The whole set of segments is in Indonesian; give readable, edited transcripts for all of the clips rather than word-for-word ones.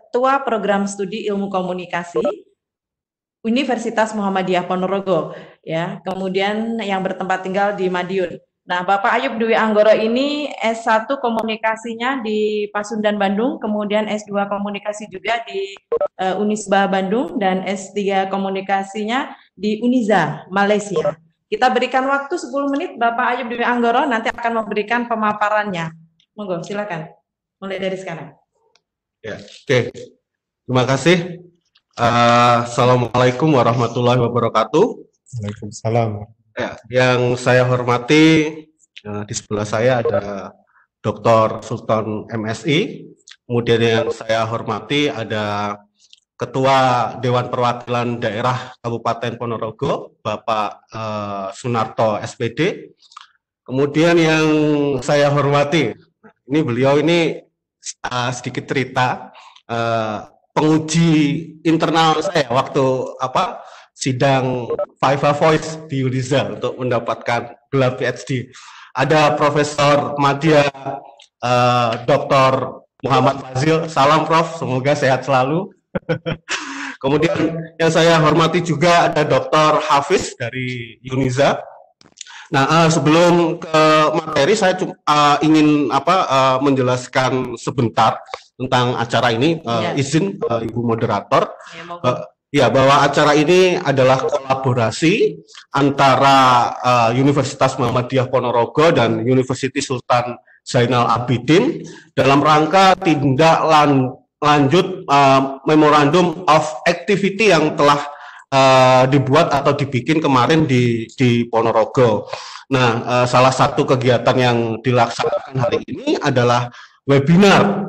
Ketua Program Studi Ilmu Komunikasi Universitas Muhammadiyah Ponorogo, ya. Kemudian yang bertempat tinggal di Madiun. Nah, Bapak Ayub Dwi Anggoro ini S1 Komunikasinya di Pasundan Bandung, kemudian S2 Komunikasi juga di Unisba Bandung, dan S3 Komunikasinya di Uniza, Malaysia. Kita berikan waktu 10 menit, Bapak Ayub Dwi Anggoro nanti akan memberikan pemaparannya. Monggo, silakan. Mulai dari sekarang. Ya, oke. Terima kasih. Assalamualaikum warahmatullahi wabarakatuh. Waalaikumsalam. Ya, yang saya hormati, di sebelah saya ada Dr. Sultan MSI. Kemudian yang saya hormati ada Ketua Dewan Perwakilan Daerah Kabupaten Ponorogo, Bapak Sunarto SPD. Kemudian yang saya hormati, ini beliau ini sedikit cerita, penguji internal saya waktu sidang Viva Voice di Uniza untuk mendapatkan gelar PhD. Ada Profesor Madya Dr. Muhammad Fazil. Salam Prof, semoga sehat selalu. Kemudian yang saya hormati juga ada Dr. Hafiz dari Uniza. Nah, sebelum ke materi saya ingin menjelaskan sebentar tentang acara ini. Izin Ibu Moderator. Ya, bahwa acara ini adalah kolaborasi antara Universitas Muhammadiyah Ponorogo dan Universitas Sultan Zainal Abidin dalam rangka tindak lanjut Memorandum of Activity yang telah dibuat atau dibikin kemarin di Ponorogo. Nah, salah satu kegiatan yang dilaksanakan hari ini adalah webinar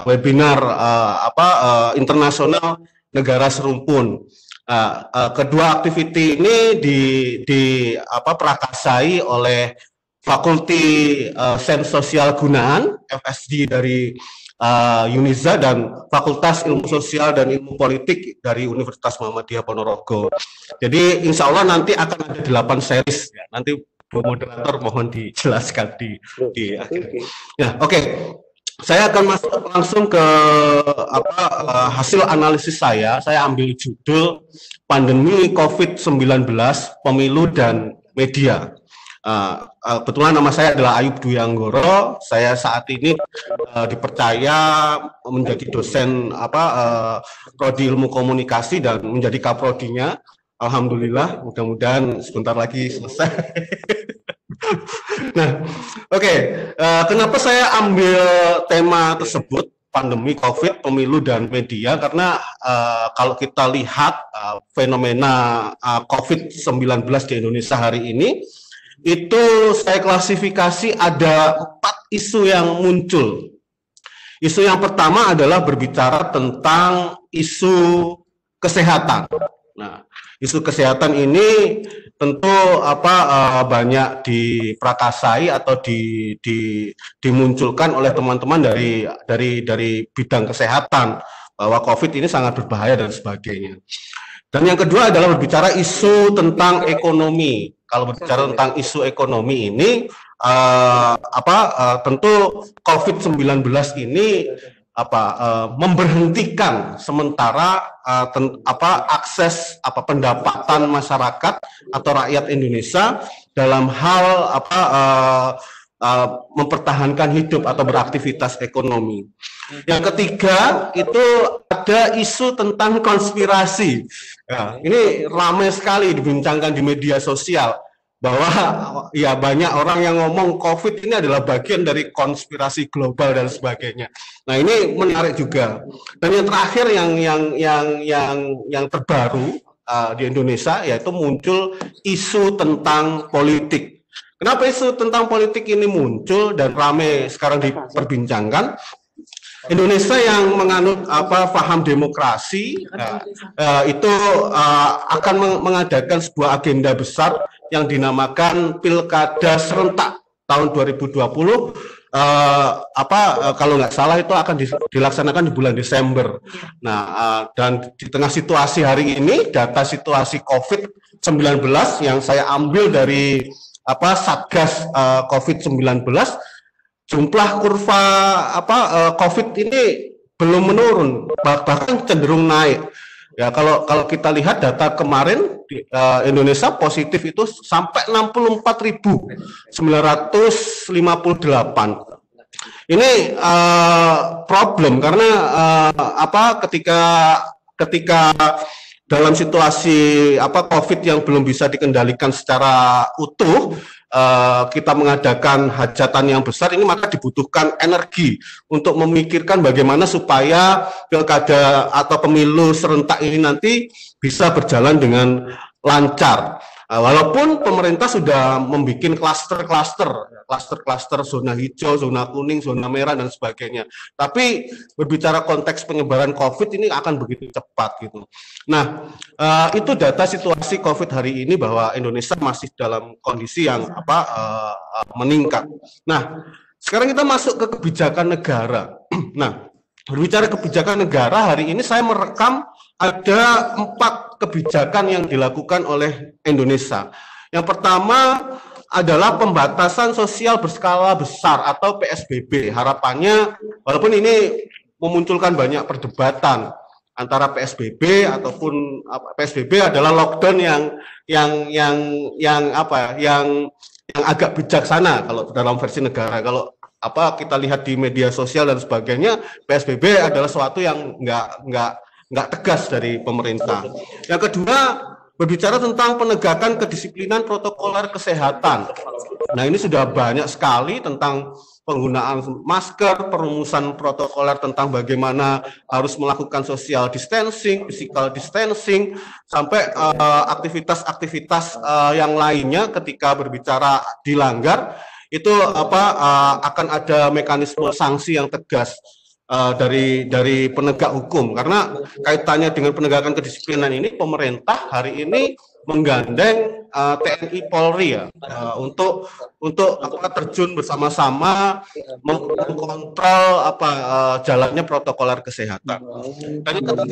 internasional negara serumpun. Kedua aktiviti ini prakasai oleh Fakulti Sains Sosial Gunaan FSD dari Uniza dan Fakultas Ilmu Sosial dan Ilmu Politik dari Universitas Muhammadiyah Ponorogo. Jadi insya Allah nanti akan ada 8 series. Ya. Nanti Bu Moderator mohon dijelaskan di akhir. Ya, oke. Saya akan masuk langsung ke hasil analisis saya. Saya ambil judul Pandemi COVID-19, Pemilu dan Media. Kebetulan nama saya adalah Ayub Dwi Anggoro. Saya saat ini dipercaya menjadi dosen prodi ilmu komunikasi dan menjadi kaprodinya. Alhamdulillah, mudah-mudahan sebentar lagi selesai. Nah, oke. Kenapa saya ambil tema tersebut, pandemi COVID, pemilu dan media? Karena kalau kita lihat fenomena COVID-19 di Indonesia hari ini, itu saya klasifikasi ada 4 isu yang muncul. Isu yang pertama adalah berbicara tentang isu kesehatan. Nah, isu kesehatan ini tentu banyak diprakasai atau dimunculkan oleh teman-teman dari bidang kesehatan bahwa COVID ini sangat berbahaya dan sebagainya. Dan yang kedua adalah berbicara isu tentang ekonomi. Kalau berbicara tentang isu ekonomi ini, tentu COVID-19 ini memberhentikan sementara akses pendapatan masyarakat atau rakyat Indonesia dalam hal mempertahankan hidup atau beraktivitas ekonomi. Yang ketiga itu ada isu tentang konspirasi. Ya, ini ramai sekali dibincangkan di media sosial bahwa ya banyak orang yang ngomong COVID ini adalah bagian dari konspirasi global dan sebagainya. Nah, ini menarik juga. Dan yang terakhir yang terbaru di Indonesia yaitu muncul isu tentang politik. Kenapa isu tentang politik ini muncul dan ramai sekarang diperbincangkan? Indonesia yang menganut paham demokrasi itu akan mengadakan sebuah agenda besar yang dinamakan Pilkada Serentak tahun 2020. Kalau nggak salah itu akan dilaksanakan di bulan Desember. Nah, dan di tengah situasi hari ini, data situasi COVID-19 yang saya ambil dari Satgas COVID-19, jumlah kurva COVID ini belum menurun, bahkan cenderung naik. Ya, kalau kita lihat data kemarin di Indonesia positif itu sampai 64.958. Ini problem karena ketika dalam situasi COVID yang belum bisa dikendalikan secara utuh, kita mengadakan hajatan yang besar ini, maka dibutuhkan energi untuk memikirkan bagaimana supaya pilkada atau pemilu serentak ini nanti bisa berjalan dengan lancar. Walaupun pemerintah sudah membuat klaster zona hijau, zona kuning, zona merah dan sebagainya, tapi berbicara konteks penyebaran COVID ini akan begitu cepat gitu. Nah, itu data situasi COVID hari ini bahwa Indonesia masih dalam kondisi yang meningkat. Nah, sekarang kita masuk ke kebijakan negara. Nah, berbicara kebijakan negara, hari ini saya merekam ada 4 kebijakan yang dilakukan oleh Indonesia. Yang pertama adalah pembatasan sosial berskala besar atau PSBB. Harapannya, walaupun ini memunculkan banyak perdebatan antara PSBB ataupun PSBB adalah lockdown yang agak bijaksana kalau dalam versi negara. Kalau kita lihat di media sosial dan sebagainya, PSBB adalah sesuatu yang nggak tegas dari pemerintah. Yang kedua, berbicara tentang penegakan kedisiplinan protokoler kesehatan. Nah, ini sudah banyak sekali tentang penggunaan masker, perumusan protokoler tentang bagaimana harus melakukan social distancing, physical distancing, sampai aktivitas-aktivitas yang lainnya ketika berbicara dilanggar, itu akan ada mekanisme sanksi yang tegas dari penegak hukum, karena kaitannya dengan penegakan kedisiplinan ini pemerintah hari ini menggandeng TNI Polri ya untuk terjun bersama-sama mengkontrol jalannya protokoler kesehatan. Dan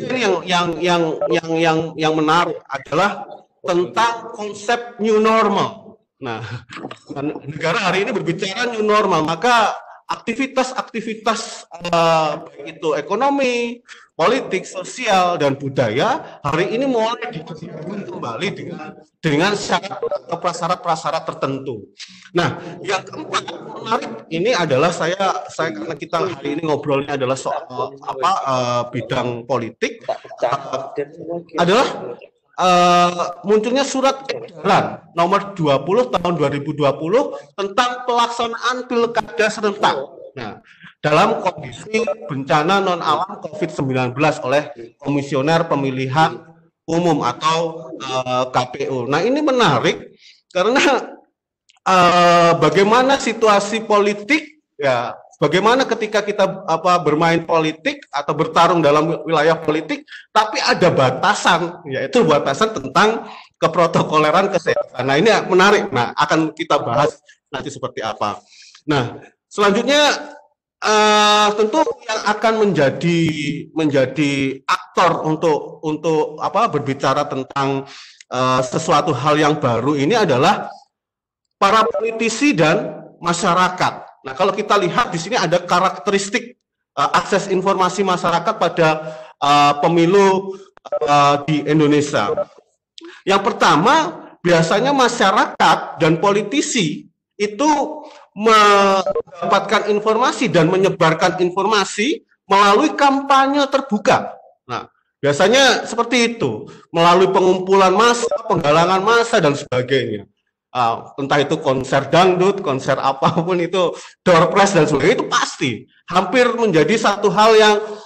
yang menarik adalah tentang konsep new normal. Nah, negara hari ini berbicara new normal, maka aktivitas-aktivitas baik itu ekonomi, politik, sosial, dan budaya hari ini mulai dikembangkan kembali dengan prasyarat-prasyarat tertentu. Nah, yang keempat menarik ini adalah karena kita hari ini ngobrolnya adalah soal bidang politik, adalah munculnya surat edaran nomor 20 tahun 2020 tentang pelaksanaan pilkada serentak. Nah, dalam kondisi bencana non alam COVID-19 oleh Komisioner Pemilihan Umum atau KPU. Nah, ini menarik karena bagaimana situasi politik ya. Bagaimana ketika kita bermain politik atau bertarung dalam wilayah politik, tapi ada batasan, yaitu batasan tentang keprotokoleran kesehatan. Nah, ini menarik. Nah, akan kita bahas nanti seperti apa. Nah, selanjutnya tentu yang akan menjadi aktor untuk berbicara tentang sesuatu hal yang baru ini adalah para politisi dan masyarakat. Nah, kalau kita lihat di sini ada karakteristik akses informasi masyarakat pada pemilu di Indonesia. Yang pertama, biasanya masyarakat dan politisi itu mendapatkan informasi dan menyebarkan informasi melalui kampanye terbuka. Nah, biasanya seperti itu, melalui pengumpulan massa, penggalangan massa, dan sebagainya. Entah itu konser dangdut, konser apapun itu, door prize dan sebagainya, itu pasti hampir menjadi satu hal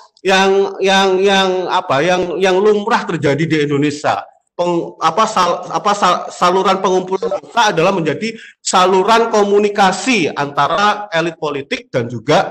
yang lumrah terjadi di Indonesia. Saluran pengumpulan massa adalah menjadi saluran komunikasi antara elit politik dan juga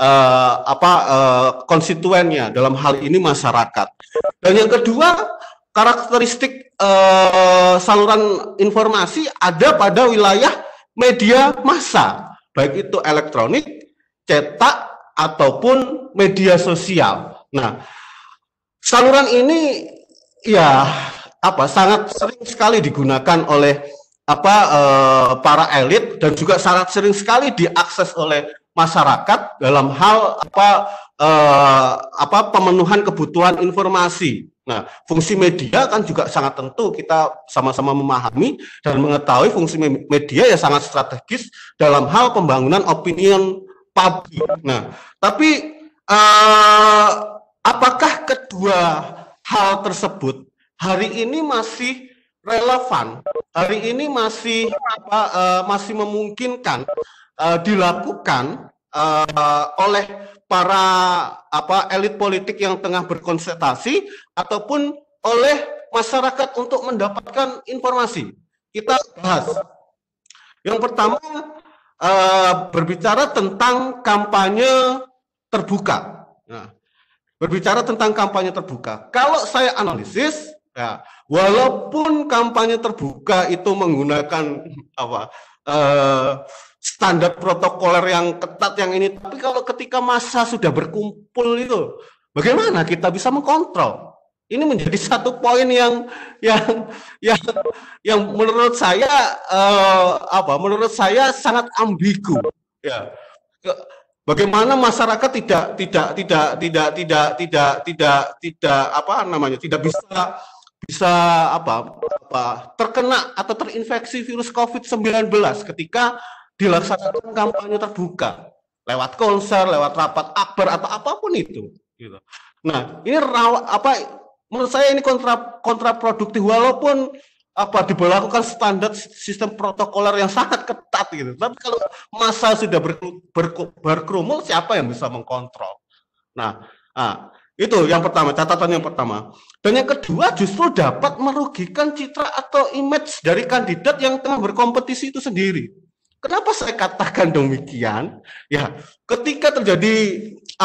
konstituennya, dalam hal ini masyarakat. Dan yang kedua, karakteristik saluran informasi ada pada wilayah media massa, baik itu elektronik, cetak, ataupun media sosial. Nah, saluran ini ya sangat sering sekali digunakan oleh para elit dan juga sangat sering sekali diakses oleh masyarakat dalam hal pemenuhan kebutuhan informasi. Nah, fungsi media kan juga sangat tentu kita sama-sama memahami dan mengetahui fungsi media ya sangat strategis dalam hal pembangunan opinion publik. Nah, tapi apakah kedua hal tersebut hari ini masih relevan? Hari ini masih masih memungkinkan dilakukan oleh para elit politik yang tengah berkonsentrasi ataupun oleh masyarakat untuk mendapatkan informasi. Kita bahas. Yang pertama berbicara tentang kampanye terbuka. Nah, berbicara tentang kampanye terbuka. Kalau saya analisis, ya, walaupun kampanye terbuka itu menggunakan standar protokoler yang ketat yang ini, tapi kalau ketika massa sudah berkumpul itu, bagaimana kita bisa mengkontrol? Ini menjadi satu poin yang menurut saya menurut saya sangat ambigu. Ya, bagaimana masyarakat tidak bisa terkena atau terinfeksi virus COVID-19 ketika dilaksanakan kampanye terbuka lewat konser, lewat rapat akbar atau apapun itu. Gitu. Nah, ini menurut saya ini kontraproduktif walaupun diberlakukan standar sistem protokoler yang sangat ketat gitu. Tapi kalau massa sudah berkerumun, siapa yang bisa mengkontrol? Nah, itu yang pertama, catatan yang pertama. Dan yang kedua justru dapat merugikan citra atau image dari kandidat yang tengah berkompetisi itu sendiri. Kenapa saya katakan demikian? Ya, ketika terjadi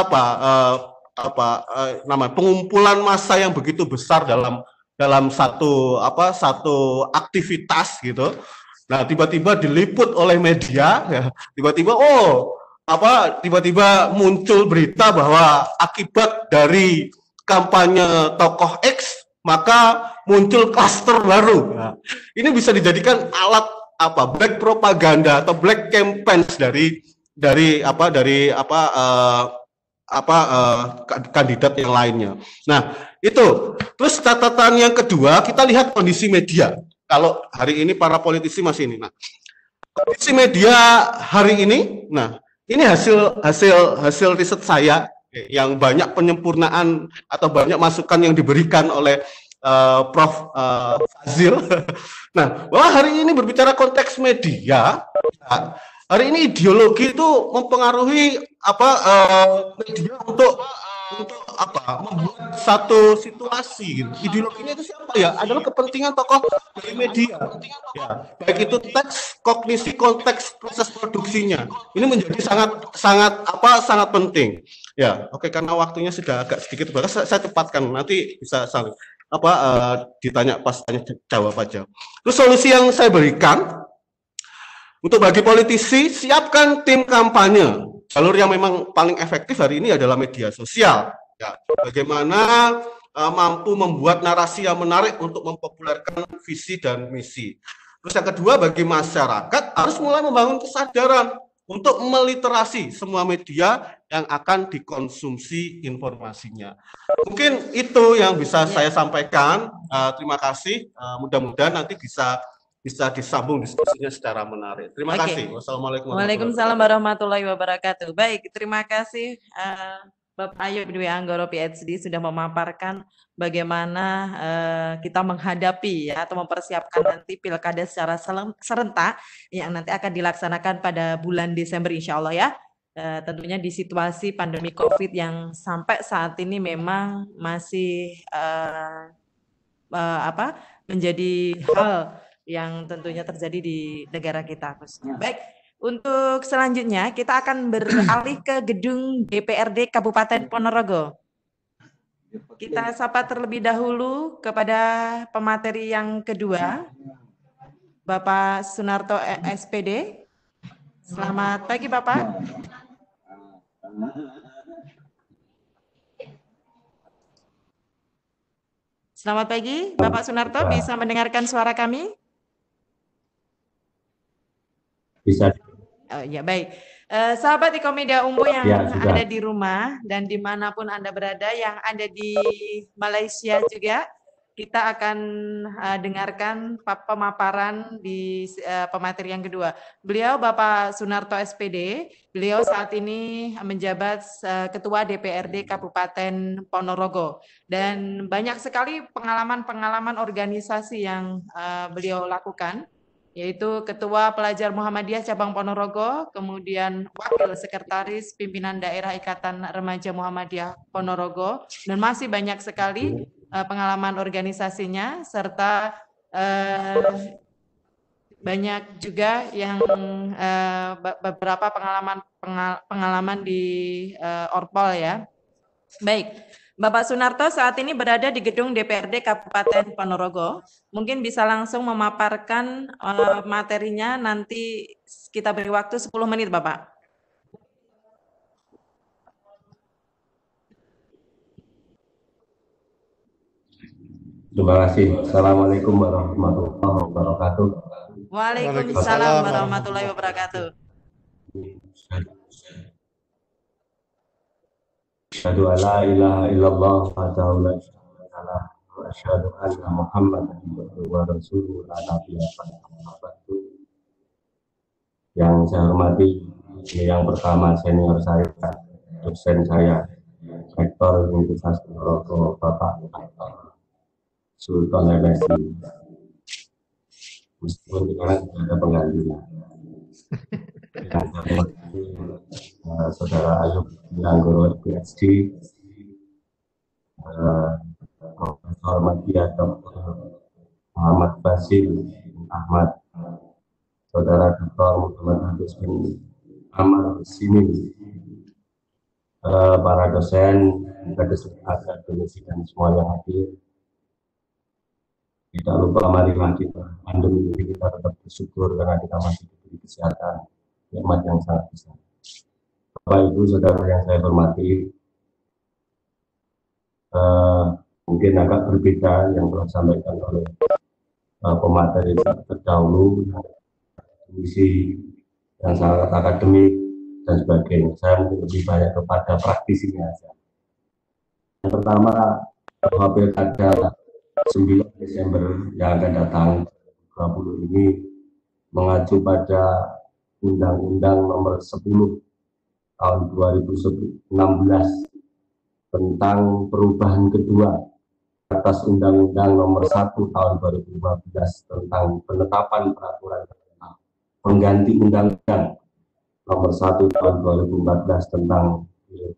pengumpulan massa yang begitu besar dalam satu aktivitas gitu. Nah, tiba-tiba diliput oleh media, ya, tiba-tiba muncul berita bahwa akibat dari kampanye tokoh X maka muncul klaster baru. Nah, ini bisa dijadikan alat black propaganda atau black campaigns dari kandidat yang lainnya. Nah, itu. Terus catatan yang kedua, kita lihat kondisi media. Kalau hari ini para politisi masih ini. Nah, kondisi media hari ini, nah, ini hasil riset saya yang banyak penyempurnaan atau banyak masukan yang diberikan oleh Prof. Fazil. Nah, bahwa hari ini berbicara konteks media, hari ini ideologi itu mempengaruhi media untuk membuat satu situasi. Gitu. Ideologinya itu siapa ya? Adalah kepentingan tokoh dari media. Ya, baik itu teks, kognisi, konteks, proses produksinya. Ini menjadi sangat penting. Ya, oke, karena waktunya sudah agak sedikit terbatas, saya cepatkan nanti bisa saling ditanya pas tanya jawab aja. Terus solusi yang saya berikan untuk bagi politisi, siapkan tim kampanye. Jalur yang memang paling efektif hari ini adalah media sosial. Ya, bagaimana mampu membuat narasi yang menarik untuk mempopulerkan visi dan misi. Terus yang kedua, bagi masyarakat harus mulai membangun kesadaran untuk meliterasi semua media yang akan dikonsumsi informasinya. Mungkin itu yang bisa saya sampaikan. Terima kasih. Mudah-mudahan nanti bisa disambung diskusinya secara menarik. Terima kasih. Wassalamualaikum Waalaikumsalam warahmatullahi wabarakatuh. Baik, terima kasih Bapak Ayub Dwi Anggoro PhD sudah memaparkan bagaimana kita menghadapi ya atau mempersiapkan nanti pilkada secara serentak yang nanti akan dilaksanakan pada bulan Desember insya Allah ya. Tentunya di situasi pandemi COVID yang sampai saat ini memang masih menjadi hal yang tentunya terjadi di negara kita khususnya. Baik, untuk selanjutnya kita akan beralih ke gedung DPRD Kabupaten Ponorogo. Kita sapa terlebih dahulu kepada pemateri yang kedua, Bapak Sunarto SPD. Selamat pagi, Bapak. Selamat pagi, Bapak Sunarto, bisa mendengarkan suara kami? Bisa. Oh, ya baik. Sahabat Ikomedia Umbu yang Ya, sudah. ada di rumah dan dimanapun Anda berada, yang ada di Malaysia juga, kita akan dengarkan pemaparan di pemateri yang kedua. Beliau Bapak Sunarto SPD, beliau saat ini menjabat Ketua DPRD Kabupaten Ponorogo. Dan banyak sekali pengalaman-pengalaman organisasi yang beliau lakukan, yaitu Ketua Pelajar Muhammadiyah Cabang Ponorogo, kemudian Wakil Sekretaris Pimpinan Daerah Ikatan Remaja Muhammadiyah Ponorogo, dan masih banyak sekali pengalaman organisasinya, serta banyak juga yang beberapa pengalaman di Orpol ya. Baik, Bapak Sunarto saat ini berada di gedung DPRD Kabupaten Ponorogo. Mungkin bisa langsung memaparkan materinya, nanti kita beri waktu 10 menit, Bapak. Terima kasih. Assalamualaikum warahmatullahi wabarakatuh. Waalaikumsalam warahmatullahi wabarakatuh. Asyhadu an la ilaha illallah wahdahu la syarika lah wa asyhadu anna Muhammadan abduhu wa rasuluhu la nabiyya ba'dahu. Yang saya hormati, yang pertama senior saya, dosen saya, Rektor Universitas Ponorogo, Bapak Sultan MSI. Meskipun sekarang tidak ada penggantinya. Yang saya hormati Saudara Ayub Anggoro PhD, Profesor Madya Dr. Muhammad Basil Ahmad, Saudara Dr. Muhammad Hafiz bin Amar Simin, para dosen, akademisi dan semua yang hadir. Tidak lupa marilah kita pandemi ini kita tetap bersyukur karena kita masih diberi kesehatan, nikmat yang sangat besar. Bapak Ibu Saudara yang saya hormati, mungkin agak berbeda yang telah disampaikan oleh pemateri terdahulu, misi yang sangat akademik dan sebagainya. Saya mungkin lebih banyak kepada praktisinya saja. Yang pertama, bahwa Pilkada 9 Desember yang akan datang 2020 ini mengacu pada Undang-Undang Nomor 10 Tahun 2016 tentang perubahan kedua atas Undang-Undang Nomor 1 Tahun 2015 tentang penetapan peraturan pengganti Undang-Undang Nomor 1 Tahun 2014 tentang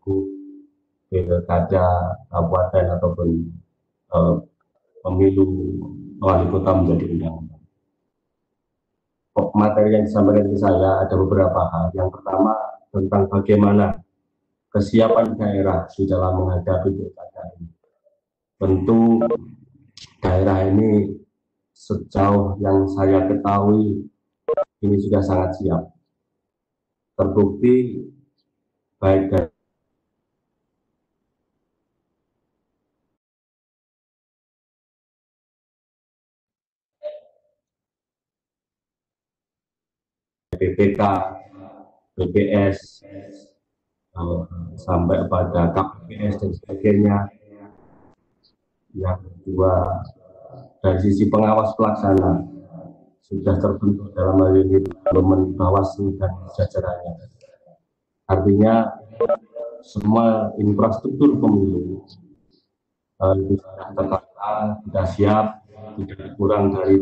pilkada kabupaten ataupun pemilu wali kota menjadi undang-undang. Materi yang disampaikan ke saya ada beberapa hal. Yang pertama tentang bagaimana kesiapan daerah di dalam menghadapi pilkada ini. Tentu daerah ini sejauh yang saya ketahui ini sudah sangat siap. Terbukti baik dari BPK, BPS, sampai pada KPPS dan sebagainya. Yang kedua, dari sisi pengawas pelaksana sudah terbentuk dalam hal ini Parlemen Bawaslu dan jajarannya. Artinya semua infrastruktur pemilu itu sudah tertata, sudah siap, tidak kurang dari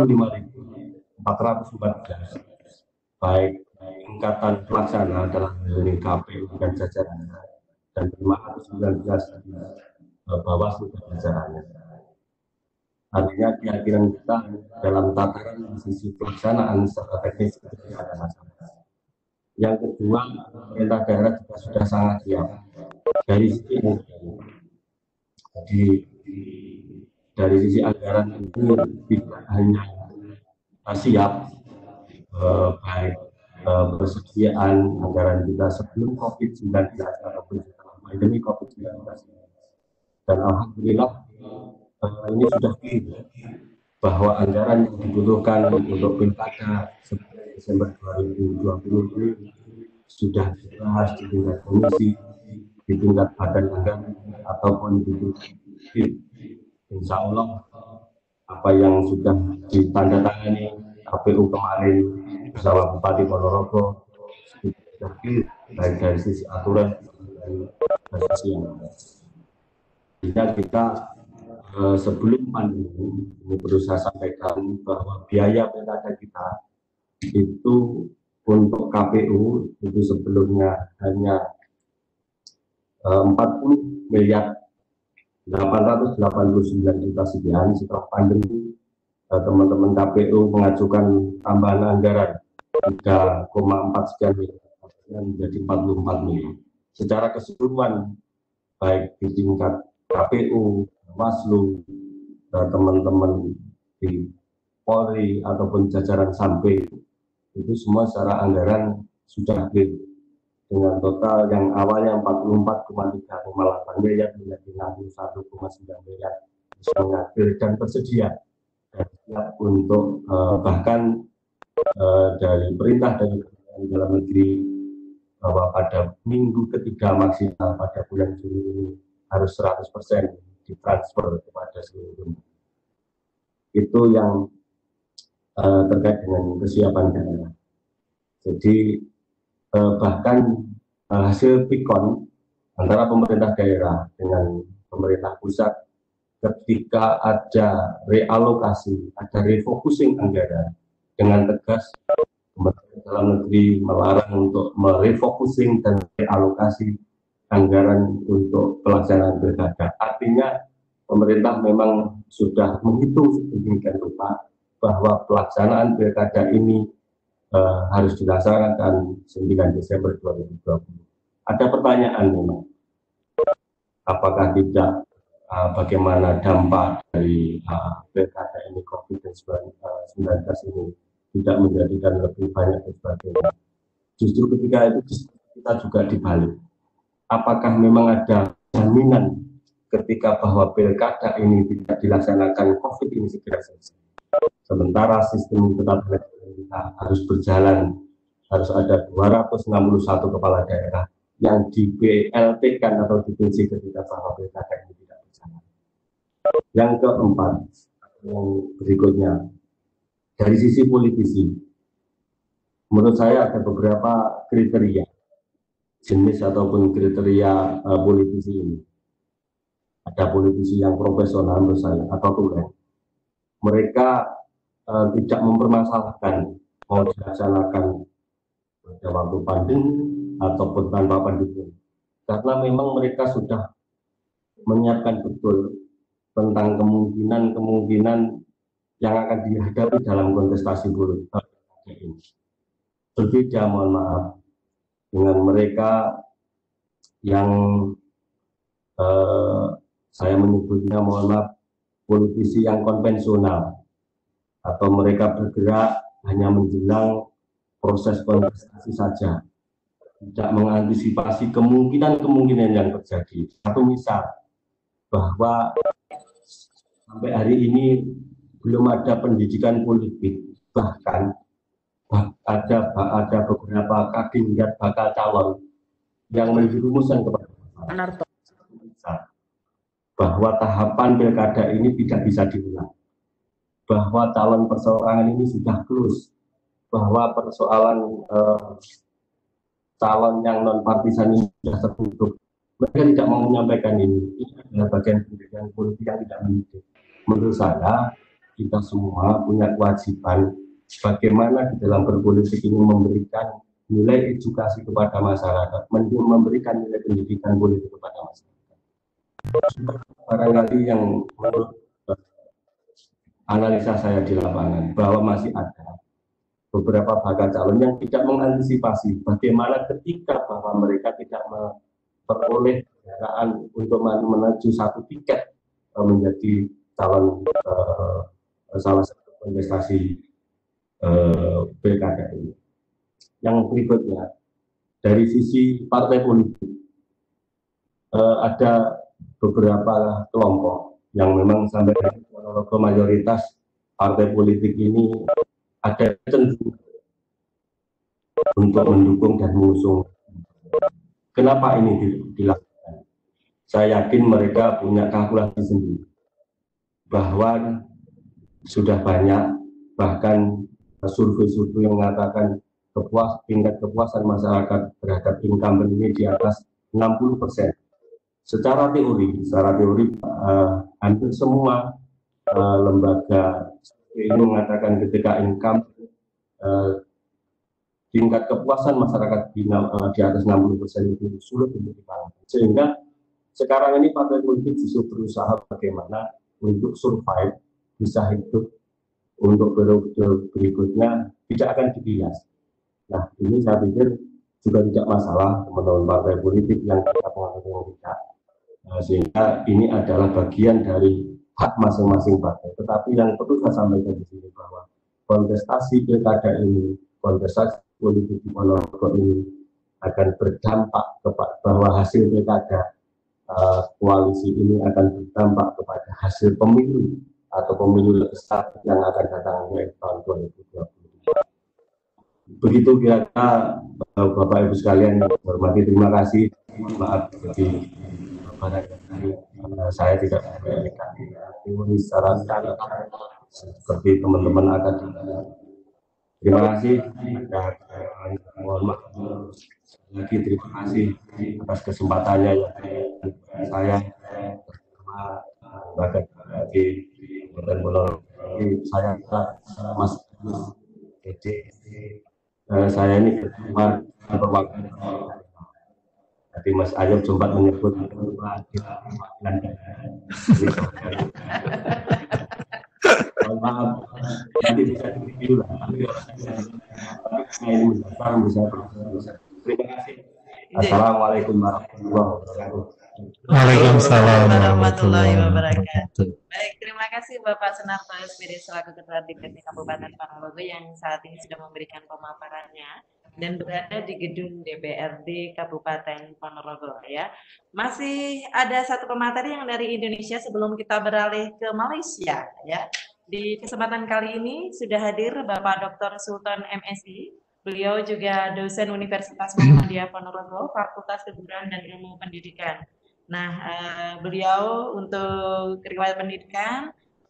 25.414, baik tingkatan pelaksana dalam hal ini KPU dan jajarannya, dan 519 Bawaslu dan jajarannya. Artinya keyakinan kita dalam tataran sisi pelaksanaan serta teknis tidak ada masalah. Yang kedua, pemerintah daerah juga sudah sangat siap dari sisi anggaran. Jadi dari sisi anggaran itu tidak hanya siap baik persediaan anggaran kita sebelum COVID-19 ataupun setelah pandemi COVID-19. Dan alhamdulillah ini sudah clear bahwa anggaran yang dibutuhkan untuk pilkada Desember 2020 ini sudah dibahas di tingkat komisi, di tingkat badan anggaran ataupun di tingkat, insya Allah apa yang sudah ditandatangani KPU kemarin bersama Bupati Ponorogo sudah clear, baik dari sisi aturan dan sisi yang ada. Sehingga kita sebelum pandemi ini perlu saya sampaikan bahwa biaya pilkada kita itu untuk KPU itu sebelumnya hanya 40 miliar 889 juta sekian. Setelah pandemi teman-teman KPU mengajukan tambahan anggaran 3,4 sekian miliar menjadi 44 miliar. Secara keseluruhan baik di tingkat KPU, Bawaslu, teman-teman di Polri ataupun jajaran sampai itu semua secara anggaran sudah clear dengan total yang awalnya 44,3,8 miliar menjadi 61,9 miliar mengalir dan bersedia untuk bahkan dari perintah dari dalam negeri bahwa pada minggu ketiga maksimal pada bulan Juni ini harus 100% ditransfer kepada seluruh rumah. Itu yang terkait dengan kesiapan daerah. Jadi bahkan hasil pikon antara pemerintah daerah dengan pemerintah pusat ketika ada realokasi, ada refocusing anggaran dengan tegas Kementerian Dalam Negeri melarang untuk merefocusing dan realokasi anggaran untuk pelaksanaan pilkada. Artinya pemerintah memang sudah menghitung sedemikian rupa bahwa pelaksanaan pilkada ini harus dilaksanakan 9 Desember 2020. Ada pertanyaan memang, apakah tidak bagaimana dampak dari pilkada ini COVID-19 ini tidak menjadikan lebih banyak dan sebagainya. Justru ketika itu kita juga dibalik. Apakah memang ada jaminan ketika bahwa pilkada ini tidak dilaksanakan COVID ini segera selesai? Sementara sistem ketatanegaraan kita harus berjalan, harus ada 261 kepala daerah yang di BLT-kan atau dikunci ketika bahwa pilkada ini tidak berjalan. Yang keempat, yang berikutnya, dari sisi politisi, menurut saya ada beberapa kriteria, jenis ataupun kriteria politisi ini. Ada politisi yang profesional menurut saya, atau tulen. Mereka tidak mempermasalahkan mau dilaksanakan pada waktu pandemi ataupun tanpa pandemi, karena memang mereka sudah menyiapkan betul tentang kemungkinan yang akan dihadapi dalam kontestasi politik ini. Berbeda, mohon maaf, dengan mereka yang saya menyebutnya, mohon maaf, politisi yang konvensional, atau mereka bergerak hanya menjelang proses kontestasi saja, tidak mengantisipasi kemungkinan yang terjadi. Satu misal, bahwa sampai hari ini belum ada pendidikan politik, bahkan ada beberapa kandidat bakal calon yang menjerumuskan kepada bahwa tahapan pilkada ini tidak bisa diulang, bahwa calon perseorangan ini sudah close, bahwa persoalan calon yang non partisan ini sudah tertutup. Mereka tidak mau menyampaikan ini adalah bagian pendidikan politik yang tidak mendidik. Menurut saya, kita semua punya kewajiban bagaimana di dalam berpolitik ini memberikan nilai edukasi kepada masyarakat, memberikan nilai pendidikan politik kepada masyarakat. Barangkali yang menurut analisa saya di lapangan, bahwa masih ada beberapa bakal calon yang tidak mengantisipasi bagaimana ketika bahwa mereka tidak memperoleh kendaraan untuk menuju satu tiket menjadi calon salah satu kontestasi pilkada ini. Yang berikutnya, dari sisi partai politik, ada beberapa kelompok yang memang sampai hari Ponorogo mayoritas partai politik ini ada cenderung untuk mendukung dan mengusung. Kenapa ini dilakukan? Saya yakin mereka punya kalkulasi sendiri bahwa sudah banyak bahkan survei-survei yang mengatakan tingkat kepuasan masyarakat terhadap incumbent ini di atas 60%. Secara teori hampir semua lembaga ini mengatakan ketika tingkat kepuasan masyarakat di atas 60% itu sulit untuk dikalahkan. Sehingga sekarang ini partai politik justru berusaha bagaimana untuk survive, bisa hidup untuk periode berikutnya tidak akan dibilas. Nah, ini saya pikir juga tidak masalah teman-teman partai politik yang tidak mengatakan tidak. Sehingga ini adalah bagian dari hak masing-masing partai. Tetapi yang perlu saya sampaikan di sini bahwa kontestasi pilkada ini, kontestasi politik di Ponorogo ini akan berdampak kepada bahwa hasil pilkada koalisi ini akan berdampak kepada hasil pemilu atau pemilu legislatif yang akan datang di tahun 2020. Begitu kira-kira Bapak Ibu sekalian, hormati, terima kasih. Maaf jadi saya tidak teori secara seperti teman-teman akademik. Terima kasih. Mohon maaf lagi, terima kasih atas kesempatannya yang saya bahkan di Ponorogo. Saya Mas jadi saya ini ketua perwakilan. Jadi Mas Ayub sempat menyebut maaf, nanti bisa dipilih lah. Saya ini bisa. Terima kasih. Assalamualaikum warahmatullahi wabarakatuh. Waalaikumsalam warahmatullahi wabarakatuh. Baik, terima kasih Bapak Sunarto SPD selaku Ketua DPRD Kabupaten Ponorogo yang saat ini sudah memberikan pemaparannya dan berada di gedung DPRD Kabupaten Ponorogo ya. Masih ada satu pemateri yang dari Indonesia sebelum kita beralih ke Malaysia ya. Di kesempatan kali ini sudah hadir Bapak Dr. Sultan MSI. Beliau juga dosen Universitas Muhammadiyah Ponorogo, Fakultas Keguruan dan Ilmu Pendidikan. Nah, beliau untuk riwayat pendidikan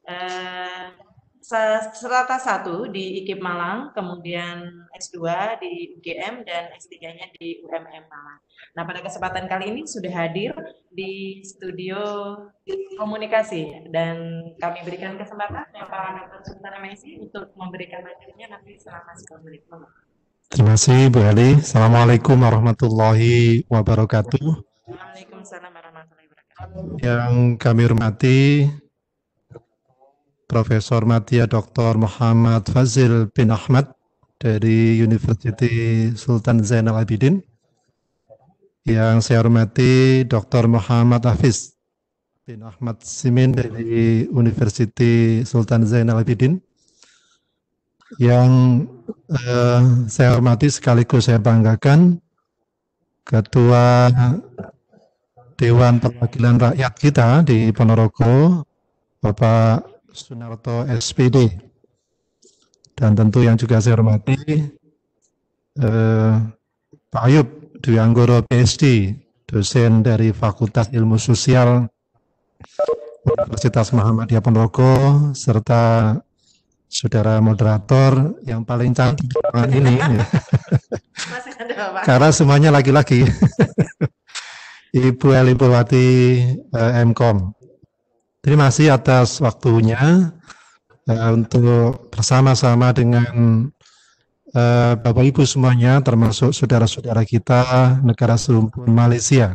serata 1 di IKIP Malang, kemudian S2 di UGM dan S3-nya di UMM Malang. Nah, pada kesempatan kali ini sudah hadir di studio komunikasi dan kami berikan kesempatan Bapak Dr. Sultan MSI untuk memberikan materinya nanti selama 10 menit. Terima kasih Bu Ali. Assalamualaikum warahmatullahi wabarakatuh. Waalaikumsalam warahmatullahi wabarakatuh. Yang kami hormati Profesor Madya Dr. Muhammad Fazil bin Ahmad dari University Sultan Zainal Abidin. Yang saya hormati Dr. Muhammad Hafiz bin Ahmad Simin dari University Sultan Zainal Abidin. Yang saya hormati sekaligus saya banggakan Ketua Dewan Perwakilan Rakyat kita di Ponorogo, Bapak Sunarto SPD. Dan tentu yang juga saya hormati Pak Ayub Dwi Anggoro PSD, dosen dari Fakultas Ilmu Sosial Universitas Muhammadiyah Ponorogo, serta saudara moderator yang paling cantik ini karena semuanya laki-laki, Ibu Eli Purwati MKOM. Terima kasih atas waktunya untuk bersama-sama dengan Bapak Ibu semuanya, termasuk saudara-saudara kita negara serumpun Malaysia.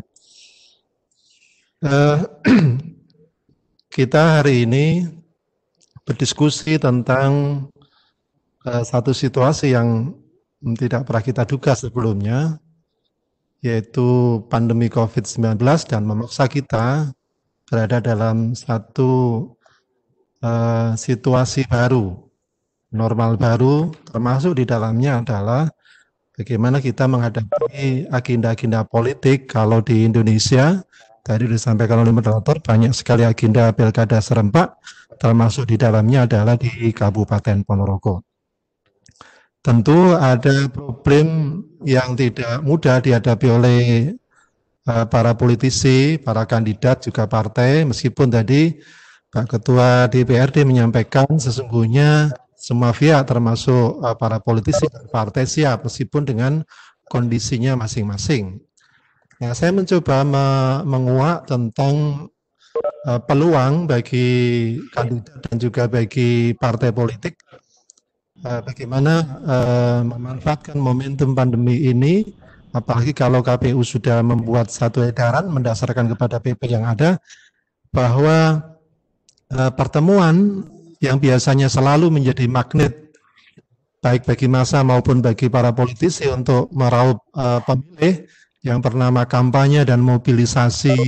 Kita hari ini berdiskusi tentang satu situasi yang tidak pernah kita duga sebelumnya, yaitu pandemi COVID-19 dan memaksa kita berada dalam satu situasi baru, normal baru, termasuk di dalamnya adalah bagaimana kita menghadapi agenda-agenda politik. Kalau di Indonesia, tadi disampaikan oleh moderator, banyak sekali agenda pilkada serentak, termasuk di dalamnya adalah di Kabupaten Ponorogo. tentu ada problem yang tidak mudah dihadapi oleh para politisi, para kandidat, juga partai, meskipun tadi Pak Ketua DPRD menyampaikan sesungguhnya semua pihak termasuk para politisi dan partai siap meskipun dengan kondisinya masing-masing. Nah, saya mencoba menguak tentang peluang bagi kandidat dan juga bagi partai politik bagaimana memanfaatkan momentum pandemi ini, apalagi kalau KPU sudah membuat satu edaran mendasarkan kepada PP yang ada bahwa pertemuan yang biasanya selalu menjadi magnet baik bagi massa maupun bagi para politisi untuk meraup pemilih yang bernama kampanye dan mobilisasi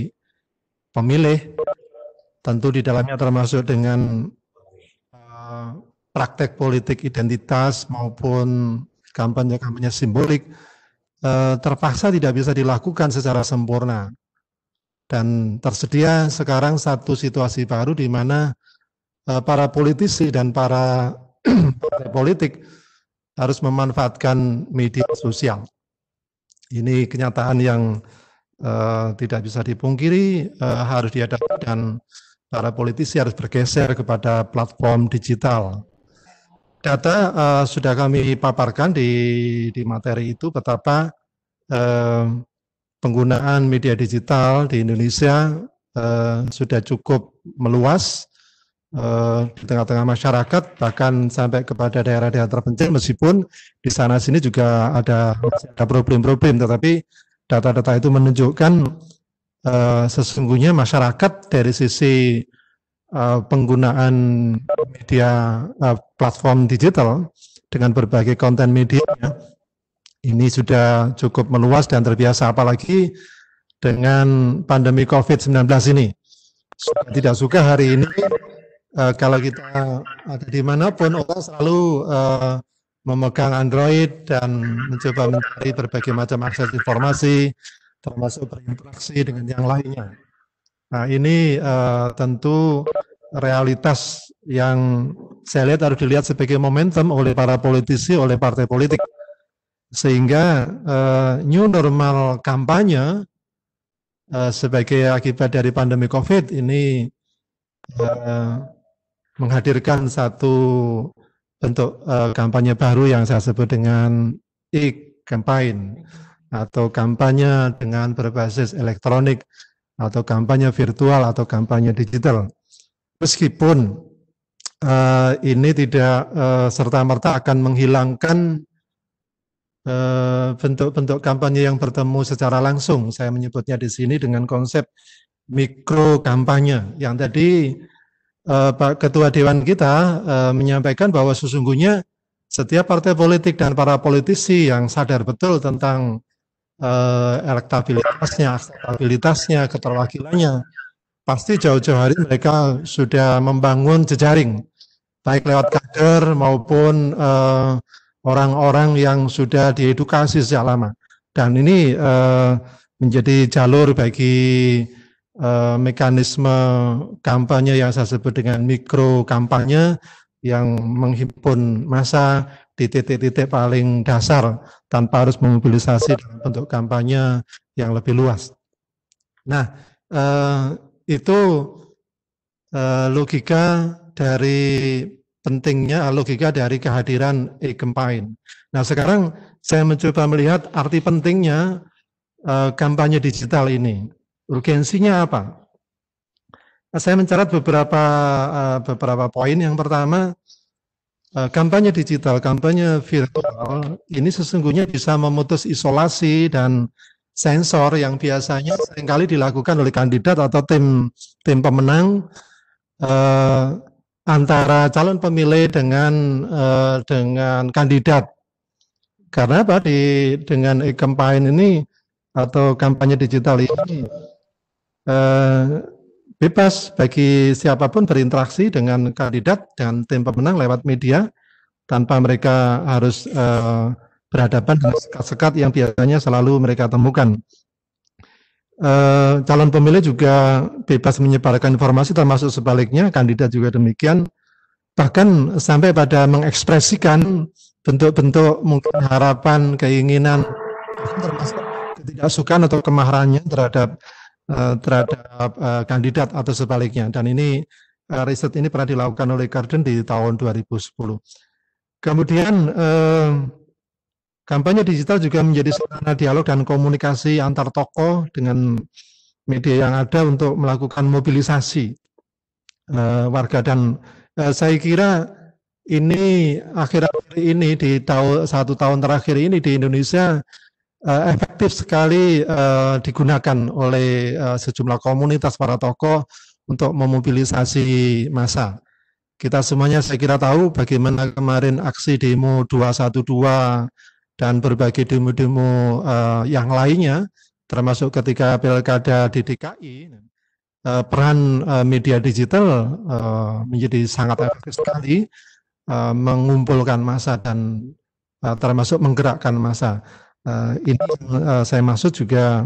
pemilih, tentu di dalamnya termasuk dengan praktek politik identitas maupun kampanye-kampanye simbolik, terpaksa tidak bisa dilakukan secara sempurna. Dan tersedia sekarang satu situasi baru di mana para politisi dan para partai politik harus memanfaatkan media sosial. Ini kenyataan yang tidak bisa dipungkiri, harus dihadapi dan para politisi harus bergeser kepada platform digital. Data sudah kami paparkan di materi itu betapa penggunaan media digital di Indonesia sudah cukup meluas di tengah-tengah masyarakat, bahkan sampai kepada daerah-daerah terpencil, meskipun di sana-sini juga ada problem-problem, tetapi data-data itu menunjukkan sesungguhnya masyarakat dari sisi penggunaan media platform digital dengan berbagai konten medianya ini sudah cukup meluas dan terbiasa, apalagi dengan pandemi COVID-19 ini. Suka tidak suka hari ini kalau kita ada dimanapun orang selalu memegang Android dan mencoba mencari berbagai macam akses informasi, termasuk berinteraksi dengan yang lainnya. Nah, ini tentu realitas yang saya lihat harus dilihat sebagai momentum oleh para politisi, oleh partai politik. Sehingga new normal kampanye sebagai akibat dari pandemi COVID ini menghadirkan satu bentuk kampanye baru yang saya sebut dengan e-campaign atau kampanye dengan berbasis elektronik atau kampanye virtual atau kampanye digital. Meskipun ini tidak serta-merta akan menghilangkan bentuk-bentuk kampanye yang bertemu secara langsung. Saya menyebutnya di sini dengan konsep mikro kampanye yang tadi Pak Ketua Dewan kita menyampaikan bahwa sesungguhnya setiap partai politik dan para politisi yang sadar betul tentang elektabilitasnya, akseptabilitasnya, keterwakilannya, pasti jauh-jauh hari mereka sudah membangun jejaring, baik lewat kader maupun orang-orang yang sudah diedukasi sejak lama. Dan ini menjadi jalur bagi mekanisme kampanye yang saya sebut dengan mikro kampanye yang menghimpun massa di titik-titik paling dasar tanpa harus memobilisasi dalam bentuk kampanye yang lebih luas. Nah, itu logika dari pentingnya, logika dari kehadiran e-campaign. Nah, sekarang saya mencoba melihat arti pentingnya kampanye digital ini. Urgensinya apa? Nah, saya mencatat beberapa poin. Yang pertama, kampanye digital, kampanye virtual ini sesungguhnya bisa memutus isolasi dan sensor yang biasanya seringkali dilakukan oleh kandidat atau tim pemenang antara calon pemilih dengan kandidat. Karena apa? Dengan e-campaign ini atau kampanye digital ini bebas bagi siapapun berinteraksi dengan kandidat dan tim pemenang lewat media tanpa mereka harus berhadapan dengan sekat-sekat yang biasanya selalu mereka temukan. Calon pemilih juga bebas menyebarkan informasi, termasuk sebaliknya kandidat juga demikian, bahkan sampai pada mengekspresikan bentuk-bentuk mungkin harapan, keinginan, termasuk ketidaksukaan atau kemarahannya terhadap kandidat atau sebaliknya. Dan ini riset ini pernah dilakukan oleh Carden di tahun 2010. Kemudian kampanye digital juga menjadi sarana dialog dan komunikasi antar tokoh dengan media yang ada untuk melakukan mobilisasi warga. Dan saya kira ini akhir-akhir ini di satu tahun terakhir ini di Indonesia efektif sekali digunakan oleh sejumlah komunitas para tokoh untuk memobilisasi massa. Kita semuanya saya kira tahu bagaimana kemarin aksi demo 212 dan berbagai demo-demo yang lainnya, termasuk ketika pilkada di DKI. Peran media digital menjadi sangat efektif sekali mengumpulkan massa dan termasuk menggerakkan massa. Ini saya maksud juga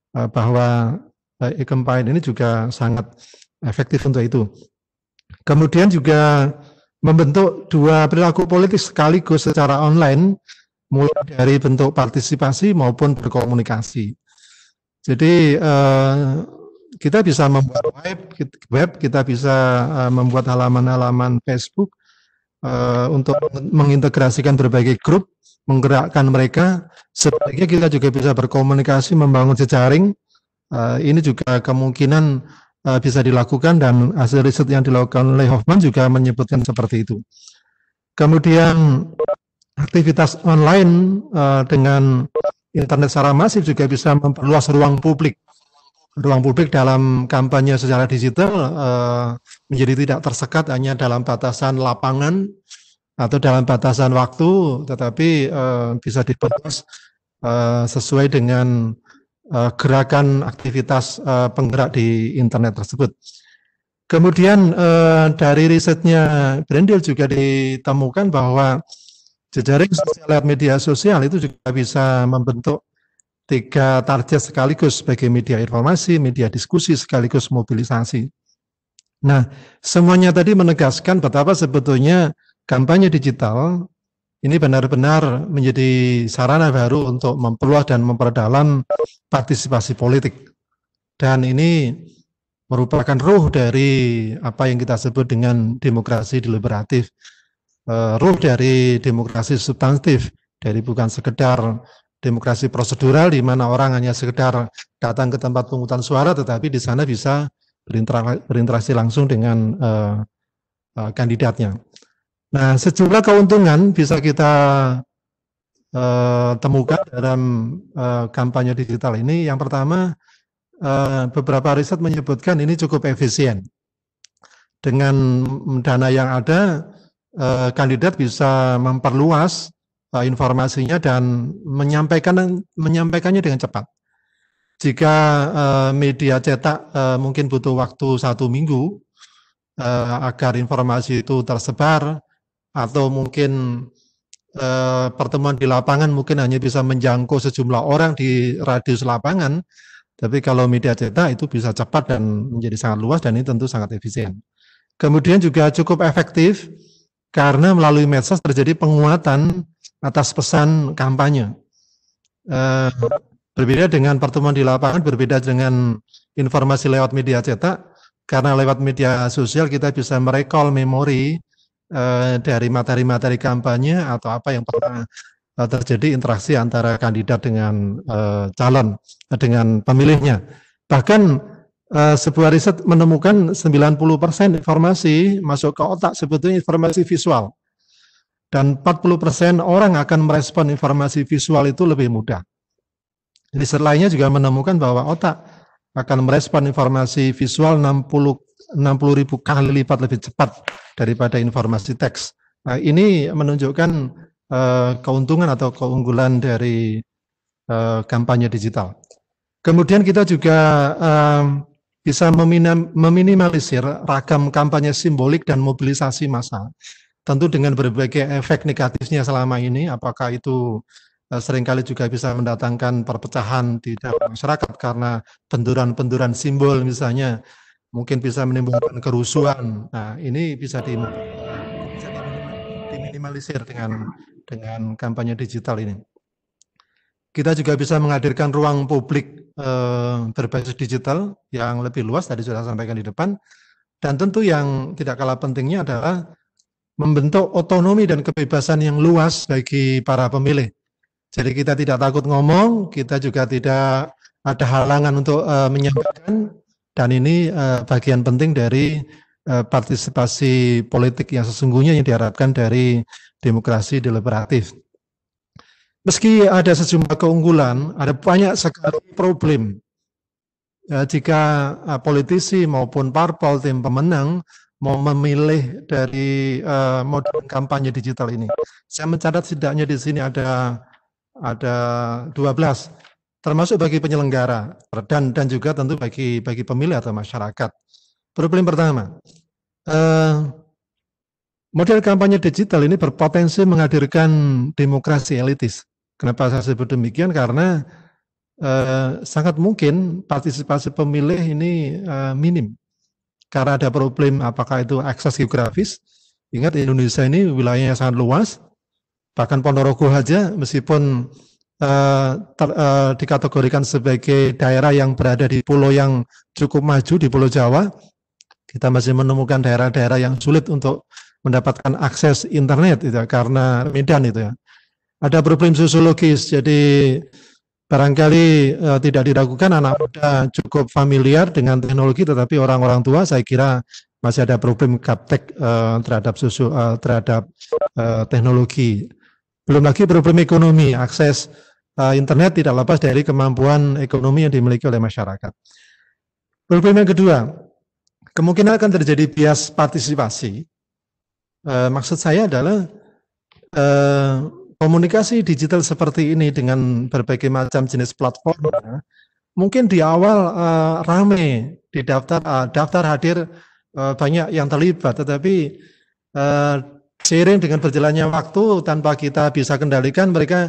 bahwa e-campaign ini juga sangat efektif untuk itu. Kemudian juga membentuk dua perilaku politik sekaligus secara online, mulai dari bentuk partisipasi maupun berkomunikasi. Jadi kita bisa membuat web, kita bisa membuat halaman-halaman Facebook untuk mengintegrasikan berbagai grup, menggerakkan mereka. Sebaliknya kita juga bisa berkomunikasi, membangun jejaring. Ini juga kemungkinan bisa dilakukan dan hasil riset yang dilakukan oleh Hoffman juga menyebutkan seperti itu. Kemudian aktivitas online dengan internet secara masif juga bisa memperluas ruang publik. Ruang publik dalam kampanye secara digital menjadi tidak tersekat hanya dalam batasan lapangan atau dalam batasan waktu, tetapi bisa diperluas sesuai dengan gerakan aktivitas penggerak di internet tersebut. Kemudian dari risetnya Brendel juga ditemukan bahwa jejaring sosial lewat media sosial itu juga bisa membentuk 3 target sekaligus sebagai media informasi, media diskusi, sekaligus mobilisasi. Nah, semuanya tadi menegaskan betapa sebetulnya kampanye digital ini benar-benar menjadi sarana baru untuk memperluas dan memperdalam partisipasi politik. Dan ini merupakan ruh dari apa yang kita sebut dengan demokrasi deliberatif, ruh dari demokrasi substantif, dari bukan sekedar demokrasi prosedural di mana orang hanya sekedar datang ke tempat pemungutan suara, tetapi di sana bisa berinteraksi langsung dengan kandidatnya. Nah, sejumlah keuntungan bisa kita temukan dalam kampanye digital ini. Yang pertama, beberapa riset menyebutkan ini cukup efisien. Dengan dana yang ada, kandidat bisa memperluas informasinya dan menyampaikannya dengan cepat. Jika media cetak mungkin butuh waktu 1 minggu agar informasi itu tersebar, atau mungkin pertemuan di lapangan mungkin hanya bisa menjangkau sejumlah orang di radius lapangan, tapi kalau media cetak itu bisa cepat dan menjadi sangat luas, dan ini tentu sangat efisien. Kemudian juga cukup efektif karena melalui medsos terjadi penguatan atas pesan kampanye. Berbeda dengan pertemuan di lapangan, berbeda dengan informasi lewat media cetak, karena lewat media sosial kita bisa merecall memori dari materi-materi kampanye atau apa yang pernah terjadi interaksi antara kandidat dengan calon, dengan pemilihnya. Bahkan sebuah riset menemukan 90% informasi masuk ke otak sebetulnya informasi visual. Dan 40% orang akan merespon informasi visual itu lebih mudah. Riset lainnya juga menemukan bahwa otak akan merespon informasi visual 60.000 kali lipat lebih cepat daripada informasi teks. Nah, ini menunjukkan keuntungan atau keunggulan dari kampanye digital. Kemudian kita juga bisa meminimalisir ragam kampanye simbolik dan mobilisasi massa. Tentu dengan berbagai efek negatifnya selama ini, apakah itu seringkali juga bisa mendatangkan perpecahan di dalam masyarakat karena benturan-benturan simbol misalnya, mungkin bisa menimbulkan kerusuhan. Nah, ini bisa diminimalisir minimalisir dengan kampanye digital ini. Kita juga bisa menghadirkan ruang publik berbasis digital yang lebih luas, tadi sudah sampaikan di depan, dan tentu yang tidak kalah pentingnya adalah membentuk otonomi dan kebebasan yang luas bagi para pemilih. Jadi kita tidak takut ngomong, kita juga tidak ada halangan untuk menyampaikan, dan ini bagian penting dari partisipasi politik yang sesungguhnya yang diharapkan dari demokrasi deliberatif. Meski ada sejumlah keunggulan, ada banyak sekali problem. Jika politisi maupun parpol tim pemenang mau memilih dari model kampanye digital ini, saya mencatat setidaknya di sini ada 12, termasuk bagi penyelenggara dan juga tentu bagi pemilih atau masyarakat. Problem pertama, model kampanye digital ini berpotensi menghadirkan demokrasi elitis. Kenapa saya sebut demikian? Karena sangat mungkin partisipasi pemilih ini minim. Karena ada problem apakah itu akses geografis. Ingat Indonesia ini wilayahnya sangat luas. Bahkan Ponorogo saja meskipun dikategorikan sebagai daerah yang berada di pulau yang cukup maju di Pulau Jawa, kita masih menemukan daerah-daerah yang sulit untuk mendapatkan akses internet itu karena medan itu ya. Ada problem sosiologis, jadi barangkali tidak diragukan anak muda cukup familiar dengan teknologi, tetapi orang-orang tua saya kira masih ada problem gaptek terhadap teknologi. Belum lagi problem ekonomi, akses internet tidak lepas dari kemampuan ekonomi yang dimiliki oleh masyarakat. Problem yang kedua, kemungkinan akan terjadi bias partisipasi. Maksud saya adalah komunikasi digital seperti ini dengan berbagai macam jenis platform, mungkin di awal rame di daftar hadir banyak yang terlibat, tetapi seiring dengan berjalannya waktu tanpa kita bisa kendalikan mereka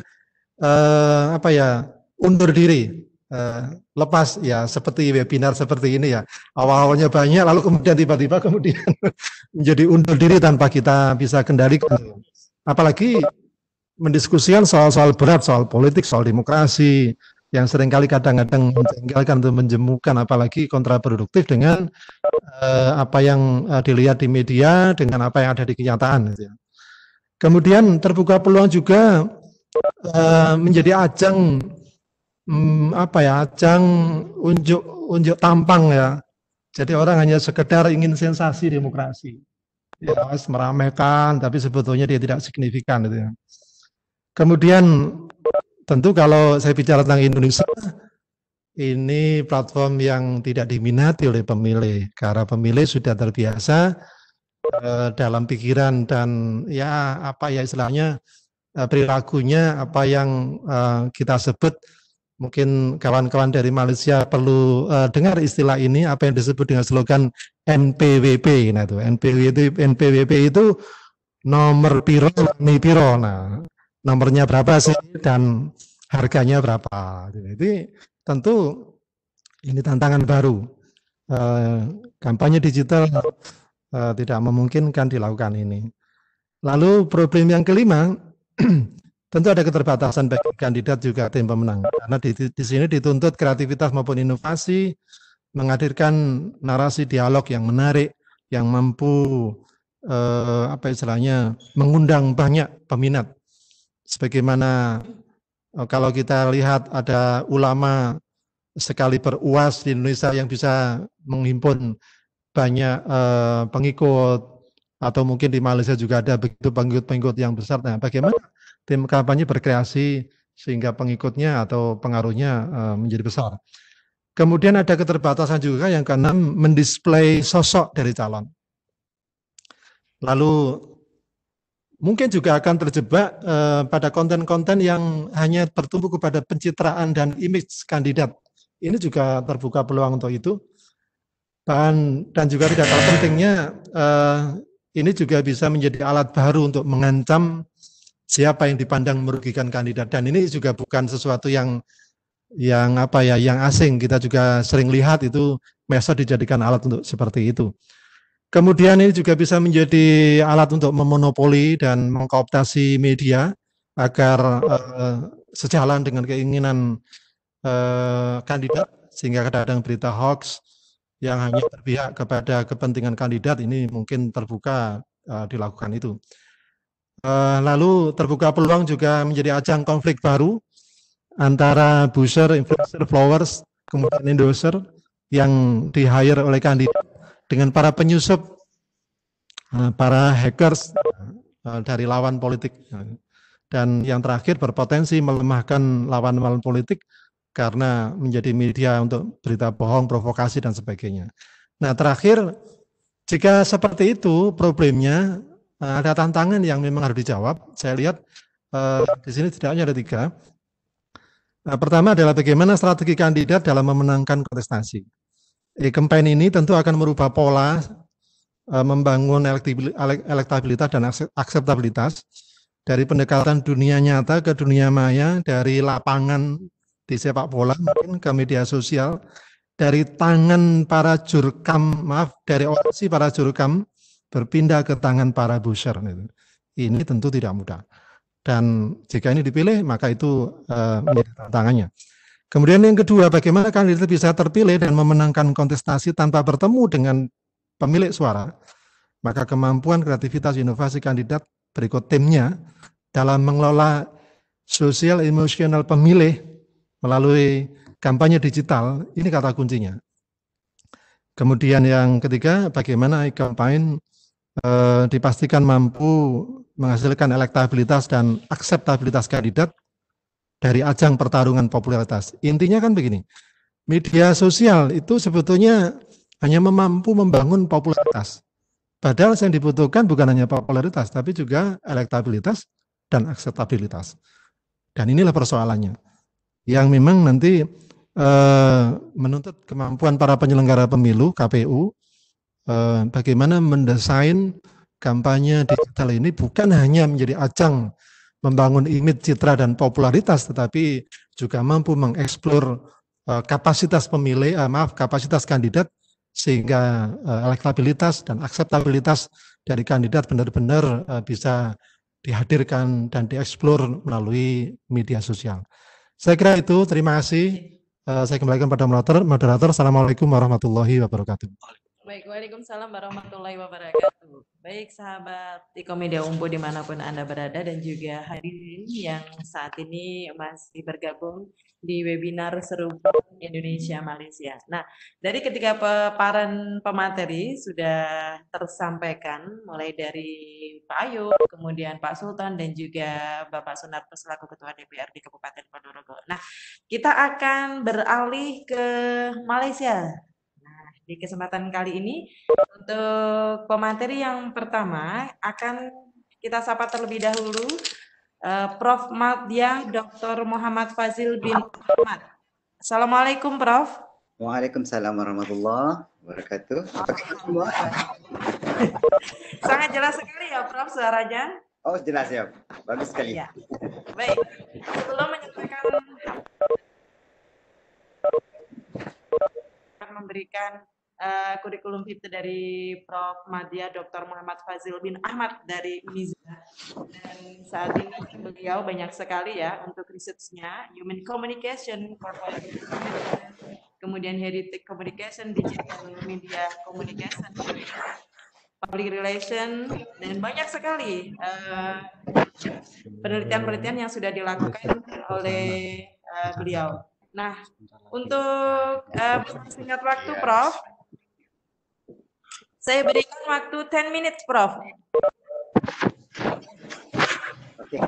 undur diri, lepas ya seperti webinar seperti ini ya, awal-awalnya banyak lalu kemudian tiba-tiba menjadi undur diri tanpa kita bisa kendalikan, apalagi mendiskusikan soal-soal berat, soal politik, soal demokrasi, yang seringkali kadang-kadang menjengkelkan atau menjemukan, apalagi kontraproduktif dengan apa yang dilihat di media, dengan apa yang ada di kenyataan. Gitu ya. Kemudian terbuka peluang juga menjadi ajang, ajang unjuk tampang ya. Jadi orang hanya sekedar ingin sensasi demokrasi, ya, meramaikan, tapi sebetulnya dia tidak signifikan. Gitu ya. Kemudian tentu kalau saya bicara tentang Indonesia, ini platform yang tidak diminati oleh pemilih, karena pemilih sudah terbiasa dalam pikiran dan ya istilahnya perilakunya apa yang kita sebut, mungkin kawan-kawan dari Malaysia perlu dengar istilah ini, apa yang disebut dengan slogan NPWP. Nah itu NPWP itu nomor piro, nah nomornya berapa sih dan harganya berapa. Jadi tentu ini tantangan baru. Kampanye digital tidak memungkinkan dilakukan ini. Lalu problem yang kelima, tentu ada keterbatasan bagi kandidat juga tim pemenang. Karena di sini dituntut kreativitas maupun inovasi, menghadirkan narasi dialog yang menarik, yang mampu mengundang banyak peminat. Sebagaimana kalau kita lihat ada ulama sekali beruas di Indonesia yang bisa menghimpun banyak pengikut, atau mungkin di Malaysia juga ada begitu pengikut yang besar. Nah, bagaimana tim kampanye berkreasi sehingga pengikutnya atau pengaruhnya menjadi besar. Kemudian ada keterbatasan juga yang keenam, mendisplay sosok dari calon. Lalu mungkin juga akan terjebak pada konten-konten yang hanya bertumpu kepada pencitraan dan image kandidat. Ini juga terbuka peluang untuk itu. Dan juga tidak kalah pentingnya, ini juga bisa menjadi alat baru untuk mengancam siapa yang dipandang merugikan kandidat. Dan ini juga bukan sesuatu yang asing. Kita juga sering lihat itu medsos dijadikan alat untuk seperti itu. Kemudian ini juga bisa menjadi alat untuk memonopoli dan mengkooptasi media agar sejalan dengan keinginan kandidat, sehingga kadang-kadang berita hoax yang hanya berpihak kepada kepentingan kandidat ini mungkin terbuka dilakukan itu. Lalu terbuka peluang juga menjadi ajang konflik baru antara booster, influencer, followers, kemudian endorser yang di-hire oleh kandidat dengan para penyusup, para hackers dari lawan politik. Dan yang terakhir berpotensi melemahkan lawan-lawan politik karena menjadi media untuk berita bohong, provokasi, dan sebagainya. Nah, terakhir, jika seperti itu problemnya, ada tantangan yang memang harus dijawab. Saya lihat di sini setidaknya ada 3. Pertama adalah bagaimana strategi kandidat dalam memenangkan kontestasi. Campaign ini tentu akan merubah pola membangun elektabilitas dan akseptabilitas dari pendekatan dunia nyata ke dunia maya, dari lapangan di sepak bola mungkin ke media sosial, dari tangan para jurkam, dari orasi para jurkam berpindah ke tangan para booster. Ini tentu tidak mudah. Dan jika ini dipilih, maka itu menjadi tantangannya. Kemudian yang kedua, bagaimana kandidat bisa terpilih dan memenangkan kontestasi tanpa bertemu dengan pemilik suara. Maka kemampuan, kreativitas, inovasi kandidat berikut timnya dalam mengelola sosial emosional pemilih melalui kampanye digital, ini kata kuncinya. Kemudian yang ketiga, bagaimana campaign dipastikan mampu menghasilkan elektabilitas dan akseptabilitas kandidat dari ajang pertarungan popularitas. Intinya kan begini, media sosial itu sebetulnya hanya mampu membangun popularitas. Padahal yang dibutuhkan bukan hanya popularitas, tapi juga elektabilitas dan akseptabilitas. Dan inilah persoalannya, yang memang nanti menuntut kemampuan para penyelenggara pemilu, KPU, bagaimana mendesain kampanye digital ini bukan hanya menjadi ajang membangun image, citra, dan popularitas, tetapi juga mampu mengeksplor kapasitas pemilih, kapasitas kandidat, sehingga elektabilitas dan akseptabilitas dari kandidat benar-benar bisa dihadirkan dan dieksplor melalui media sosial. Saya kira itu, terima kasih. Saya kembalikan pada moderator. Assalamualaikum warahmatullahi wabarakatuh. Baik, waalaikumsalam warahmatullahi wabarakatuh. Baik sahabat Tiko Media Umbu dimanapun Anda berada dan juga hadirin yang saat ini masih bergabung di webinar Serumpun Indonesia Malaysia. Nah, dari ketiga paparan pemateri sudah tersampaikan mulai dari Pak Ayu, kemudian Pak Sultan dan juga Bapak Sunarto selaku Ketua DPRD Kabupaten Ponorogo. Nah, kita akan beralih ke Malaysia. Di kesempatan kali ini, untuk pemateri yang pertama akan kita sapa terlebih dahulu Prof. Madya Dr. Muhammad Fazil bin Ahmad. Assalamualaikum, Prof. Waalaikumsalam warahmatullahi wabarakatuh. Apa kabar semua? Sangat jelas sekali ya, Prof, suaranya. Oh, jelas ya. Bagus sekali. Ya. Baik. Sebelum menyampaikan memberikan kurikulum vitae dari Prof. Madya Dr. Muhammad Fazil bin Ahmad dari UNIZA, dan saat ini beliau banyak sekali ya untuk risetnya, Human Communication, Corporate Communication, kemudian Heritage Communication, Digital Media Communication, Public Relation, dan banyak sekali penelitian-penelitian yang sudah dilakukan oleh beliau. Nah, untuk singkat waktu, Prof, saya berikan waktu 10 minutes, Prof. Oke.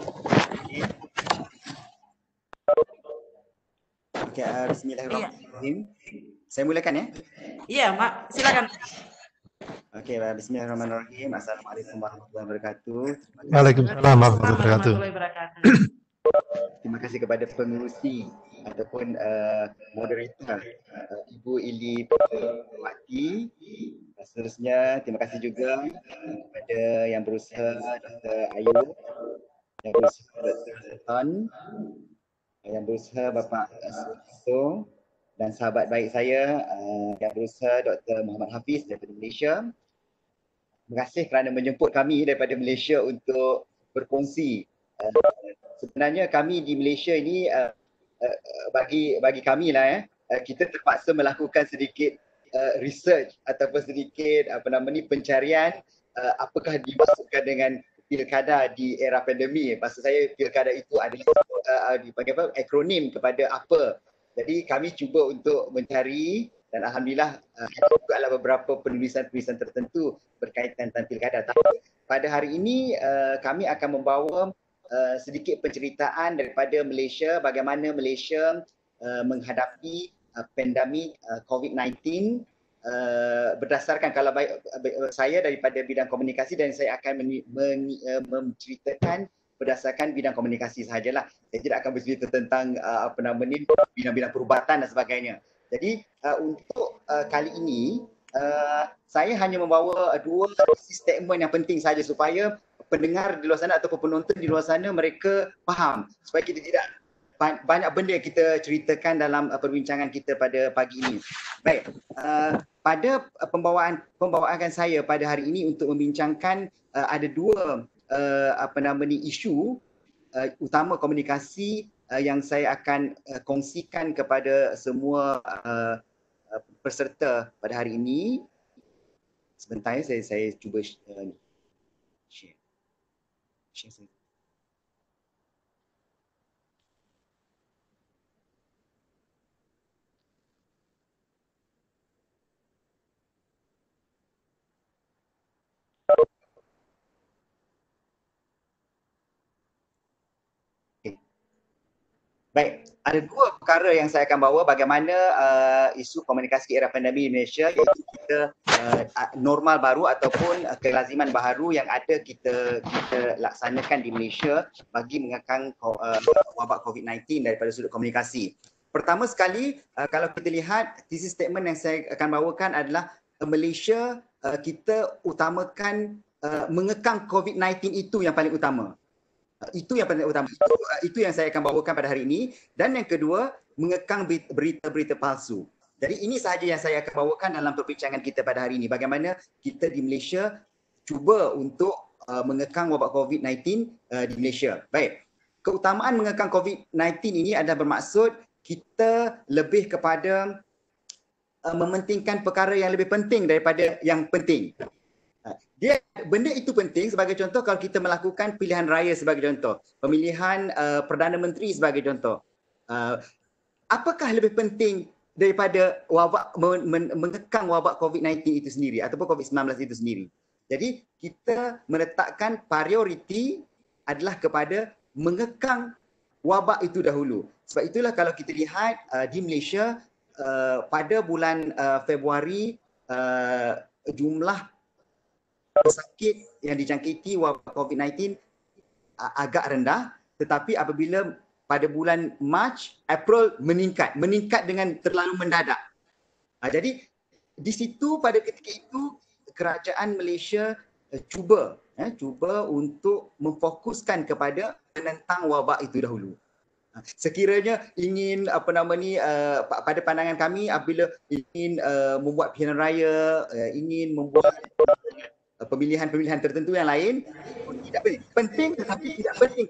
Oke, bismillahirrahmanirrahim. Saya mulakan ya? Iya, Mak, silakan. Oke, bismillahirrahmanirrahim. Assalamualaikum warahmatullahi wabarakatuh. Waalaikumsalam warahmatullahi wabarakatuh. Terima kasih kepada pengurusi ataupun moderator Ibu Ili Wati. Seterusnya, terima kasih juga kepada yang berusaha Dr. Ayu, yang berusaha Dr. Sultan, yang berusaha Bapak Suso, dan sahabat baik saya yang berusaha Dr. Muhammad Hafiz daripada Malaysia. Terima kasih kerana menjemput kami daripada Malaysia untuk berkongsi. Sebenarnya kami di Malaysia ini bagi kami lah kita terpaksa melakukan sedikit research ataupun sedikit pencarian apakah dimaksudkan dengan pilkada di era pandemik. Maksud saya pilkada itu adalah dipanggil apa, akronim kepada apa. Jadi kami cuba untuk mencari dan alhamdulillah ada juga beberapa penulisan-penulisan tertentu berkaitan tentang pilkada. Tapi pada hari ini kami akan membawa sedikit penceritaan daripada Malaysia, bagaimana Malaysia menghadapi pandemik COVID-19 berdasarkan kalau saya daripada bidang komunikasi dan saya akan menceritakan berdasarkan bidang komunikasi sahajalah. Saya tidak akan bercerita tentang bidang-bidang perubatan dan sebagainya. Jadi untuk kali ini saya hanya membawa dua statement yang penting saja supaya pendengar di luar sana ataupun penonton di luar sana mereka faham, supaya kita tidak banyak benda yang kita ceritakan dalam perbincangan kita pada pagi ini. Baik, pada pembawaan saya pada hari ini untuk membincangkan ada dua isu utama komunikasi yang saya akan kongsikan kepada semua peserta pada hari ini. Sebentar ya, saya cuba share. Baik, ada dua perkara yang saya akan bawa bagaimana isu komunikasi era pandemik di Malaysia, iaitu kita normal baru ataupun kelaziman baru yang ada kita laksanakan di Malaysia bagi mengekang wabak COVID-19 daripada sudut komunikasi. Pertama sekali, kalau kita lihat thesis statement yang saya akan bawakan adalah Malaysia kita utamakan mengekang COVID-19 itu yang paling utama. Itu yang paling utama. Itu yang saya akan bawakan pada hari ini. Dan yang kedua, mengekang berita-berita palsu. Jadi ini sahaja yang saya akan bawakan dalam perbincangan kita pada hari ini. Bagaimana kita di Malaysia cuba untuk mengekang wabak COVID-19 di Malaysia. Baik, keutamaan mengekang COVID-19 ini adalah bermaksud kita lebih kepada mementingkan perkara yang lebih penting daripada yang penting. Benda itu penting sebagai contoh kalau kita melakukan pilihan raya sebagai contoh, pemilihan Perdana Menteri sebagai contoh. Apakah lebih penting daripada mengekang wabak COVID-19 itu sendiri ataupun COVID-19 itu sendiri? Jadi kita meletakkan prioriti adalah kepada mengekang wabak itu dahulu. Sebab itulah kalau kita lihat di Malaysia pada bulan Februari jumlah pesakit yang dijangkiti wabak COVID-19 agak rendah, tetapi apabila pada bulan Mac, April meningkat dengan terlalu mendadak. Jadi di situ pada ketika itu kerajaan Malaysia cuba untuk memfokuskan kepada menentang wabak itu dahulu. Sekiranya ingin pada pandangan kami apabila ingin membuat pilihan raya, ingin membuat pemilihan-pemilihan tertentu yang lain, tidak penting tetapi tidak penting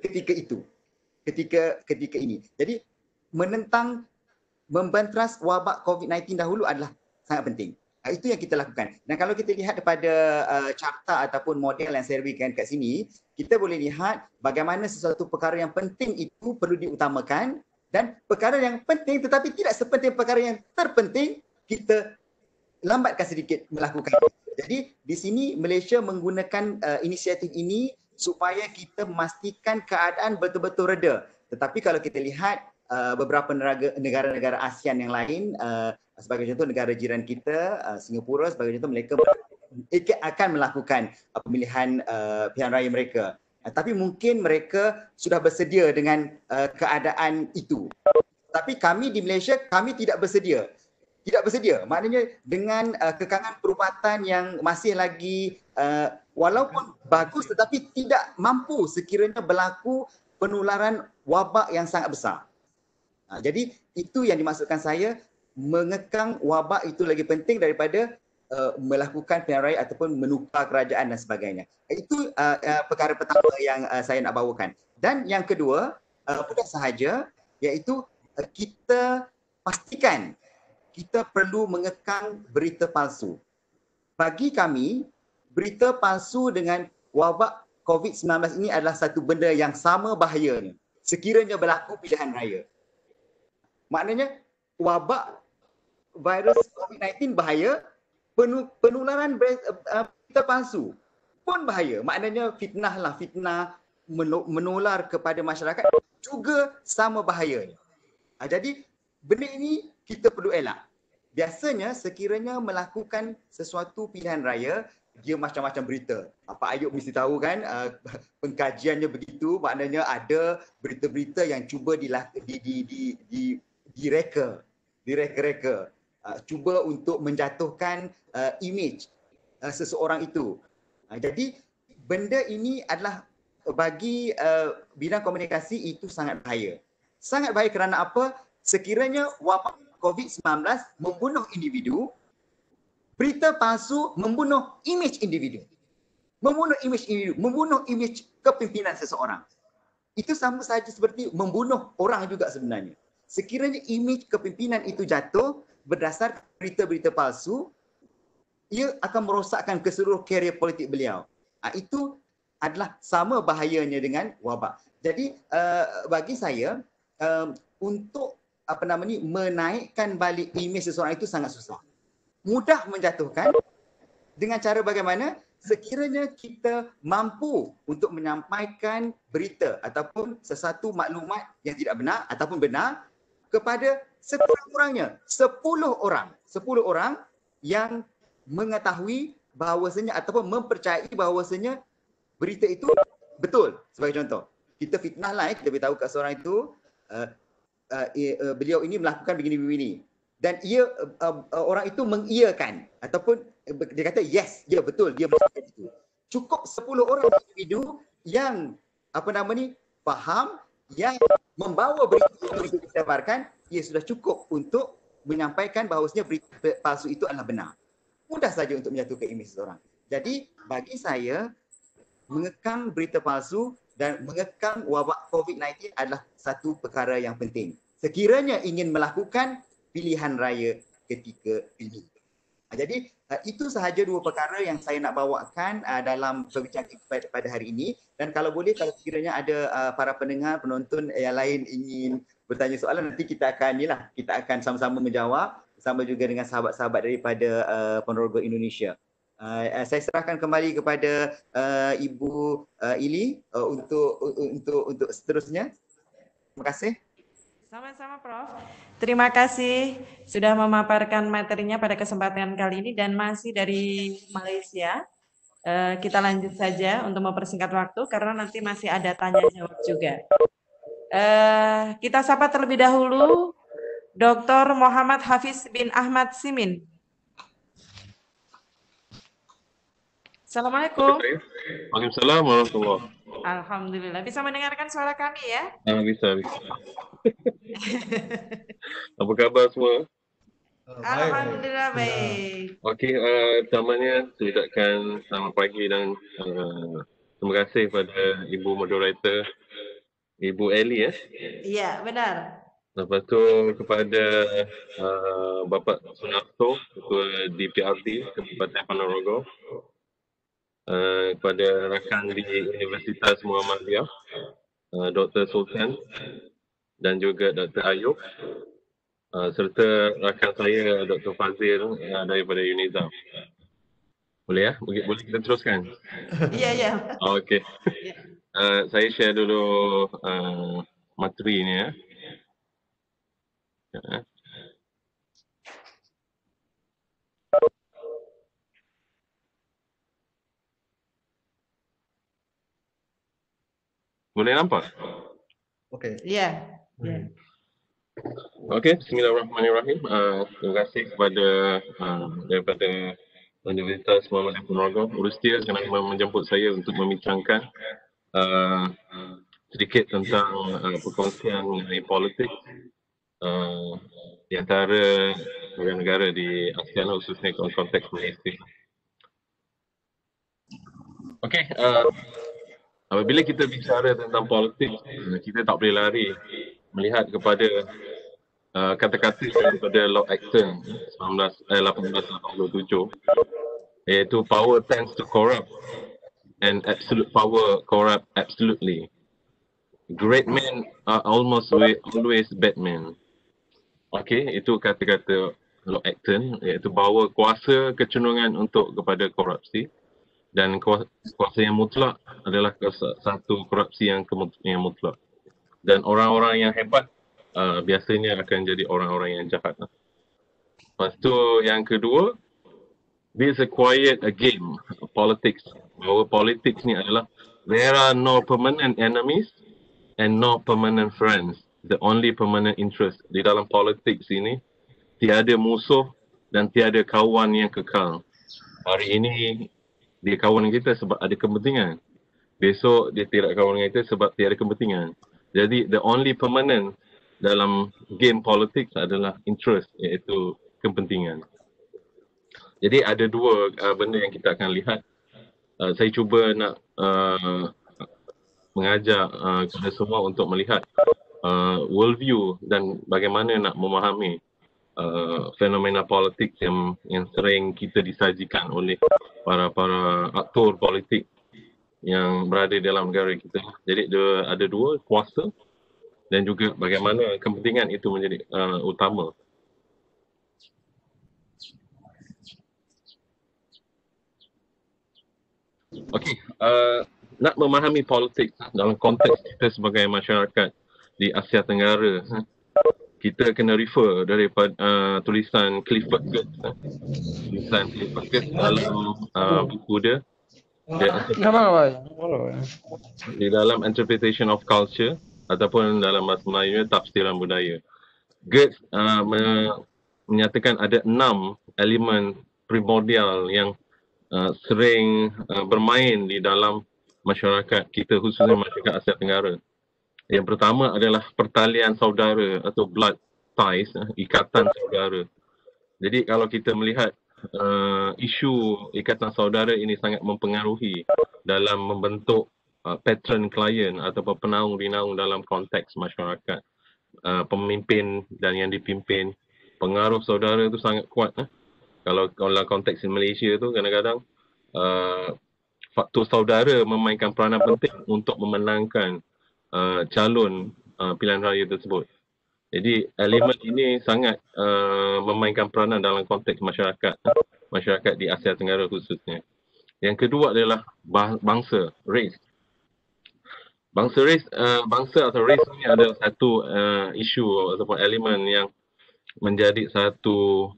ketika ini. Jadi menentang, membantras wabak COVID-19 dahulu adalah sangat penting. Itu yang kita lakukan. Dan kalau kita lihat daripada carta ataupun model yang saya berikan kat sini, kita boleh lihat bagaimana sesuatu perkara yang penting itu perlu diutamakan dan perkara yang penting tetapi tidak sepenting perkara yang terpenting kita lambatkan sedikit melakukan. Jadi di sini Malaysia menggunakan inisiatif ini supaya kita memastikan keadaan betul-betul reda. Tetapi kalau kita lihat beberapa negara-negara ASEAN yang lain, sebagai contoh negara jiran kita, Singapura sebagai contoh, mereka akan melakukan pemilihan pilihan raya mereka. Tapi mungkin mereka sudah bersedia dengan keadaan itu. Tapi kami di Malaysia, kami tidak bersedia. Maknanya dengan kekangan perubatan yang masih lagi walaupun bagus tetapi tidak mampu sekiranya berlaku penularan wabak yang sangat besar. Jadi itu yang dimaksudkan saya, mengekang wabak itu lagi penting daripada melakukan pilihan raya ataupun menukar kerajaan dan sebagainya. Itu perkara pertama yang saya nak bawakan. Dan yang kedua, bukan sahaja, iaitu kita pastikan kita perlu mengekang berita palsu. Bagi kami, berita palsu dengan wabak COVID-19 ini adalah satu benda yang sama bahayanya sekiranya berlaku pilihan raya. Maknanya wabak virus COVID-19 bahaya, penularan berita palsu pun bahaya. Maknanya fitnah menular kepada masyarakat juga sama bahayanya. Jadi benda ini kita perlu elak. Biasanya sekiranya melakukan sesuatu pilihan raya, dia macam-macam berita. Pak Ayub mesti tahu kan, pengkajiannya begitu, maknanya ada berita-berita yang cuba direka-reka, cuba untuk menjatuhkan image seseorang itu. Jadi benda ini adalah bagi bidang komunikasi itu sangat bahaya. Sangat bahaya kerana apa? Sekiranya wabak COVID-19 membunuh individu, berita palsu membunuh imej individu. Membunuh imej kepimpinan seseorang. Itu sama saja seperti membunuh orang juga sebenarnya. Sekiranya imej kepimpinan itu jatuh berdasar berita-berita palsu, ia akan merosakkan keseluruh karier politik beliau. Itu adalah sama bahayanya dengan wabak. Jadi bagi saya untuk menaikkan balik imej seseorang itu sangat susah. Mudah menjatuhkan dengan cara bagaimana? Sekiranya kita mampu untuk menyampaikan berita ataupun sesuatu maklumat yang tidak benar ataupun benar kepada sekurang-kurangnya 10 orang yang mengetahui bahawasanya ataupun mempercayai bahawasanya berita itu betul. Sebagai contoh, kita fitnah lah, kita beritahu kat seorang itu beliau ini melakukan begini-begini dan orang itu mengiyakan ataupun dia kata yes, ya betul, dia melakukan itu. Cukup 10 orang individu yang faham, yang membawa berita itu disebarkan, ia sudah cukup untuk menyampaikan bahawasanya berita palsu itu adalah benar. Mudah saja untuk menjatuhkan imej seseorang. Jadi bagi saya, mengekang berita palsu dan mengekang wabak COVID-19 adalah satu perkara yang penting. Sekiranya ingin melakukan pilihan raya ketika ini. Jadi itu sahaja dua perkara yang saya nak bawakan dalam perbincangan pada hari ini. Dan kalau boleh, kalau sekiranya ada para pendengar, penonton yang lain ingin bertanya soalan, nanti kita akan sama-sama menjawab bersama juga dengan sahabat-sahabat daripada Ponorogo Indonesia. Saya serahkan kembali kepada Ibu Ili untuk seterusnya. Terima kasih. Sama-sama Prof. Terima kasih sudah memaparkan materinya pada kesempatan kali ini dan masih dari Malaysia. Kita lanjut saja untuk mempersingkat waktu karena nanti masih ada tanya jawab juga. Kita sapa terlebih dahulu Dr. Muhammad Hafiz bin Ahmad Simin. Assalamualaikum. Waalaikumsalam warahmatullahi. Alhamdulillah. Bisa mendengarkan suara kami ya? Bisa. Apa khabar semua? Alhamdulillah baik. Okey, pertamanya saya ucapkan selamat pagi dan terima kasih kepada Ibu Moderator, Ibu Eli ya. Iya, benar. Lepas tu kepada Bapak Sunarto, Ketua DPRD Kabupaten Ponorogo, kepada rakan di Universitas Muhammadiyah, Dr. Sultan dan juga Dr. Ayub, serta rakan saya Dr. Fazil daripada UNIZA. Boleh ya? Boleh kita teruskan? Iya. Okey. Saya share dulu materi ni ya. Boleh nampak? Okey. Iya. Okey, bismillahirrahmanirrahim. Terima kasih kepada daripada Universitas Muhammadiyah Ponorogo, Urustia kerana menjemput saya untuk membincangkan sedikit tentang perkongsian mengenai politik di antara negara-negara di ASEAN, khususnya konteks Malaysia. Okey, apabila kita bicara tentang politik, kita tak boleh lari melihat kepada kata-kata daripada Lord Acton 1887, iaitu power tends to corrupt and absolute power corrupt absolutely. Great men are almost always bad men. Okey, itu kata-kata Lord Acton, iaitu bahawa kuasa kecenderungan untuk kepada korupsi, dan kuasa yang mutlak adalah satu korupsi yang mutlak. Dan orang-orang yang hebat biasanya akan jadi orang-orang yang jahat. Lepas tu yang kedua, this is a quiet game, politics. Bahawa politics ni adalah there are no permanent enemies and no permanent friends. The only permanent interest. Di dalam politics ini, tiada musuh dan tiada kawan yang kekal. Hari ini dia kawan dengan kita sebab ada kepentingan. Besok dia tidak kawan dengan kita sebab tiada kepentingan. Jadi the only permanent dalam game politics adalah interest, iaitu kepentingan. Jadi ada dua benda yang kita akan lihat. Saya cuba nak mengajak kepada semua untuk melihat worldview dan bagaimana nak memahami fenomena politik yang sering kita disajikan oleh para aktor politik yang berada dalam negara kita. Jadi ada dua, kuasa dan juga bagaimana kepentingan itu menjadi utama. Okey, nak memahami politik dalam konteks kita sebagai masyarakat di Asia Tenggara, kita kena refer daripada tulisan Clifford Geertz. Tulisan Clifford Geertz dalam buku dia di dalam Interpretation of Culture, ataupun dalam bahasa Melayu tafsiran budaya. Geertz menyatakan ada 6 elemen primordial yang sering bermain di dalam masyarakat kita, khususnya masyarakat Asia Tenggara. Yang pertama adalah pertalian saudara atau blood ties, ikatan saudara. Jadi kalau kita melihat isu ikatan saudara ini sangat mempengaruhi dalam membentuk patron client ataupun penaung-dinaung dalam konteks masyarakat. Pemimpin dan yang dipimpin, pengaruh saudara itu sangat kuat. Kalau konteks di Malaysia tu kadang-kadang faktor saudara memainkan peranan penting untuk memenangkan calon pilihan raya tersebut. Jadi elemen ini sangat memainkan peranan dalam konteks masyarakat di Asia Tenggara khususnya. Yang kedua adalah bangsa, race. Bangsa atau race ini adalah satu isu ataupun elemen yang menjadi satu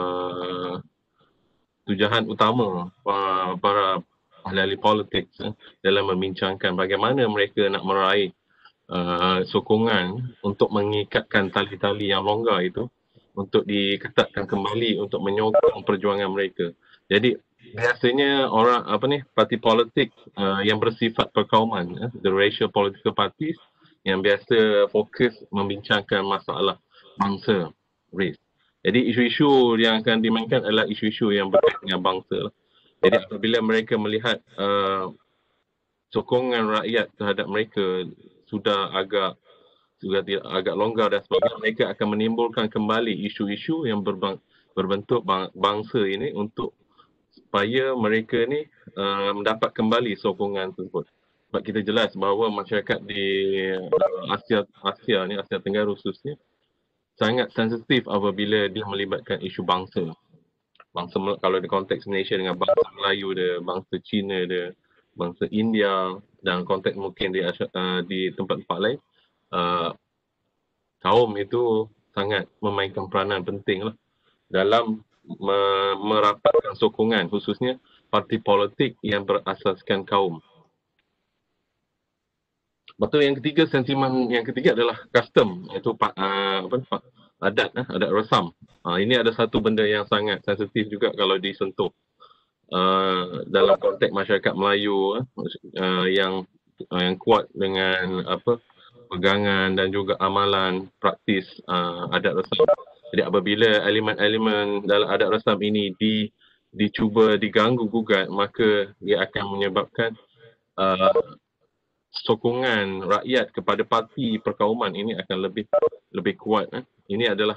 tujuan utama para ahli politik dalam membincangkan bagaimana mereka nak meraih sokongan untuk mengikatkan tali-tali yang longgar itu untuk diketatkan kembali untuk menyokong perjuangan mereka. Jadi biasanya parti politik yang bersifat perkauman, the racial political parties, yang biasa fokus membincangkan masalah bangsa, race. Jadi isu-isu yang akan dimainkan adalah isu-isu yang berkaitan dengan bangsa. Jadi apabila mereka melihat sokongan rakyat terhadap mereka sudah agak longgar dan sebagainya, mereka akan menimbulkan kembali isu-isu yang berbentuk bangsa ini untuk supaya mereka ni mendapat kembali sokongan tersebut. Sebab kita jelas bahawa masyarakat di Asia Tenggara khususnya sangat sensitif apabila dia melibatkan isu bangsa. Kalau di konteks Malaysia dengan bangsa Melayu dia, bangsa Cina dia, bangsa India, dan konteks mungkin di tempat-tempat lain, kaum itu sangat memainkan peranan penting lah dalam merapatkan sokongan, khususnya parti politik yang berasaskan kaum. Betul. Yang ketiga, sentimen yang ketiga adalah custom, iaitu adat resam. Ini ada satu benda yang sangat sensitif juga kalau disentuh dalam konteks masyarakat Melayu yang kuat dengan pegangan dan juga amalan praktis adat resam. Jadi apabila elemen-elemen dalam adat rasam ini dicuba diganggu gugat, maka dia akan menyebabkan sokongan rakyat kepada parti perkauman ini akan lebih kuat. Ini adalah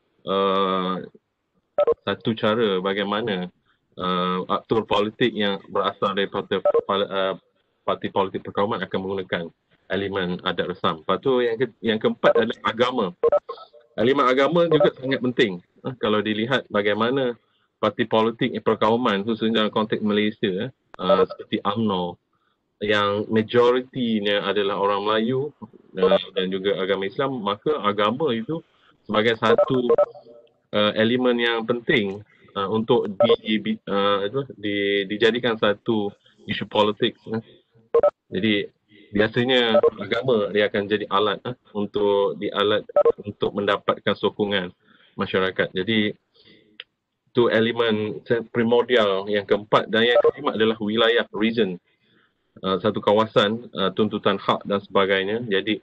satu cara bagaimana aktor politik yang berasal daripada parti politik perkauman akan menggunakan elemen adat resam. Lepas tu yang keempat adalah agama. Elemen agama juga sangat penting. Kalau dilihat bagaimana parti politik perkauman khususnya dalam konteks Malaysia seperti UMNO yang majoritinya adalah orang Melayu dan juga agama Islam, maka agama itu sebagai satu elemen yang penting untuk dijadikan satu isu politik. Jadi biasanya agama dia akan jadi alat untuk mendapatkan sokongan masyarakat. Jadi itu elemen primordial yang keempat. Dan yang kelima adalah wilayah, region, satu kawasan, tuntutan hak dan sebagainya. Jadi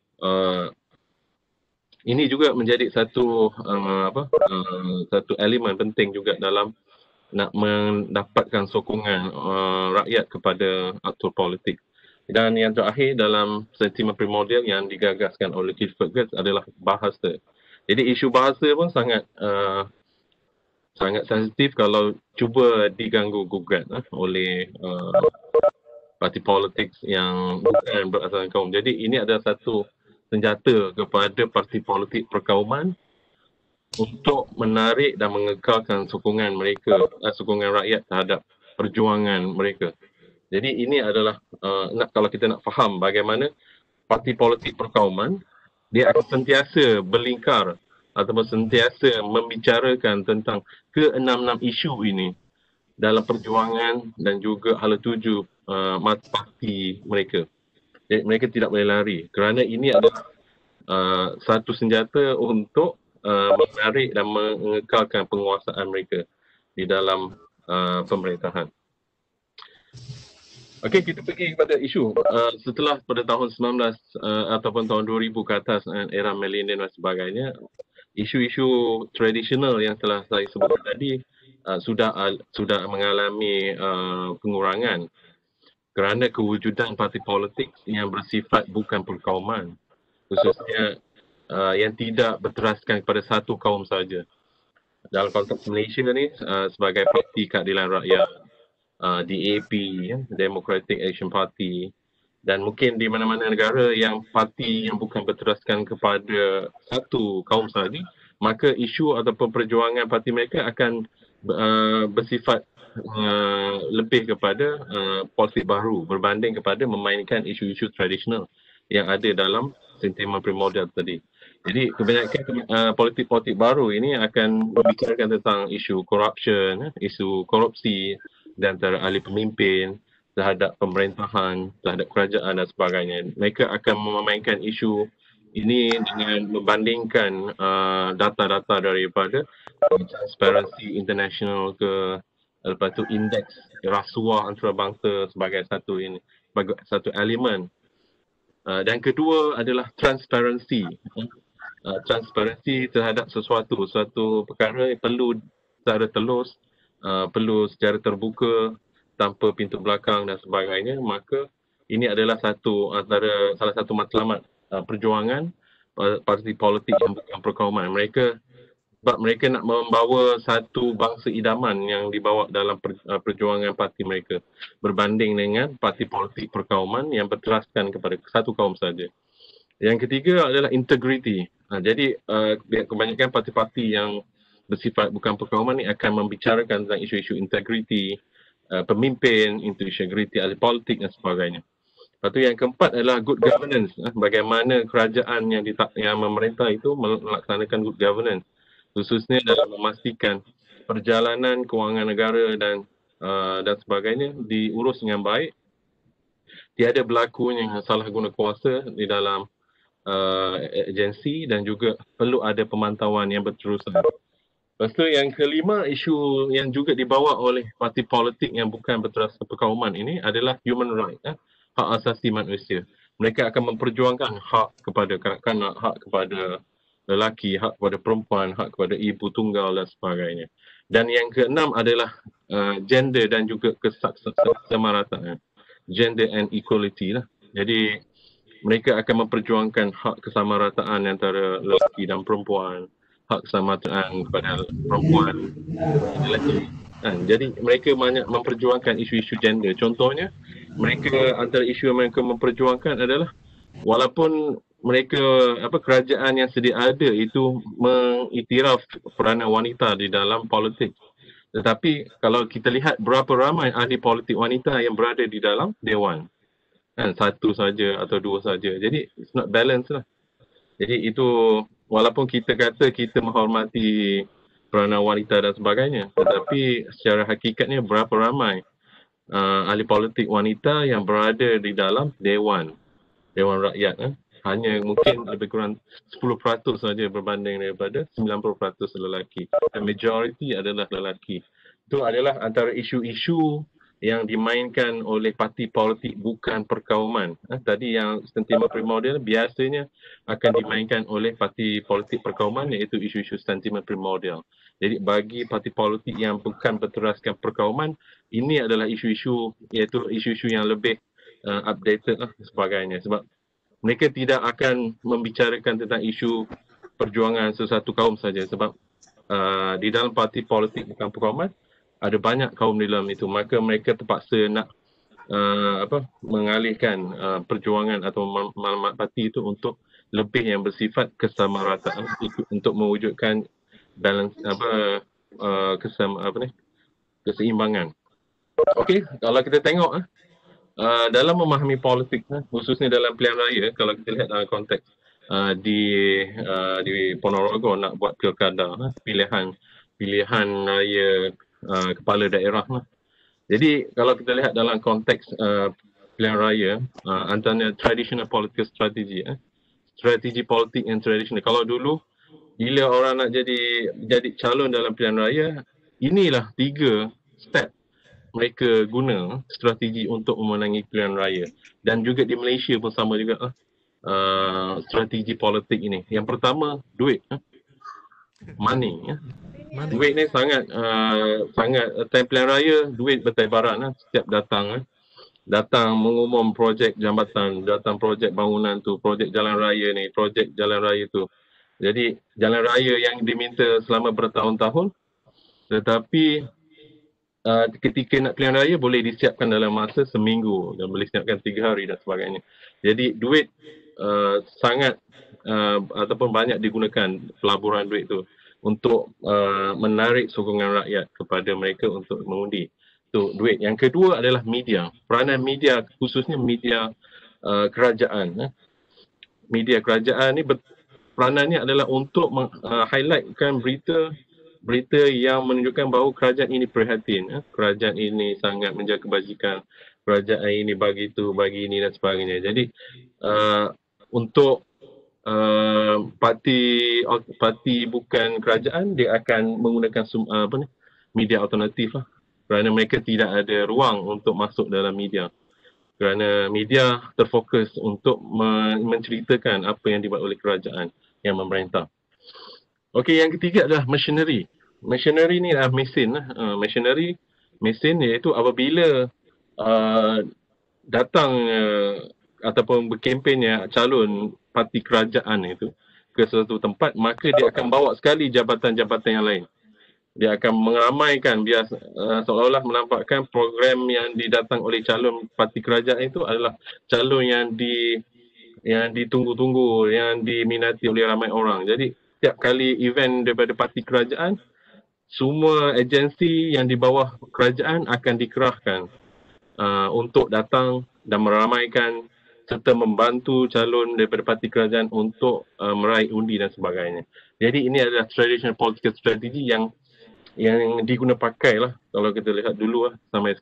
ini juga menjadi satu elemen penting juga dalam nak mendapatkan sokongan rakyat kepada aktor politik. Dan yang terakhir dalam sentimen primordial yang digagaskan oleh Clifford Geertz adalah bahasa. Jadi isu bahasa pun sangat sensitif kalau cuba diganggu gugat oleh parti politik yang bukan berasal kaum. Jadi ini adalah satu senjata kepada parti politik perkauman untuk menarik dan mengekalkan sokongan mereka, sokongan rakyat terhadap perjuangan mereka. Jadi ini adalah kalau kita nak faham bagaimana parti politik perkauman dia akan sentiasa berlingkar ataupun sentiasa membicarakan tentang ke-6 isu ini dalam perjuangan dan juga hala tuju parti mereka. Jadi mereka tidak boleh lari kerana ini adalah satu senjata untuk menarik dan mengekalkan penguasaan mereka di dalam pemerintahan. Okey, kita pergi kepada isu setelah pada tahun 19 ataupun tahun 2000 ke atas, era milenial dan sebagainya, isu-isu tradisional yang telah saya sebut tadi sudah mengalami pengurangan kerana kewujudan parti politik yang bersifat bukan perkauman, khususnya yang tidak berteraskan kepada satu kaum saja. Dalam konteks Malaysia ni sebagai Parti Keadilan Rakyat, DAP, Democratic Action Party, dan mungkin di mana-mana negara yang parti yang bukan berteraskan kepada satu kaum sahaja, maka isu ataupun perjuangan parti mereka akan bersifat lebih kepada politik baru berbanding kepada memainkan isu-isu tradisional yang ada dalam sentimen primordial tadi. Jadi kebanyakan politik-politik baru ini akan membicarakan tentang isu corruption, isu korupsi dan antara ahli pemimpin terhadap pemerintahan, terhadap kerajaan dan sebagainya. Mereka akan memainkan isu ini dengan membandingkan data-data daripada Transparency International ke, lepas tu indeks rasuah antarabangsa sebagai satu elemen. Dan kedua adalah transparansi. Transparansi terhadap suatu perkara yang perlu secara telus, perlu secara terbuka, tanpa pintu belakang dan sebagainya. Maka ini adalah salah satu matlamat perjuangan parti politik yang bukan perkauman. Sebab mereka nak membawa satu bangsa idaman yang dibawa dalam perjuangan parti mereka berbanding dengan parti politik perkauman yang berteraskan kepada satu kaum saja. Yang ketiga adalah integriti. Jadi kebanyakan parti-parti yang bersifat bukan perkauman ni akan membicarakan tentang isu-isu integriti pemimpin, integriti ahli politik dan sebagainya. Lepas tu yang keempat adalah good governance. Bagaimana kerajaan yang memerintah itu melaksanakan good governance, khususnya dalam memastikan perjalanan kewangan negara dan sebagainya diurus dengan baik. Tiada berlakunya salah guna kuasa di dalam agensi dan juga perlu ada pemantauan yang berterusan. Lepas tu yang kelima, isu yang juga dibawa oleh parti politik yang bukan berteraskan perkauman ini adalah human right, hak asasi manusia. Mereka akan memperjuangkan hak kepada kanak-kanak, hak kepada lelaki, hak kepada perempuan, hak kepada ibu tunggal dan sebagainya. Dan yang keenam adalah gender dan juga kesamarataan. Gender and equality lah. Jadi mereka akan memperjuangkan hak kesamarataan antara lelaki dan perempuan, hak kesamarataan kepada perempuan dan lelaki. Jadi mereka banyak memperjuangkan isu-isu gender. Contohnya, mereka antara isu yang mereka memperjuangkan adalah walaupun mereka kerajaan yang sedia ada itu mengiktiraf peranan wanita di dalam politik. Tetapi kalau kita lihat berapa ramai ahli politik wanita yang berada di dalam dewan. Satu saja atau dua saja. Jadi it's not balance lah. Jadi itu walaupun kita kata kita menghormati peranan wanita dan sebagainya, tetapi secara hakikatnya berapa ramai ahli politik wanita yang berada di dalam dewan rakyat. Hanya mungkin lebih kurang 10% saja berbanding daripada 90% lelaki. Dan majority adalah lelaki. Itu adalah antara isu-isu yang dimainkan oleh parti politik bukan perkauman. Tadi yang sentimen primordial biasanya akan dimainkan oleh parti politik perkauman, iaitu isu-isu sentimen primordial. Jadi bagi parti politik yang bukan berteraskan perkauman, ini adalah isu-isu, iaitu isu-isu yang lebih updated lah sebagainya. Sebab mereka tidak akan membicarakan tentang isu perjuangan sesuatu kaum saja. Sebab di dalam parti politik bukan perkauman, ada banyak kaum di dalam itu, maka mereka terpaksa nak mengalihkan perjuangan atau maklumat parti itu untuk lebih yang bersifat kesamarataan untuk mewujudkan balance keseimbangan. Okey, kalau kita tengok dalam memahami politik, khususnya dalam pilihan raya, kalau kita lihat dalam konteks di Ponorogo nak buat pilkada, pilihan raya kepala daerah. Jadi kalau kita lihat dalam konteks pilihan raya, antara traditional political strategy, strategi politik yang tradisional. Kalau dulu bila orang nak jadi calon dalam pilihan raya, inilah 3 step mereka guna strategi untuk memenangi pilihan raya. Dan juga di Malaysia pun sama juga strategi politik ini. Yang pertama, duit. Money. Duit ni sangat time pilihan raya, duit bertebaran setiap datang. Datang mengumum projek jambatan, datang projek bangunan tu, projek jalan raya ni, projek jalan raya tu. Jadi jalan raya yang diminta selama bertahun-tahun, tetapi ketika nak pilihan raya boleh disiapkan dalam masa seminggu dan boleh disiapkan 3 hari dan sebagainya. Jadi duit sangat ataupun banyak digunakan pelaburan duit tu untuk menarik sokongan rakyat kepada mereka untuk mengundi. Itu duit. Yang kedua adalah media. Peranan media, khususnya media kerajaan. Media kerajaan ni peranannya adalah untuk highlightkan berita yang menunjukkan bahawa kerajaan ini prihatin, kerajaan ini sangat menjaga kebajikan, kerajaan ini bagi itu, bagi ini dan sebagainya. Jadi untuk parti bukan kerajaan, dia akan menggunakan media alternatif lah, kerana mereka tidak ada ruang untuk masuk dalam media. Kerana media terfokus untuk menceritakan apa yang dibuat oleh kerajaan yang memerintah. Okey, yang ketiga adalah machinery. Machinery ni adalah mesin. Mesin iaitu apabila datang ataupun berkempennya calon parti kerajaan itu ke suatu tempat, maka dia akan bawa sekali jabatan-jabatan yang lain. Dia akan mengeramaikan, seolah-olah menampakkan program yang didatang oleh calon parti kerajaan itu adalah calon yang ditunggu-tunggu, yang diminati oleh ramai orang. Jadi setiap kali event daripada parti kerajaan, semua agensi yang di bawah kerajaan akan dikerahkan untuk datang dan meramaikan serta membantu calon daripada parti kerajaan untuk meraih undi dan sebagainya. Jadi ini adalah traditional political strategy yang diguna pakai lah kalau kita lihat dulu lah sampai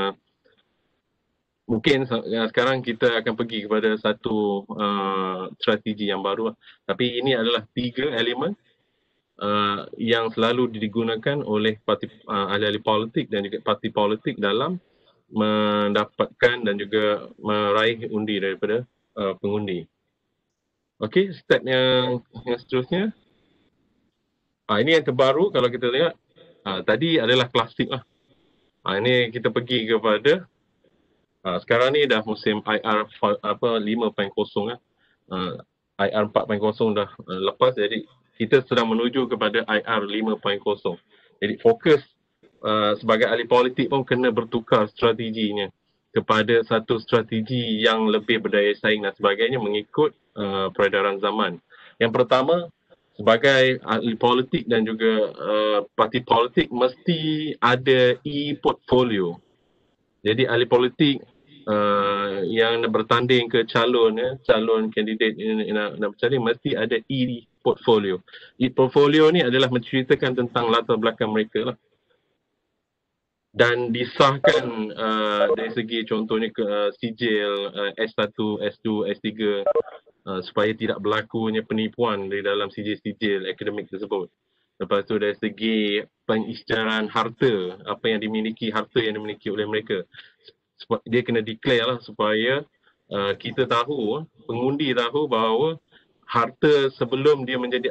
mungkin sekarang kita akan pergi kepada satu strategi yang baru lah. Tapi ini adalah 3 elemen yang selalu digunakan oleh ahli-ahli politik dan juga parti politik dalam mendapatkan dan juga meraih undi daripada pengundi. Okey, step yang seterusnya. Ini yang terbaru kalau kita lihat. Tadi adalah klasik lah. Ini kita pergi kepada sekarang ni dah musim IR 5.0 lah. IR 4.0 dah lepas, jadi kita sedang menuju kepada IR 5.0. Jadi fokus sebagai ahli politik pun kena bertukar strateginya kepada satu strategi yang lebih berdaya saing dan sebagainya mengikut peredaran zaman. Yang pertama, sebagai ahli politik dan juga parti politik mesti ada e-portfolio. Jadi ahli politik yang bertanding ke calon kandidat nak bertanding mesti ada e-portfolio. E-portfolio ni adalah menceritakan tentang latar belakang mereka lah. Dan disahkan dari segi contohnya sijil S1, S2, S3 supaya tidak berlakunya penipuan di dalam sijil-sijil akademik tersebut. Lepas tu dari segi pengisytiharan harta, apa yang dimiliki, harta yang dimiliki oleh mereka. Dia kena declare lah supaya kita tahu, pengundi tahu bahawa harta sebelum dia menjadi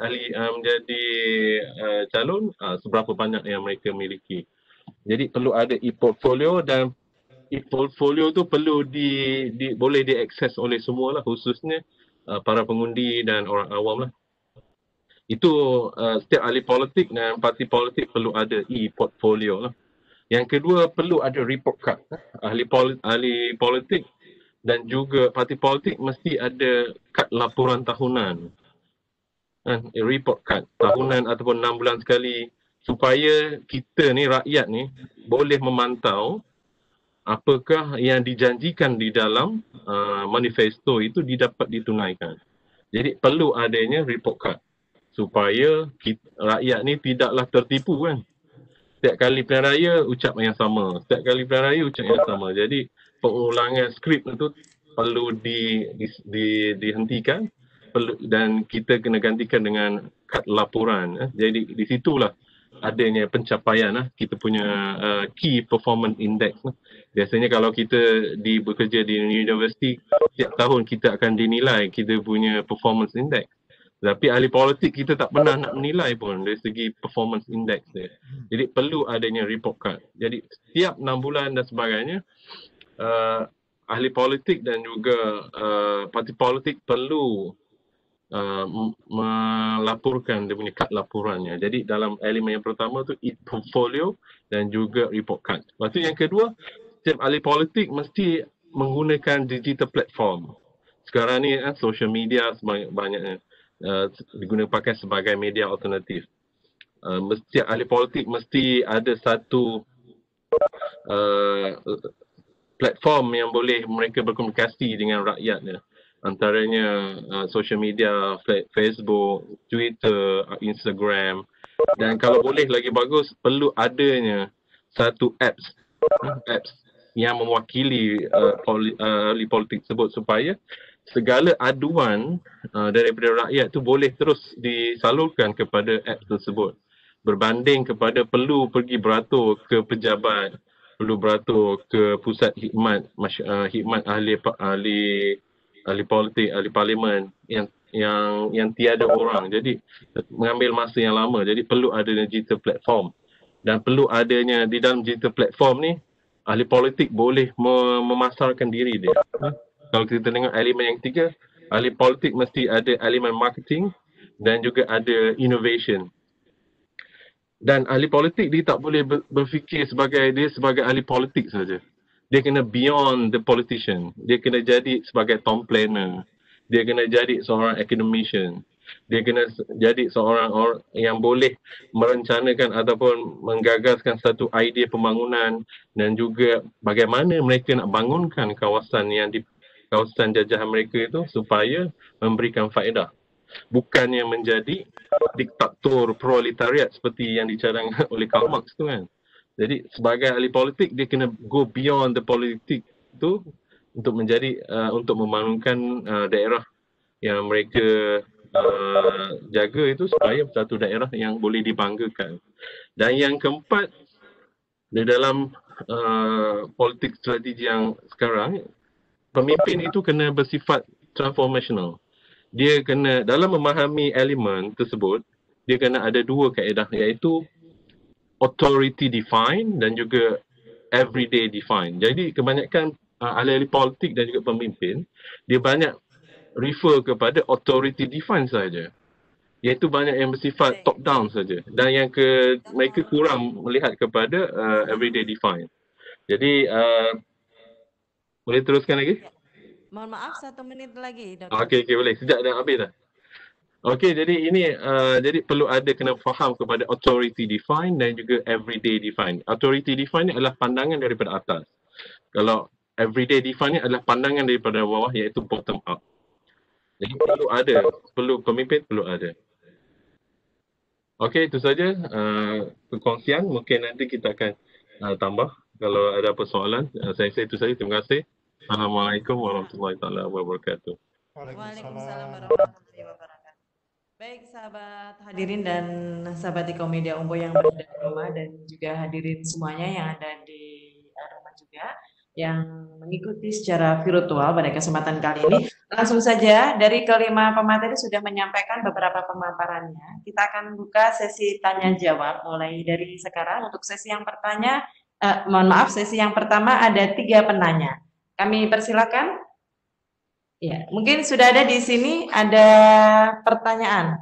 calon, seberapa banyak yang mereka miliki. Jadi perlu ada e-portfolio dan e-portfolio tu perlu boleh diakses oleh semua lah, khususnya para pengundi dan orang awam lah. Itu setiap ahli politik dan parti politik perlu ada e-portfolio lah. Yang kedua, perlu ada report card. Ahli politik dan juga parti politik mesti ada kad laporan tahunan. Report card tahunan ataupun 6 bulan sekali, supaya kita ni, rakyat ni, boleh memantau apakah yang dijanjikan di dalam manifesto itu didapat ditunaikan. Jadi perlu adanya report card supaya rakyat ni tidaklah tertipu kan. Setiap kali pilihan raya ucap yang sama. Setiap kali pilihan raya ucap yang sama. Jadi pengulangan skrip itu perlu dihentikan dan kita kena gantikan dengan kad laporan. Jadi di situlah adanya pencapaian kita punya key performance index. Biasanya kalau kita bekerja di universiti, setiap tahun kita akan dinilai kita punya performance index. Tapi ahli politik kita tak pernah nak menilai pun dari segi performance index dia. Jadi perlu adanya report card. Jadi setiap 6 bulan dan sebagainya, ahli politik dan juga parti politik perlu melaporkan dia punya kad laporannya. Jadi dalam elemen yang pertama tu e-portfolio dan juga report card. Lepas tu yang kedua, setiap ahli politik mesti menggunakan digital platform. Sekarang ni social media banyaknya digunakan pakai sebagai media alternatif. Setiap ahli politik mesti ada satu platform yang boleh mereka berkomunikasi dengan rakyatnya. Antaranya social media, Facebook, Twitter, Instagram, dan kalau boleh lagi bagus, perlu adanya satu apps yang mewakili ahli politik tersebut supaya segala aduan daripada rakyat tu boleh terus disalurkan kepada apps tersebut, berbanding kepada perlu pergi beratur ke pejabat, perlu beratur ke pusat khidmat ahli politik, ahli parlimen yang tiada orang. Jadi mengambil masa yang lama. Jadi perlu adanya digital platform. Dan perlu adanya di dalam digital platform ni, ahli politik boleh memasarkan diri dia. Kalau kita tengok elemen yang ketiga, ahli politik mesti ada elemen marketing dan juga ada innovation. Dan ahli politik dia tak boleh berfikir sebagai ahli politik saja. Dia kena beyond the politician. Dia kena jadi sebagai town planner. Dia kena jadi seorang academician. Dia kena jadi seorang yang boleh merencanakan ataupun menggagaskan satu idea pembangunan dan juga bagaimana mereka nak bangunkan kawasan jajahan mereka itu supaya memberikan faedah. Bukannya menjadi diktator proletariat seperti yang dicadangkan oleh Karl Marx tu kan. Jadi sebagai ahli politik dia kena go beyond the politik tu untuk untuk membangunkan daerah yang mereka jaga itu supaya satu daerah yang boleh dibanggakan. Dan yang keempat, di dalam politik strategi yang sekarang, pemimpin itu kena bersifat transformational. dia kena dalam memahami elemen tersebut, dia kena ada dua kaedah, iaitu authority define dan juga everyday define. Jadi kebanyakan ahli-ahli politik dan juga pemimpin, dia banyak refer kepada authority define saja, iaitu banyak yang bersifat top down saja, dan yang mereka kurang melihat kepada everyday define. Jadi boleh teruskan lagi? Mohon maaf, 1 menit lagi, Dr. Okey, boleh. Sejak dah habis dah. Okey, jadi ini jadi perlu ada kena faham kepada authority define dan juga everyday define. Authority define ni adalah pandangan daripada atas. Kalau everyday define ni adalah pandangan daripada bawah, iaitu bottom up. Jadi perlu pemimpin perlu ada. Okey, itu saja perkongsian. Mungkin nanti kita akan tambah kalau ada apa soalan. Saya itu saja. Terima kasih. Assalamualaikum warahmatullahi taala wabarakatuh. Waalaikumsalam warahmatullahi wabarakatuh. Baik sahabat hadirin dan sahabat Iko Media Umbo yang berada di rumah dan juga hadirin semuanya yang ada di rumah juga yang mengikuti secara virtual pada kesempatan kali ini. Langsung saja dari kelima pemateri sudah menyampaikan beberapa pemaparannya. Kita akan buka sesi tanya jawab mulai dari sekarang. Untuk sesi yang sesi yang pertama ada 3 penanya. Kami persilakan. Ya, mungkin sudah ada di sini ada pertanyaan.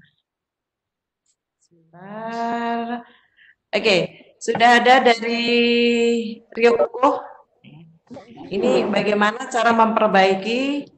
Sebentar. Oke, sudah ada dari Rio Kukuh. Ini bagaimana cara memperbaiki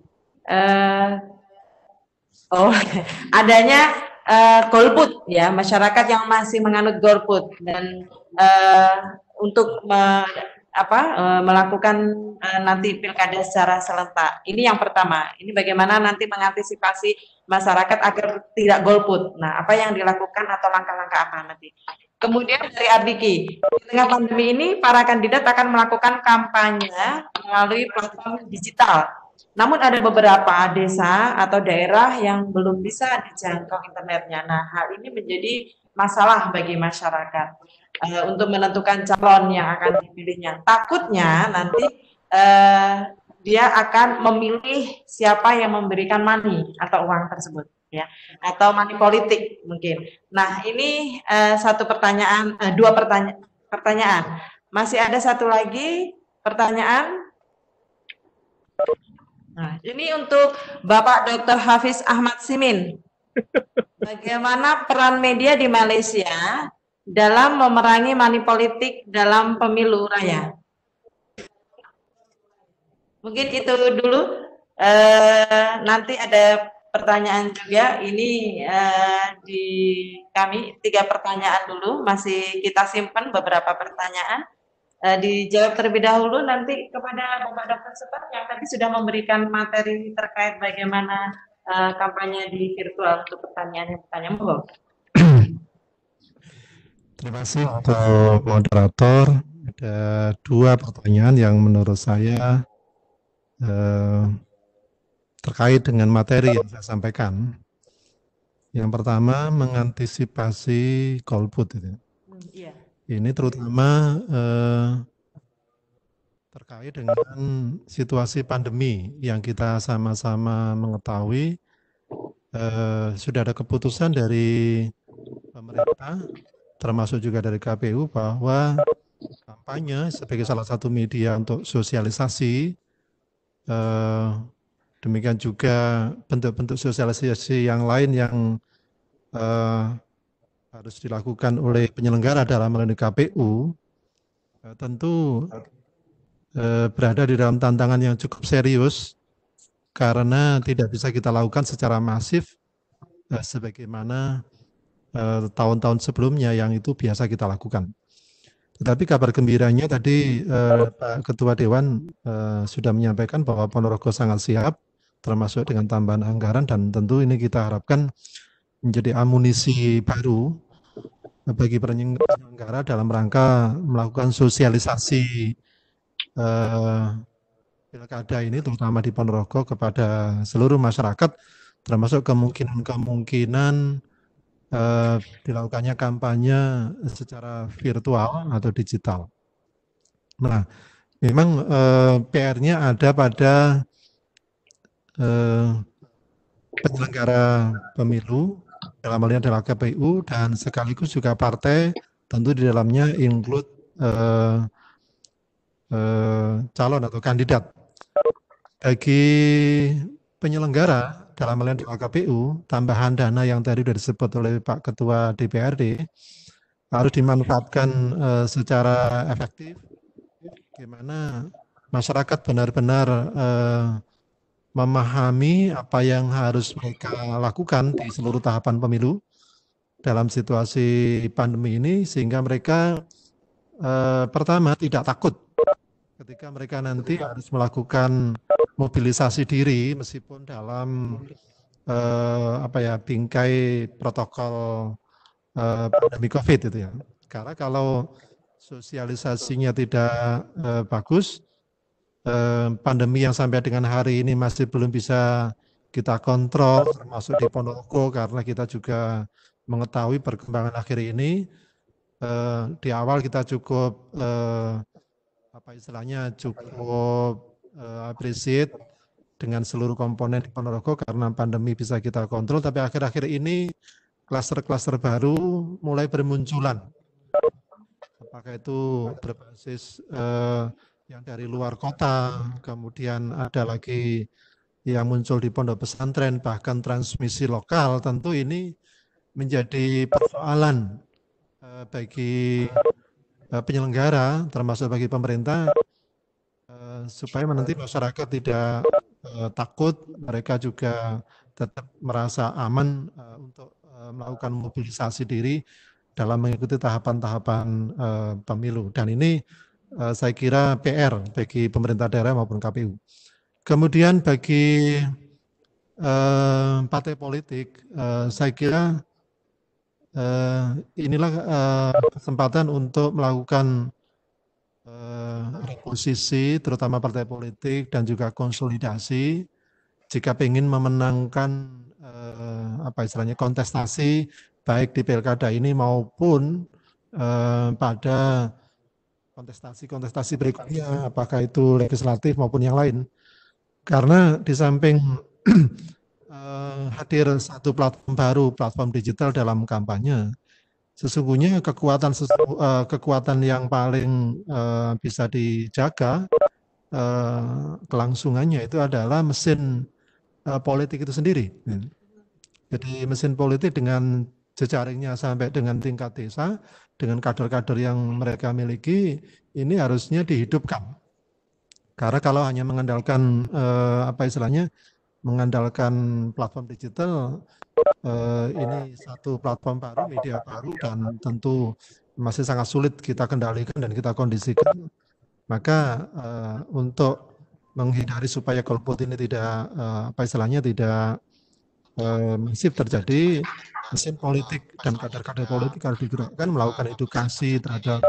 adanya golput ya, masyarakat yang masih menganut golput dan untuk melakukan nanti pilkada secara serentak. Ini yang pertama. Ini bagaimana nanti mengantisipasi masyarakat agar tidak golput. Nah, apa yang dilakukan atau langkah-langkah apa nanti? Kemudian dari Ardiki, di tengah pandemi ini para kandidat akan melakukan kampanye melalui platform digital. Namun ada beberapa desa atau daerah yang belum bisa dijangkau internetnya. Nah, hal ini menjadi masalah bagi masyarakat untuk menentukan calon yang akan dipilihnya. Takutnya nanti dia akan memilih siapa yang memberikan money atau uang tersebut, ya, atau money politik mungkin. Nah, ini dua pertanyaan. Masih ada satu lagi pertanyaan. Nah, ini untuk Bapak Dr. Hafiz Ahmad Simin. Bagaimana peran media di Malaysia dalam memerangi money politik dalam pemilu raya? Mungkin itu dulu. Nanti ada pertanyaan juga. Ini di kami 3 pertanyaan dulu. Masih kita simpan beberapa pertanyaan. Dijawab terlebih dahulu nanti kepada Bapak Dr. Setar yang tadi sudah memberikan materi terkait bagaimana kampanye di virtual untuk pertanyaan yang bertanya. Mohon. Terima kasih untuk moderator. Ada 2 pertanyaan yang menurut saya terkait dengan materi yang saya sampaikan. Yang pertama, mengantisipasi golput itu. Iya. Ini terutama terkait dengan situasi pandemi yang kita sama-sama mengetahui sudah ada keputusan dari pemerintah termasuk juga dari KPU bahwa kampanye sebagai salah satu media untuk sosialisasi, demikian juga bentuk-bentuk sosialisasi yang lain yang harus dilakukan oleh penyelenggara dalam melalui KPU, tentu berada di dalam tantangan yang cukup serius karena tidak bisa kita lakukan secara masif sebagaimana tahun-tahun sebelumnya yang itu biasa kita lakukan. Tetapi kabar gembiranya tadi Pak Ketua Dewan sudah menyampaikan bahwa Ponorogo sangat siap, termasuk dengan tambahan anggaran, dan tentu ini kita harapkan menjadi amunisi baru bagi penyelenggara dalam rangka melakukan sosialisasi pilkada ini, terutama di Ponorogo, kepada seluruh masyarakat, termasuk kemungkinan dilakukannya kampanye secara virtual atau digital. Nah, memang PR-nya ada pada penyelenggara pemilu, dalam hal ini adalah KPU, dan sekaligus juga partai, tentu di dalamnya include calon atau kandidat. Bagi penyelenggara, dalam hal ini adalah KPU, tambahan dana yang tadi sudah disebut oleh Pak Ketua DPRD, harus dimanfaatkan secara efektif, bagaimana masyarakat benar-benar memahami apa yang harus mereka lakukan di seluruh tahapan pemilu dalam situasi pandemi ini, sehingga mereka pertama tidak takut ketika mereka nanti harus melakukan mobilisasi diri meskipun dalam bingkai protokol pandemi COVID itu ya. Karena kalau sosialisasinya tidak bagus, pandemi yang sampai dengan hari ini masih belum bisa kita kontrol, termasuk di Ponorogo, karena kita juga mengetahui perkembangan akhir ini. Di awal kita cukup cukup appreciate dengan seluruh komponen di Ponorogo karena pandemi bisa kita kontrol, tapi akhir-akhir ini klaster-klaster baru mulai bermunculan. Apakah itu berbasis yang dari luar kota, kemudian ada lagi yang muncul di pondok pesantren, bahkan transmisi lokal. Tentu ini menjadi persoalan bagi penyelenggara, termasuk bagi pemerintah, supaya nanti masyarakat tidak takut, mereka juga tetap merasa aman untuk melakukan mobilisasi diri dalam mengikuti tahapan-tahapan pemilu. Dan ini saya kira PR bagi pemerintah daerah maupun KPU. Kemudian bagi partai politik, saya kira inilah kesempatan untuk melakukan reposisi, terutama partai politik dan juga konsolidasi jika ingin memenangkan kontestasi baik di pilkada ini maupun pada kontestasi berikutnya, apakah itu legislatif maupun yang lain. Karena di samping hadir satu platform baru, platform digital dalam kampanye, sesungguhnya kekuatan yang paling bisa dijaga kelangsungannya itu adalah mesin politik itu sendiri. Jadi mesin politik dengan jejaringnya sampai dengan tingkat desa, dengan kader-kader yang mereka miliki, ini harusnya dihidupkan. Karena kalau hanya mengandalkan mengandalkan platform digital, ini satu platform baru, media baru, dan tentu masih sangat sulit kita kendalikan dan kita kondisikan. Maka untuk menghindari supaya golput ini tidak tidak masif terjadi, mesin politik dan kader-kader politik harus digerakkan melakukan edukasi terhadap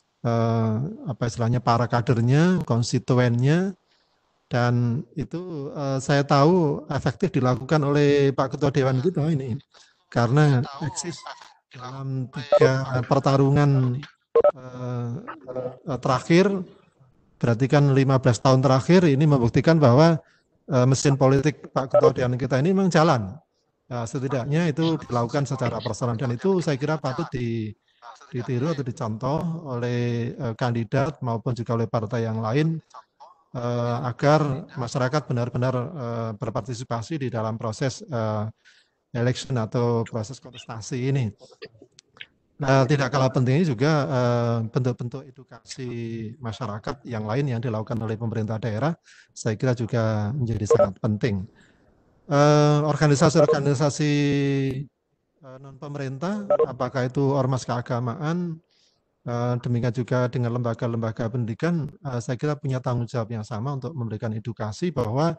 para kadernya, konstituennya, dan itu saya tahu efektif dilakukan oleh Pak Ketua Dewan kita ini, karena eksis dalam 3 pertarungan terakhir, berarti kan 15 tahun terakhir ini membuktikan bahwa mesin politik Pak Ketua Dewan kita ini memang jalan. Setidaknya itu dilakukan secara personal, dan itu saya kira patut ditiru atau dicontoh oleh kandidat maupun juga oleh partai yang lain, agar masyarakat benar-benar berpartisipasi di dalam proses election atau proses kontestasi ini. Tidak kalah pentingnya juga bentuk-bentuk edukasi masyarakat yang lain yang dilakukan oleh pemerintah daerah, saya kira juga menjadi sangat penting. Organisasi-organisasi non pemerintah, apakah itu ormas keagamaan, demikian juga dengan lembaga-lembaga pendidikan, saya kira punya tanggung jawab yang sama untuk memberikan edukasi bahwa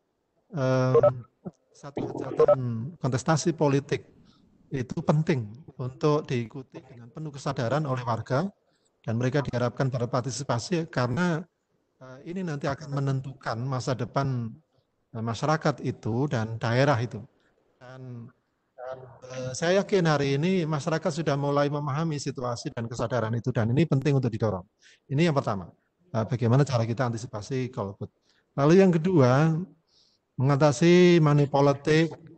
satu hajatan kontestasi politik itu penting untuk diikuti dengan penuh kesadaran oleh warga, dan mereka diharapkan berpartisipasi karena ini nanti akan menentukan masa depan masyarakat itu dan daerah itu. Dan saya yakin hari ini masyarakat sudah mulai memahami situasi dan kesadaran itu, dan ini penting untuk didorong. Ini yang pertama, bagaimana cara kita antisipasi golput. Lalu yang kedua, mengatasi money politik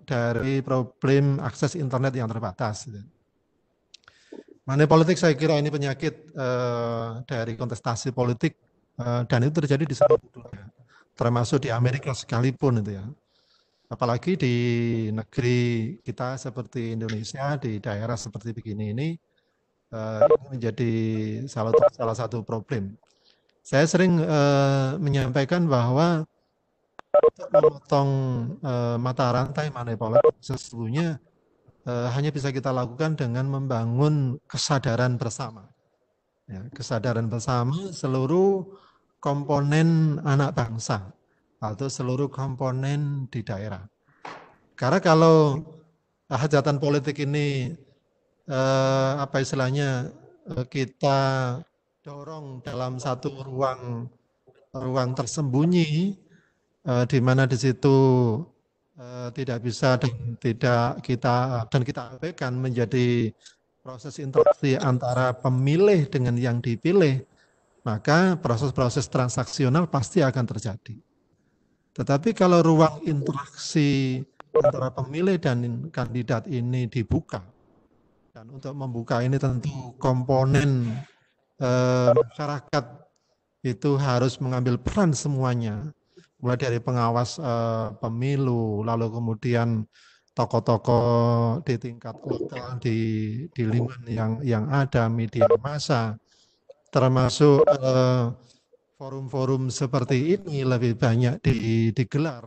dari problem akses internet yang terbatas. Money politik saya kira ini penyakit dari kontestasi politik dan itu terjadi di seluruh dunia, termasuk di Amerika sekalipun itu ya. Apalagi di negeri kita seperti Indonesia, di daerah seperti begini ini menjadi salah satu problem. Saya sering menyampaikan bahwa untuk memotong mata rantai money politik sesungguhnya hanya bisa kita lakukan dengan membangun kesadaran bersama. Ya, kesadaran bersama seluruh komponen anak bangsa atau seluruh komponen di daerah. Karena kalau hajatan politik ini apa istilahnya kita dorong dalam satu ruang tersembunyi di mana di situ tidak bisa dan kita abaikan menjadi proses interaksi antara pemilih dengan yang dipilih, maka proses-proses transaksional pasti akan terjadi. Tetapi kalau ruang interaksi antara pemilih dan kandidat ini dibuka, dan untuk membuka ini tentu komponen masyarakat itu harus mengambil peran semuanya, mulai dari pengawas pemilu, lalu kemudian tokoh-tokoh di tingkat lokal di lingkungan yang ada, media massa, termasuk forum-forum seperti ini lebih banyak digelar.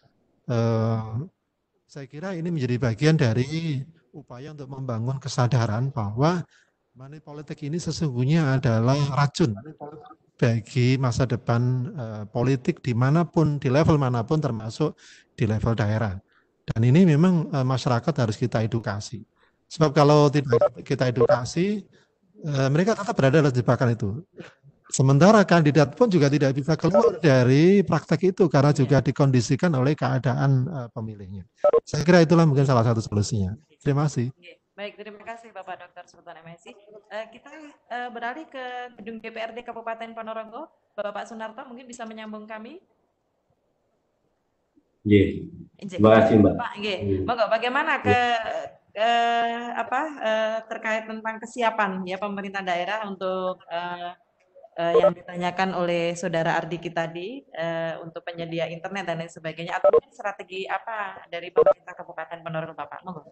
Saya kira ini menjadi bagian dari upaya untuk membangun kesadaran bahwa money politik ini sesungguhnya adalah racun bagi masa depan politik dimanapun, di level manapun, termasuk di level daerah. Dan ini memang masyarakat harus kita edukasi. Sebab kalau tidak kita edukasi, mereka tetap berada dalam jebakan itu. Sementara kandidat pun juga tidak bisa keluar dari praktek itu karena juga dikondisikan oleh keadaan pemilihnya. Saya kira itulah mungkin salah satu solusinya. Terima kasih. Baik, terima kasih Bapak Dr. Sultan MSI. Kita beralih ke gedung DPRD Kabupaten Ponorogo. Bapak Sunarto mungkin bisa menyambung kami. Terima kasih Mbak. Pak, Mbak, bagaimana terkait tentang kesiapan ya pemerintah daerah untuk yang ditanyakan oleh saudara Ardiki tadi untuk penyedia internet dan lain sebagainya, atau strategi apa dari pemerintah Kabupaten Ponorogo, Bapak? Monggo.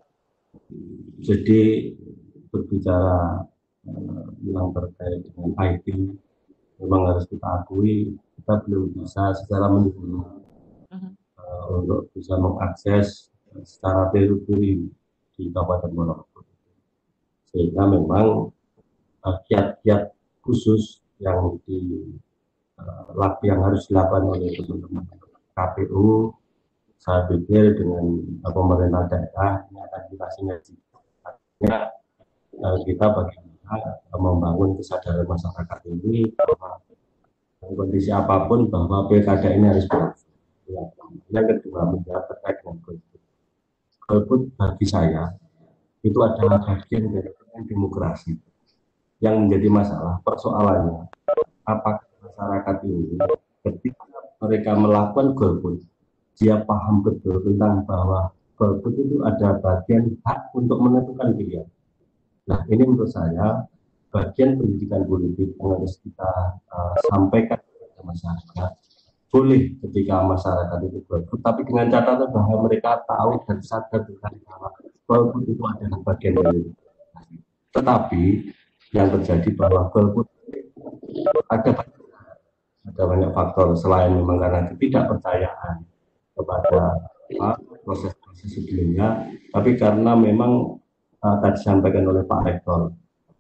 Jadi berbicara yang terkait dengan IT, memang harus kita akui kita belum bisa secara menyeluruh untuk bisa mengakses secara teori di Kabupaten Ponorogo. Sehingga memang kiat-kiat khusus yang harus dilakukan oleh teman-teman KPU, saya pikir dengan pemerintah daerah ini akan kita sinergikan. Artinya kita bagaimana membangun kesadaran masyarakat ini bahwa kondisi apapun bahwa pilkada ini harus berlangsung. Yang kedua menjawab terkait dengan golput. Golput bagi saya itu adalah bagian dari demokrasi. Yang menjadi masalah persoalannya apakah masyarakat ini ketika mereka melakukan golput dia paham betul tentang bahwa golput itu ada bagian hak untuk menentukan pilihan. Nah ini menurut saya bagian pendidikan politik yang harus kita sampaikan kepada masyarakat. Boleh ketika masyarakat itu golput, tapi dengan catatan bahwa mereka tahu dan sadar tentang bahwa golput itu adalah bagian dari demokrasi. Tetapi yang terjadi bahwa golput ada banyak faktor selain memang karena ketidakpercayaan kepada proses-proses sebelumnya, tapi karena memang tadi disampaikan oleh Pak Rektor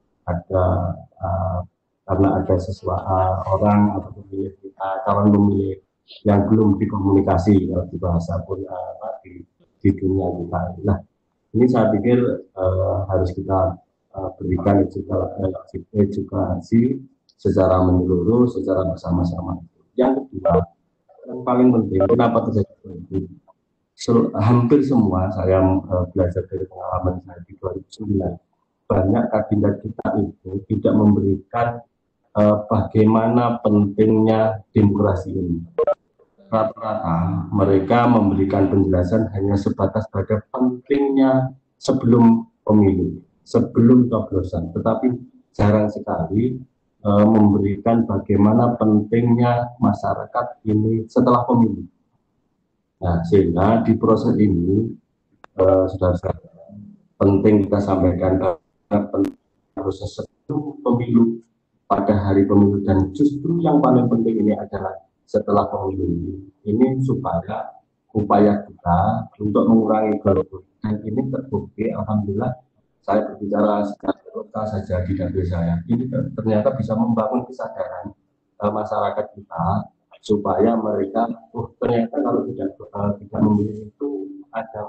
karena ada orang atau pemilih kita, calon pemilih yang belum dikomunikasi di bahasa pun di dunia kita. Nah ini saya pikir harus kita berikan edukasi secara menyeluruh, secara bersama-sama. Yang kedua, yang paling penting, kenapa terjadi golput? Hampir semua saya belajar dari pengalaman saya di 2009, banyak kandidat kita itu tidak memberikan bagaimana pentingnya demokrasi ini. rata-rata mereka memberikan penjelasan hanya sebatas pada pentingnya sebelum pemilu, sebelum coblosan, tetapi jarang sekali memberikan bagaimana pentingnya masyarakat ini setelah pemilu. Nah, sehingga di proses ini saudara-saudara, penting kita sampaikan bahwa proses sebelum pemilu, pada hari pemilu, dan justru yang paling penting ini adalah setelah pemilu ini supaya upaya kita untuk mengurangi golput, dan ini terbukti alhamdulillah. Saya berbicara secara lokal saja di dapil saya, ini ternyata bisa membangun kesadaran masyarakat kita supaya mereka ternyata kalau tidak memilih itu ada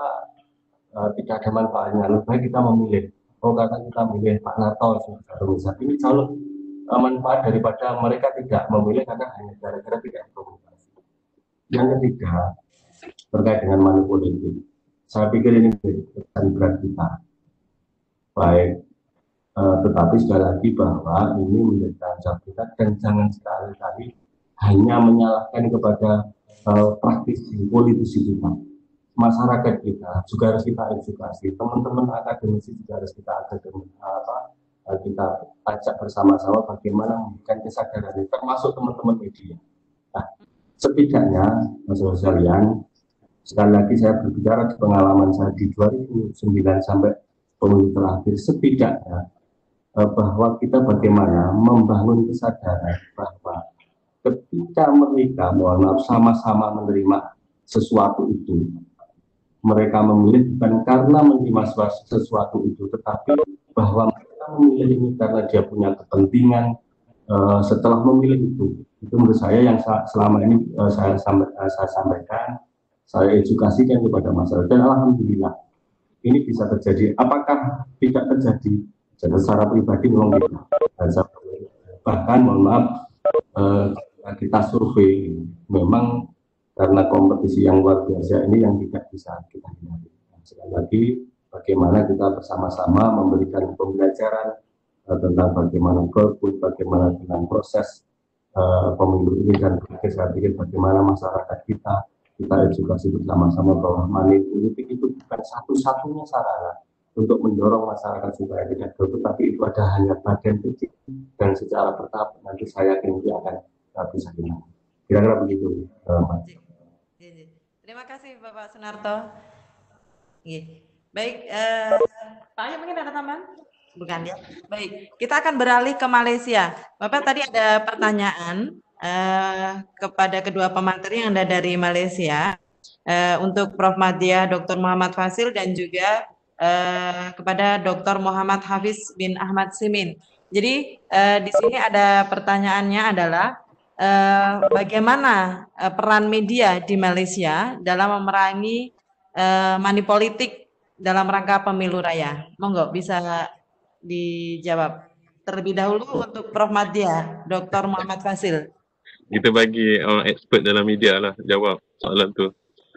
tidak ada manfaatnya, lebih baik kita memilih. Karena kita memilih Pak Narto misalnya, ini jauh manfaat daripada mereka tidak memilih karena hanya gara-gara tidak komunikasi. Yang ketiga, terkait dengan money politik, saya pikir ini pesan berat kita. Baik, tetapi sekali lagi bahwa ini menjadi tanggung jawab kita, dan jangan sekali-kali hanya menyalahkan kepada praktisi politisi kita. Masyarakat kita juga harus kita edukasi, teman-teman akademisi juga harus kita kita ajak bersama-sama bagaimana memberikan kesadaran, termasuk teman-teman media. Nah, setidaknya saudara sekalian, sekali lagi saya berbicara di pengalaman saya di 2009 sampai pemilu terakhir, setidaknya bahwa kita bagaimana membangun kesadaran bahwa ketika mereka sama-sama menerima sesuatu itu, mereka memilih bukan karena menerima sesuatu itu, tetapi bahwa mereka memilih ini karena dia punya kepentingan setelah memilih itu. Itu menurut saya yang selama ini saya sampaikan, saya edukasikan kepada masyarakat, dan alhamdulillah ini bisa terjadi. Apakah tidak terjadi? Jadi secara pribadi memang tidak. Bahkan mohon maaf, kita survei memang karena kompetisi yang luar biasa ini yang tidak bisa kita hindari. Sekali lagi, bagaimana kita bersama-sama memberikan pembelajaran tentang bagaimana golput, bagaimana dengan proses pemilu ini, dan saya pikir bagaimana masyarakat kita edukasi bersama-sama bahwa money politik itu bukan satu-satunya sarana untuk mendorong masyarakat supaya tidak golput, tapi itu ada hanya bagian kecil, dan secara bertahap nanti saya yakin dia akan bisa hilang. Kira-kira begitu, Mas. Terima kasih Bapak Sunarto. Baik, Pak Ayub mungkin ada tambahan? Bukan ya? Baik, kita akan beralih ke Malaysia. Bapak tadi ada pertanyaan kepada kedua pemateri yang ada dari Malaysia, untuk Prof. Madya Dr. Muhammad Fasil, dan juga kepada Dr. Muhammad Hafiz bin Ahmad Simin. Jadi di sini ada pertanyaannya adalah bagaimana peran media di Malaysia dalam memerangi money politik dalam rangka pemilu raya? Monggo bisa dijawab terlebih dahulu untuk Prof. Madya Dr. Muhammad Fasil. Kita bagi orang expert dalam media lah jawab soalan tu.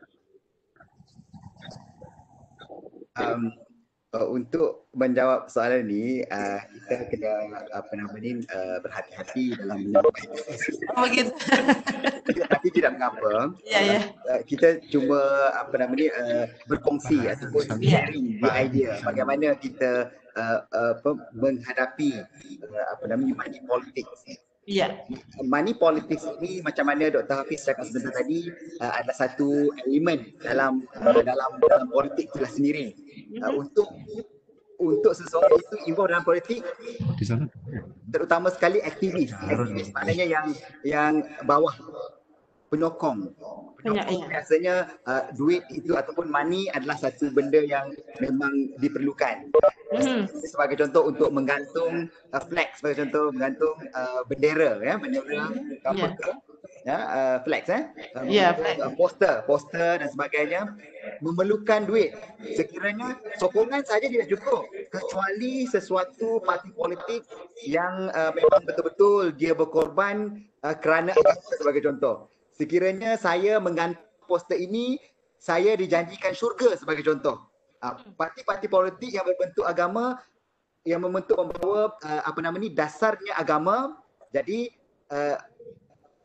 Untuk menjawab soalan ini, kita kena berhati-hati dalam menyampaikan. Begitu. Tapi tidak mengapa. Kita cuma berkongsi ataupun sharing the idea bagaimana kita menghadapi money politics. Money politics ini, macam mana Dr. Hafiz cakap sebentar tadi, adalah satu elemen dalam politik itulah sendiri. Untuk seseorang itu involved dalam politik, terutama sekali aktivis maknanya yang bawah, penyokong biasanya duit itu ataupun money adalah satu benda yang memang diperlukan. Sebagai contoh untuk menggantung flag, sebagai contoh menggantung bendera flags poster dan sebagainya, memerlukan duit. Sekiranya sokongan saja tidak cukup, kecuali sesuatu parti politik yang memang betul-betul dia berkorban kerana agama, sebagai contoh. Sekiranya saya menggantung poster ini, saya dijanjikan syurga, sebagai contoh. Parti-parti politik yang berbentuk agama, yang membentuk membawa dasarnya agama, jadi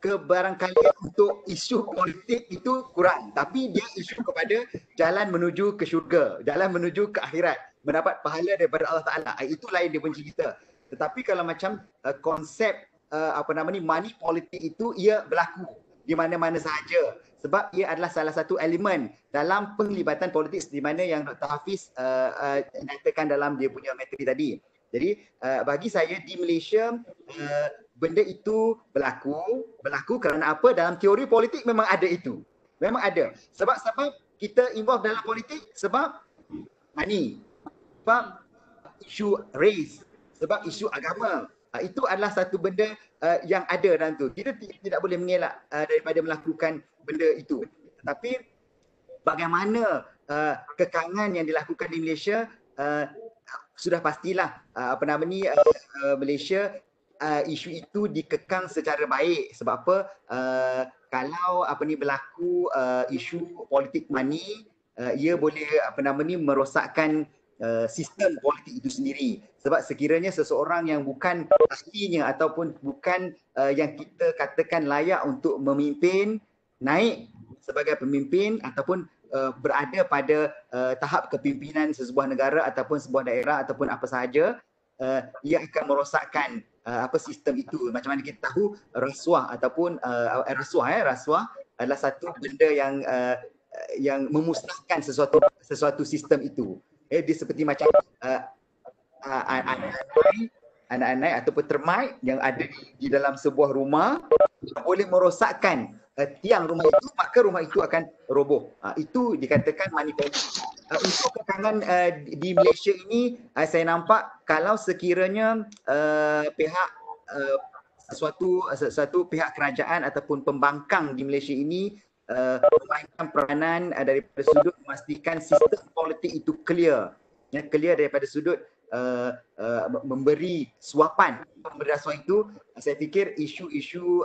kebarangkalian untuk isu politik itu kurang, tapi dia isu kepada jalan menuju ke syurga, jalan menuju ke akhirat, mendapat pahala daripada Allah Ta'ala. Itu lain dia punya cerita. Tetapi kalau macam konsep money politik itu ia berlaku di mana-mana sahaja, sebab ia adalah salah satu elemen dalam penglibatan politik di mana yang Dr. Hafiz nyatakan dalam dia punya materi tadi. Jadi bagi saya di Malaysia benda itu berlaku kerana apa? Dalam teori politik memang ada itu. Memang ada. Sebab kita involve dalam politik sebab money, sebab isu race, sebab isu agama. Itu adalah satu benda yang ada dalam tu. Kita tidak boleh mengelak daripada melakukan benda itu. Tetapi bagaimana kekangan yang dilakukan di Malaysia, sudah pastilah Malaysia isu itu dikekang secara baik. Sebab apa? Kalau berlaku isu politik money, ia boleh merosakkan sistem politik itu sendiri. Sebab sekiranya seseorang yang bukan ahlinya ataupun bukan yang kita katakan layak untuk memimpin, naik sebagai pemimpin ataupun berada pada tahap kepimpinan sesebuah negara ataupun sebuah daerah ataupun apa sahaja, ia akan merosakkan sistem itu. Macam mana kita tahu rasuah ataupun rasuah adalah satu benda yang memusnahkan sesuatu sistem itu. Dia seperti macam anak-anak ataupun termite yang ada di dalam sebuah rumah boleh merosakkan tiang rumah itu, maka rumah itu akan roboh. Itu dikatakan money politik. Untuk kekangan di Malaysia ini, saya nampak kalau sekiranya pihak suatu pihak kerajaan ataupun pembangkang di Malaysia ini memainkan peranan daripada sudut memastikan sistem politik itu clear daripada sudut memberi suapan. Memberi rasuah itu, saya fikir isu-isu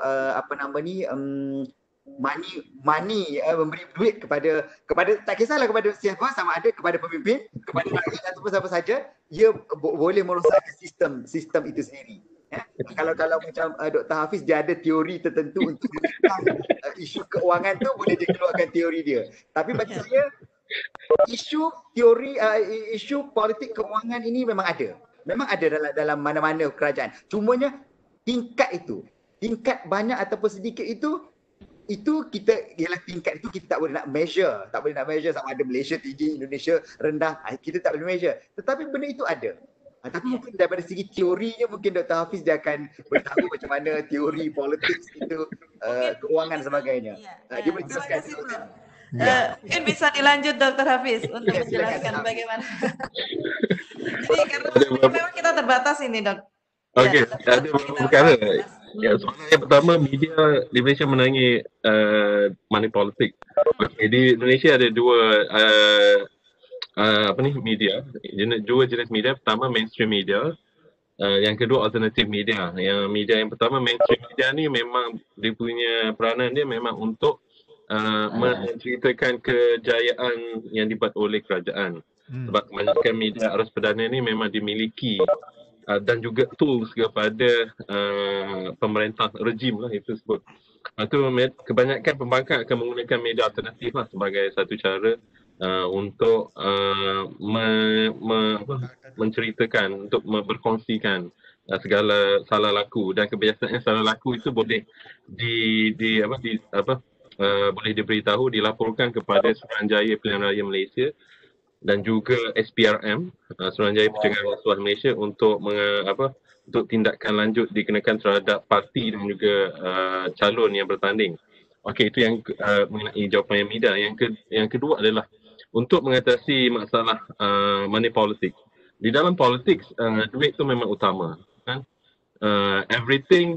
money memberi duit kepada tak kisahlah kepada siapa, sama ada kepada pemimpin, kepada rakyat ataupun siapa saja, ia boleh merosakkan sistem itu sendiri. Kalau macam Dr. Hafiz, dia ada teori tertentu untuk menentang isu keuangan tu, boleh dia keluarkan teori dia. Tapi bagi saya isu politik keuangan ini memang ada dalam mana-mana kerajaan. Cumanya tingkat banyak ataupun sedikit itu tingkat itu kita tak boleh nak measure sama ada Malaysia tinggi, Indonesia rendah, kita tak boleh measure. Tetapi benda itu ada. Tapi mungkin daripada segi teorinya, mungkin Dr. Hafiz dia akan beritahu macam mana teori politik itu, keuangan dan sebagainya. Dia boleh teruskan. Mungkin bisa dilanjut Dr. Hafiz untuk menjelaskan bagaimana. Jadi karena memang kita terbatas ini, Dok. Okey, ada beberapa perkara. Soalan yang pertama, media di Malaysia menangi money politik. Okay, di Indonesia ada dua jenis media. Pertama mainstream media, yang kedua alternative media. Yang pertama mainstream media ni memang dia punya peranan dia memang untuk menceritakan kejayaan yang dibuat oleh kerajaan. Sebab kebanyakan media arus perdana ni memang dimiliki dan juga tools kepada pemerintah rejim lah itu sebut. Itu kebanyakan pembangkang akan menggunakan media alternatif lah sebagai satu cara untuk menceritakan, untuk berkongsikan segala salah laku, dan kebiasaannya salah laku itu boleh boleh diberitahu, dilaporkan kepada Suruhanjaya Pilihan Raya Malaysia dan juga SPRM, Suruhanjaya Pencegahan Rasuah Malaysia, untuk untuk tindakan lanjut dikenakan terhadap parti dan juga calon yang bertanding. Okey, itu yang mengenai jawapan yang media. Yang kedua adalah untuk mengatasi masalah money politik. Di dalam politik, duit itu memang utama, kan? Everything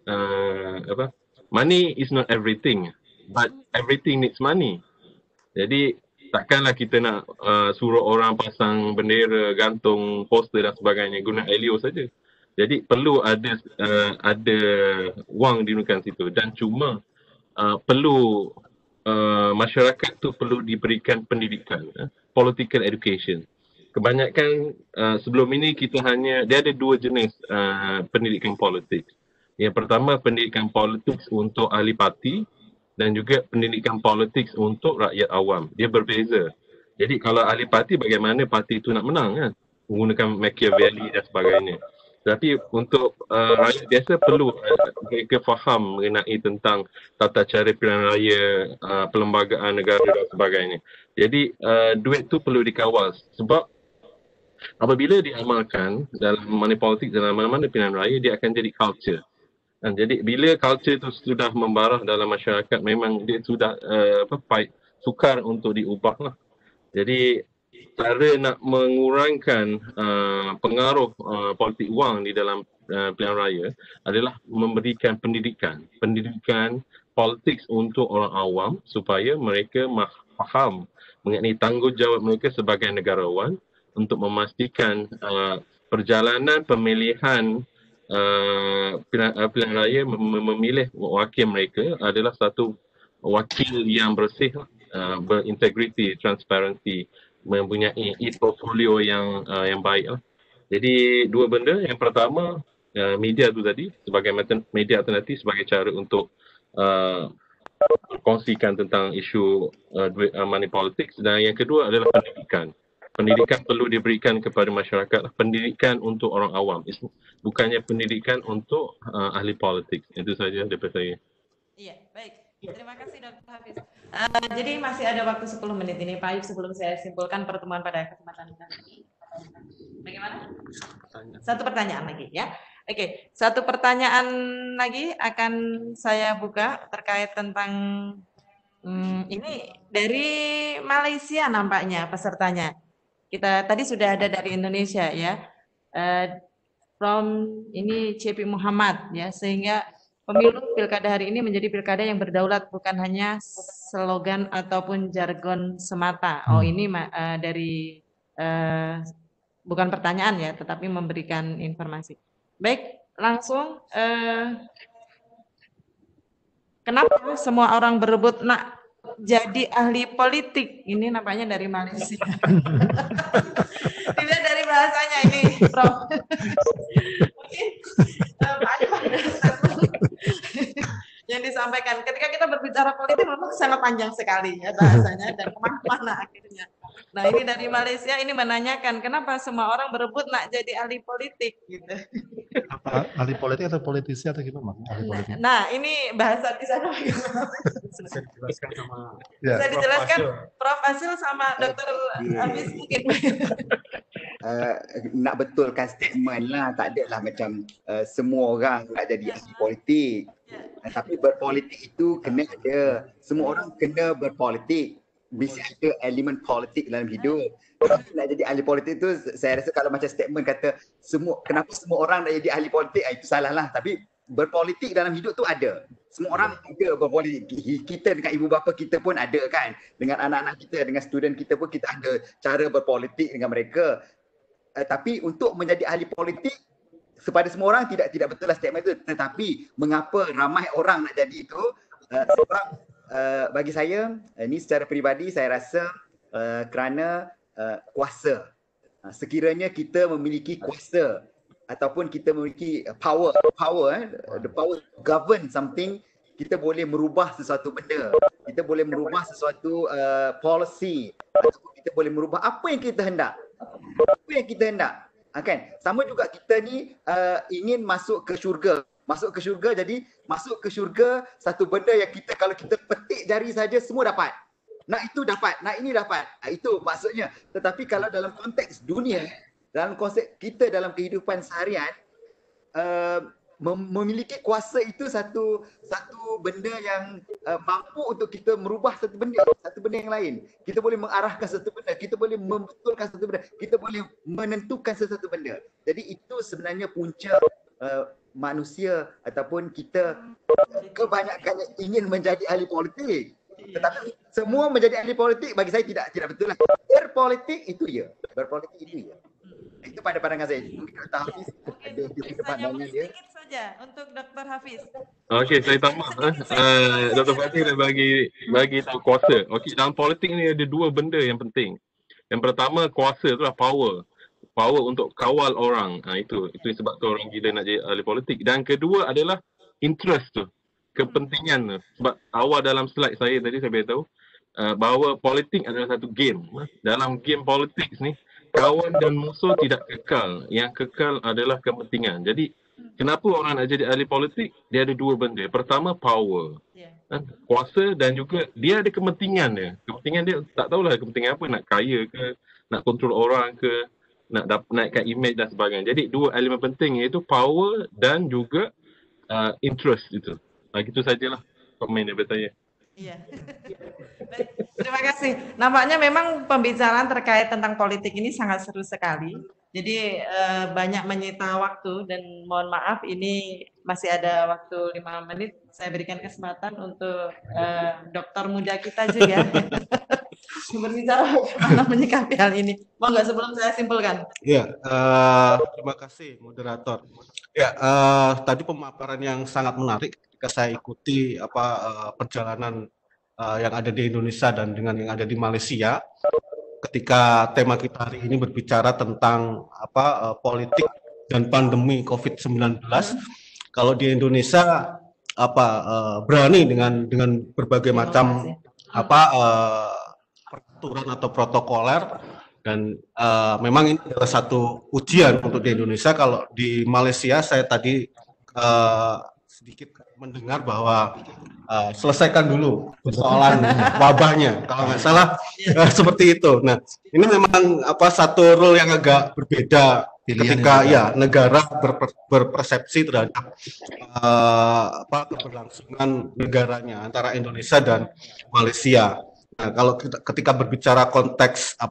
money is not everything, but everything needs money. Jadi takkanlah kita nak suruh orang pasang bendera, gantung poster dan sebagainya guna elio saja. Jadi perlu ada wang digunakan situ, dan cuma perlu masyarakat tu perlu diberikan pendidikan, political education. Kebanyakan sebelum ini dia ada dua jenis pendidikan politik. Yang pertama, pendidikan politik untuk ahli parti dan juga pendidikan politik untuk rakyat awam. Dia berbeza. Jadi kalau ahli parti, bagaimana parti itu nak menang kan? Menggunakan Machiavelli dan sebagainya. Tapi untuk rakyat biasa perlu mereka faham mengenai tentang tata cara pilihan raya, perlembagaan negara dan sebagainya. Jadi duit tu perlu dikawal sebab apabila diamalkan dalam money politik, dalam mana-mana pilihan raya, dia akan jadi culture. Jadi bila culture itu sudah membarah dalam masyarakat, memang dia sudah sukar untuk diubah lah. Jadi cara nak mengurangkan pengaruh politik wang di dalam pilihan raya adalah memberikan pendidikan politik untuk orang awam supaya mereka faham mengenai tanggungjawab mereka sebagai negarawan untuk memastikan perjalanan pemilihan pilihan raya memilih wakil mereka adalah satu wakil yang bersih, berintegriti, transparansi, mempunyai e-portfolio yang baik lah. Jadi dua benda, yang pertama media tu tadi sebagai media alternatif sebagai cara untuk kongsikan tentang isu money politics, dan yang kedua adalah pendidikan. Pendidikan perlu diberikan kepada masyarakat, pendidikan untuk orang awam, bukannya pendidikan untuk ahli politik. Itu saja daripada saya. Iya, baik. Terima kasih Dr. Hafiz. Jadi masih ada waktu 10 menit ini, Pak Ayub, sebelum saya simpulkan pertemuan pada kesempatan ini. Bagaimana? Satu pertanyaan lagi ya. Oke, satu pertanyaan lagi akan saya buka terkait tentang ini dari Malaysia nampaknya pesertanya. Kita tadi sudah ada dari Indonesia ya. From ini CP Muhammad ya, sehingga pemilu pilkada hari ini menjadi pilkada yang berdaulat, bukan hanya slogan ataupun jargon semata. Oh, ini dari bukan pertanyaan ya, tetapi memberikan informasi. Baik, langsung kenapa semua orang berebut nak jadi ahli politik? Ini nampaknya dari Malaysia. Tidak dari bahasanya ini, Prof. Yang disampaikan ketika kita berbicara politik memang sangat panjang sekali ya bahasanya dan kemana-mana akhirnya. Nah, ini dari Malaysia ini menanyakan kenapa semua orang berebut nak jadi ahli politik gitu. Apa, ahli politik atau politisi atau gimana? Ahli politik. Nah, ini bahasa di sana bagaimana? Bisa dijelaskan sama bisa dijelaskan Prof. Hasil sama Dr. Hafiz mungkin. Nak betulkan statement lah, tak ada lah macam semua orang nak jadi ahli politik. Tapi berpolitik itu kena ada, semua orang kena berpolitik, mesti ada elemen politik dalam hidup. Tapi nak jadi ahli politik tu, saya rasa kalau macam statement kata kenapa semua orang nak jadi ahli politik, itu salah lah. Tapi berpolitik dalam hidup tu ada, semua orang ada berpolitik. Kita dengan ibu bapa kita pun ada kan, dengan anak-anak kita, dengan student kita pun kita ada cara berpolitik dengan mereka. Tapi untuk menjadi ahli politik kepada semua orang tidak betul lah statement itu. Tetapi mengapa ramai orang nak jadi itu? Sebab bagi saya, ini secara peribadi saya rasa kerana kuasa. Sekiranya kita memiliki kuasa ataupun kita memiliki power, the power to govern something, kita boleh merubah sesuatu benda. Kita boleh merubah sesuatu policy, ataupun kita boleh merubah apa yang kita hendak. Apa yang kita hendak. Kan? Sama juga kita ni ingin masuk ke syurga. Masuk ke syurga, jadi masuk ke syurga satu benda yang kita kalau kita petik jari saja semua dapat. Nak itu dapat, nak ini dapat. Itu maksudnya. Tetapi kalau dalam konteks dunia, dalam konsep kita dalam kehidupan seharian, memiliki kuasa itu satu benda yang mampu untuk kita merubah satu benda yang lain. Kita boleh mengarahkan satu benda, kita boleh membetulkan satu benda, kita boleh menentukan sesuatu benda. Jadi itu sebenarnya punca manusia ataupun kita kebanyakan ingin menjadi ahli politik. Tetapi semua menjadi ahli politik bagi saya tidak betul lah. Berpolitik itu ya. Berpolitik itu ya. Itu pada pandangan saya. Mungkin Dr. Hafiz ada pandangan dia. Sedikit saja untuk Dr. Hafiz. Okey, saya tambah. Dr. Fatih dah bagi tahu kuasa. Okey, dalam politik ni ada dua benda yang penting. Yang pertama, kuasa tu lah power. Power untuk kawal orang. Itu sebab tu orang gila nak jadi ahli politik. Dan kedua adalah interest tu, kepentingan tu. Sebab awal dalam slide saya tadi saya beritahu bahawa politik adalah satu game. Dalam game politik ni, kawan dan musuh tidak kekal. Yang kekal adalah kepentingan. Jadi kenapa orang nak jadi ahli politik? Dia ada dua benda. Pertama, power. Kuasa, dan juga dia ada kepentingan dia. Kepentingan dia tak tahulah kepentingan apa. Nak kaya ke, nak kontrol orang ke, nak naikkan image dan sebagainya. Jadi dua elemen penting iaitu power dan juga interest itu. Gitu sajalah komen daripada saya. Iya. Baik, terima kasih. Nampaknya memang pembicaraan terkait tentang politik ini sangat seru sekali. Jadi banyak menyita waktu dan mohon maaf ini masih ada waktu 5 menit. Saya berikan kesempatan untuk dokter muda kita juga berbicara bagaimana menyikapi hal ini. Mau nggak sebelum saya simpulkan? Ya, terima kasih moderator. Ya, tadi pemaparan yang sangat menarik ketika saya ikuti perjalanan yang ada di Indonesia dan dengan yang ada di Malaysia. Ketika tema kita hari ini berbicara tentang politik dan pandemi COVID-19, kalau di Indonesia berani dengan berbagai macam peraturan atau protokoler, dan memang ini adalah satu ujian untuk di Indonesia. Kalau di Malaysia saya tadi sedikit mendengar bahwa selesaikan dulu persoalan wabahnya, kalau nggak salah seperti itu. Nah, ini memang satu role yang agak berbeda ketika negara berpersepsi terhadap keberlangsungan negaranya antara Indonesia dan Malaysia. Nah, kalau ketika berbicara konteks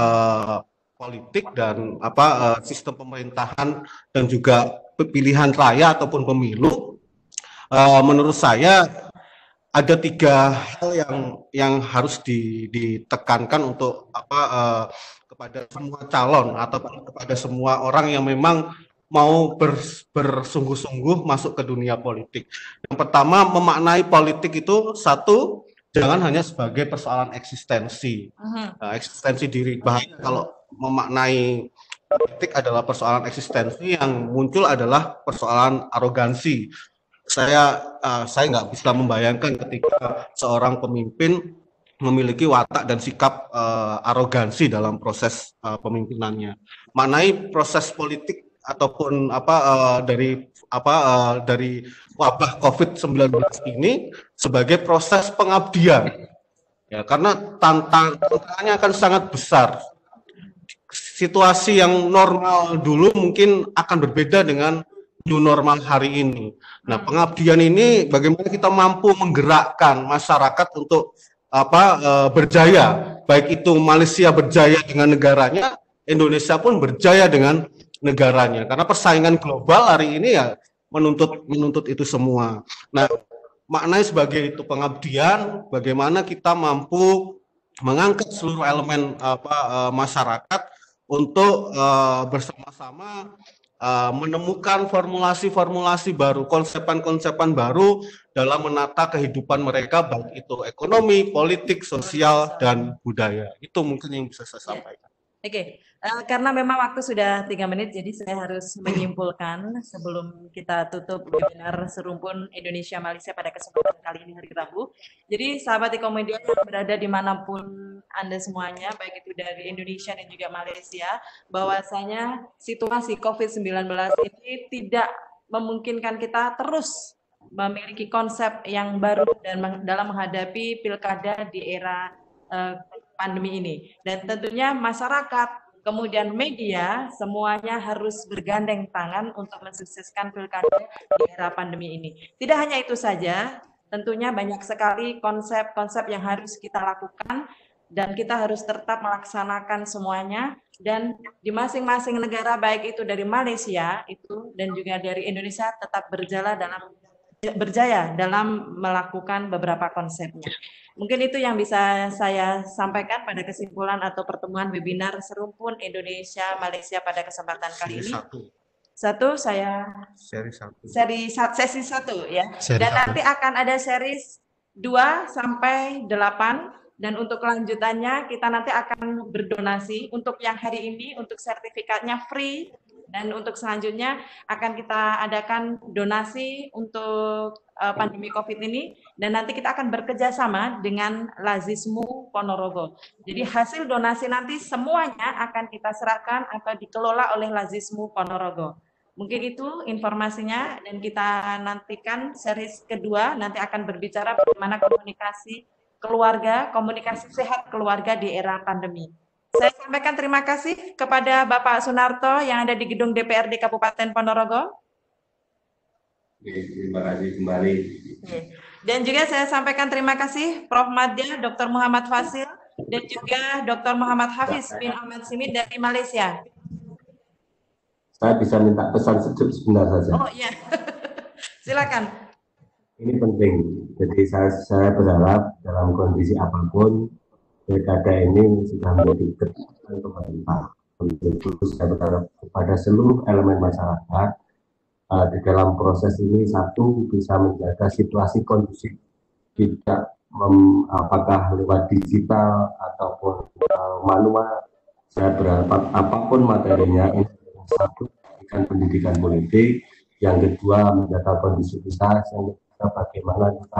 politik dan sistem pemerintahan dan juga pilihan raya ataupun pemilu, menurut saya ada 3 hal yang harus ditekankan untuk kepada semua calon atau kepada semua orang yang memang mau bersungguh-sungguh masuk ke dunia politik. Yang pertama, memaknai politik itu satu, jangan hanya sebagai persoalan eksistensi, eksistensi diri. Bahaya kalau memaknai politik adalah persoalan eksistensi, yang muncul adalah persoalan arogansi. Saya nggak bisa membayangkan ketika seorang pemimpin memiliki watak dan sikap arogansi dalam proses pemimpinannya. Maknai proses politik ataupun dari wabah COVID-19 ini sebagai proses pengabdian, ya, karena tantangannya akan sangat besar. Situasi yang normal dulu mungkin akan berbeda dengan new normal hari ini. Nah, pengabdian ini bagaimana kita mampu menggerakkan masyarakat untuk berjaya, baik itu Malaysia berjaya dengan negaranya, Indonesia pun berjaya dengan negaranya. Karena persaingan global hari ini ya menuntut itu semua. Nah, maknanya sebagai itu pengabdian, bagaimana kita mampu mengangkat seluruh elemen masyarakat untuk bersama-sama menemukan formulasi-formulasi baru, konsepan-konsepan baru dalam menata kehidupan mereka, baik itu ekonomi, politik, sosial, dan budaya. Itu mungkin yang bisa saya sampaikan. Oke, karena memang waktu sudah 3 menit, jadi saya harus menyimpulkan sebelum kita tutup webinar serumpun Indonesia Malaysia pada kesempatan kali ini hari Rabu. Jadi sahabat e-Komedian yang berada dimanapun Anda semuanya, baik itu dari Indonesia dan juga Malaysia, bahwasanya situasi COVID-19 ini tidak memungkinkan kita terus memiliki konsep yang baru dan dalam menghadapi pilkada di era pandemi ini. Dan tentunya masyarakat, kemudian media, semuanya harus bergandeng tangan untuk mensukseskan pilkada di era pandemi ini. Tidak hanya itu saja, tentunya banyak sekali konsep-konsep yang harus kita lakukan dan kita harus tetap melaksanakan semuanya. Dan di masing-masing negara, baik itu dari Malaysia itu dan juga dari Indonesia, tetap berjaya dalam melakukan beberapa konsepnya. Mungkin itu yang bisa saya sampaikan pada kesimpulan atau pertemuan webinar serumpun Indonesia Malaysia pada kesempatan kali ini. Sesi 1 ya. Dan nanti akan ada seri 2 sampai 8 Dan untuk kelanjutannya kita nanti akan berdonasi. Untuk yang hari ini untuk sertifikatnya free, dan untuk selanjutnya akan kita adakan donasi untuk pandemi COVID ini, dan nanti kita akan bekerja sama dengan Lazismu Ponorogo. Jadi hasil donasi nanti semuanya akan kita serahkan atau dikelola oleh Lazismu Ponorogo. Mungkin itu informasinya, dan kita nantikan series kedua nanti akan berbicara bagaimana komunikasi keluarga, komunikasi sehat keluarga di era pandemi. Saya sampaikan terima kasih kepada Bapak Sunarto yang ada di gedung DPRD Kabupaten Ponorogo. Terima kasih kembali. Dan juga saya sampaikan terima kasih Prof. Madya, Dr. Muhammad Fasil, dan juga Dr. Muhammad Hafiz bin Ahmad Simit dari Malaysia. Saya bisa minta pesan sebentar saja. Oh iya, silakan. Ini penting. Jadi saya berharap dalam kondisi apapun pilkada ini sudah menjadi keputusan pemerintah. Untuk saya berharap kepada seluruh elemen masyarakat di dalam proses ini, satu, bisa menjaga situasi kondusif, tidak apakah lewat digital ataupun manual. Saya berharap apapun materinya, ini satu, pendidikan politik, yang kedua menjaga kondisivitas, yang ketiga bagaimana kita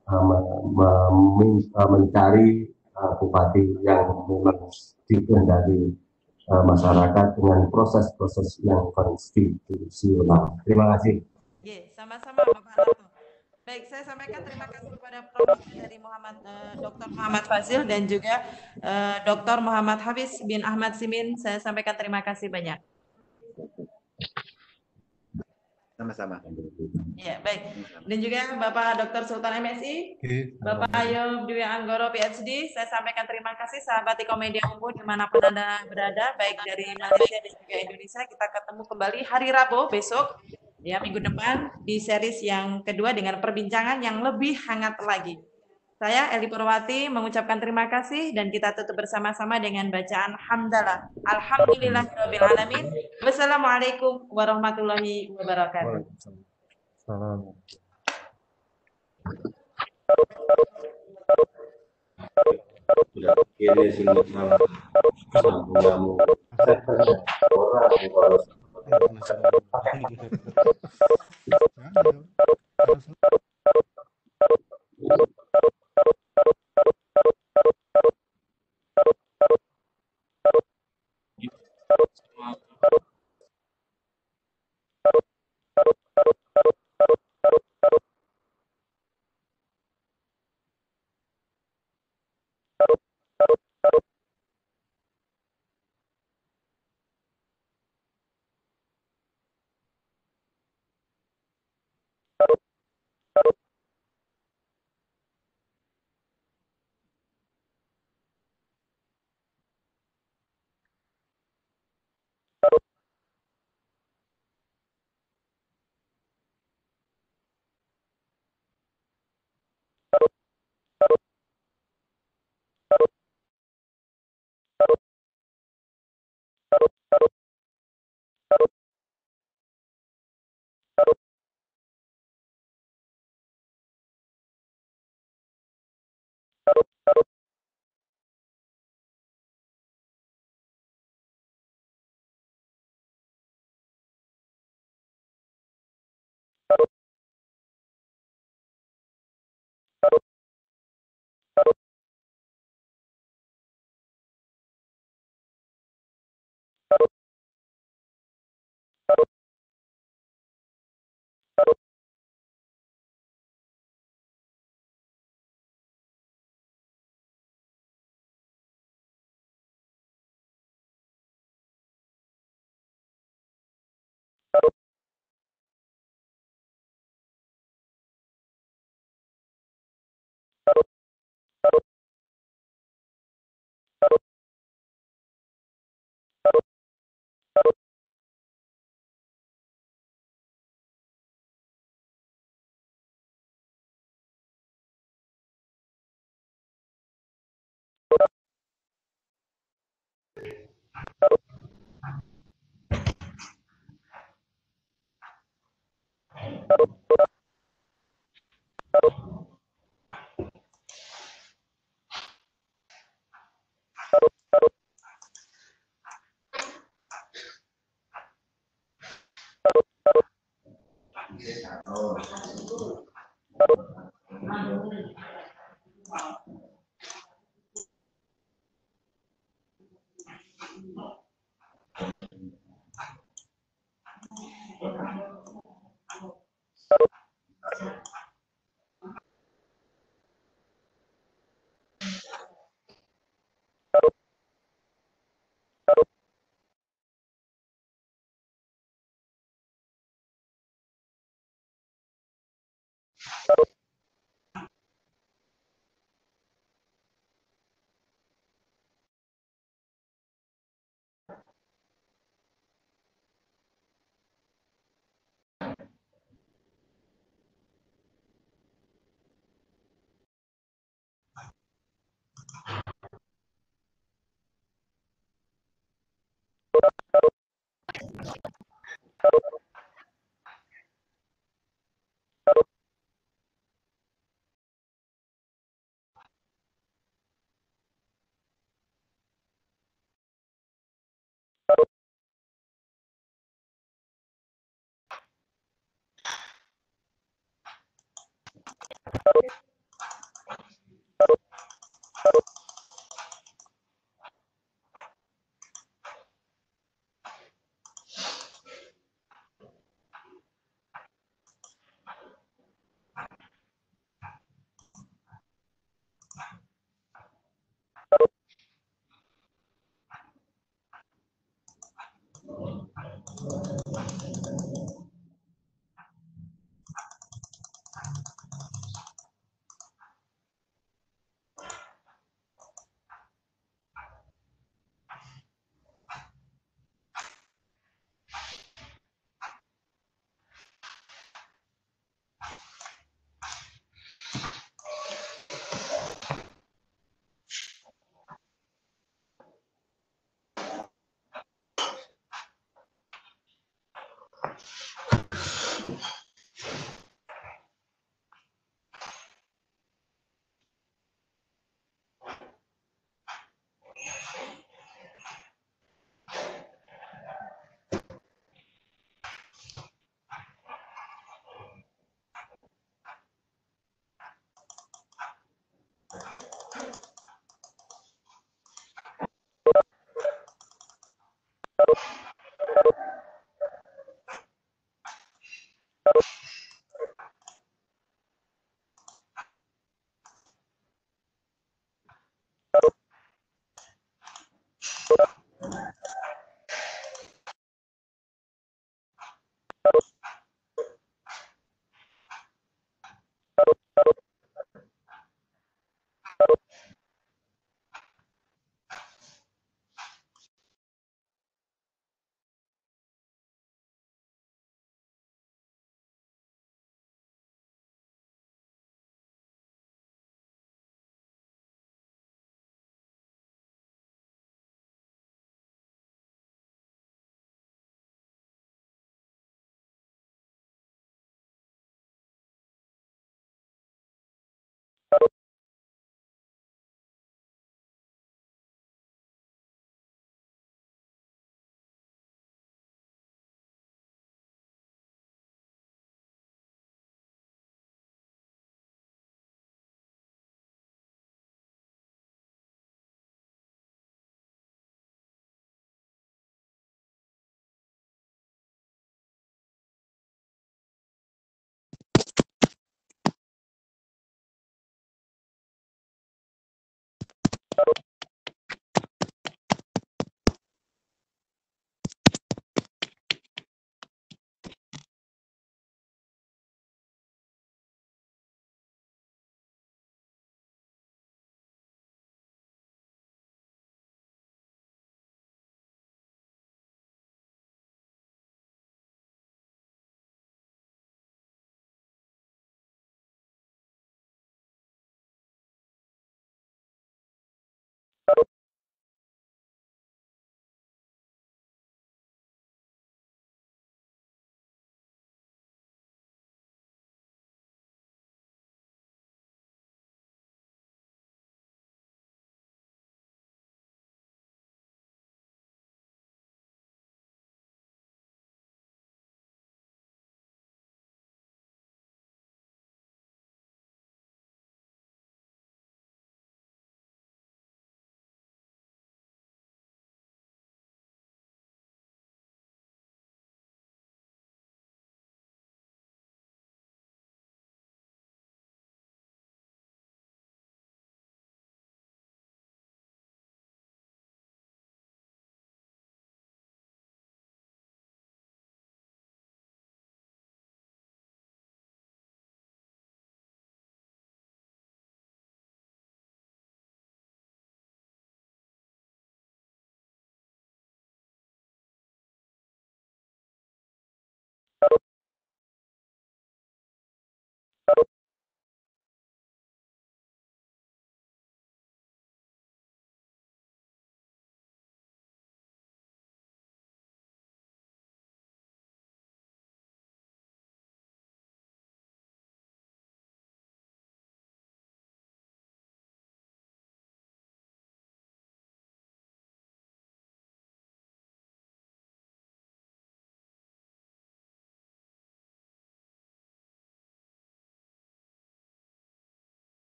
mencari bupati yang memang dikehendaki masyarakat dengan proses-proses yang konstitusional. Terima kasih. Sama-sama Bapak Narto. Baik, saya sampaikan terima kasih kepada Prof. dari Dr. Muhammad Fazil dan juga Dr. Muhammad Hafiz bin Ahmad Simin. Saya sampaikan terima kasih banyak. Sama-sama. Ya, baik. Dan juga Bapak Dr. Sultan MSI, Bapak Ayub Dwi Anggoro PhD, saya sampaikan terima kasih sahabat Ikomedia Unggul dimanapun Anda berada, baik dari Malaysia dan juga Indonesia. Kita ketemu kembali hari Rabu besok, ya minggu depan, di series yang kedua dengan perbincangan yang lebih hangat lagi. Saya Eli Purwati mengucapkan terima kasih, dan kita tutup bersama-sama dengan bacaan hamdalah. Alhamdulillahirabbil alamin. Wassalamualaikum warahmatullahi wabarakatuh.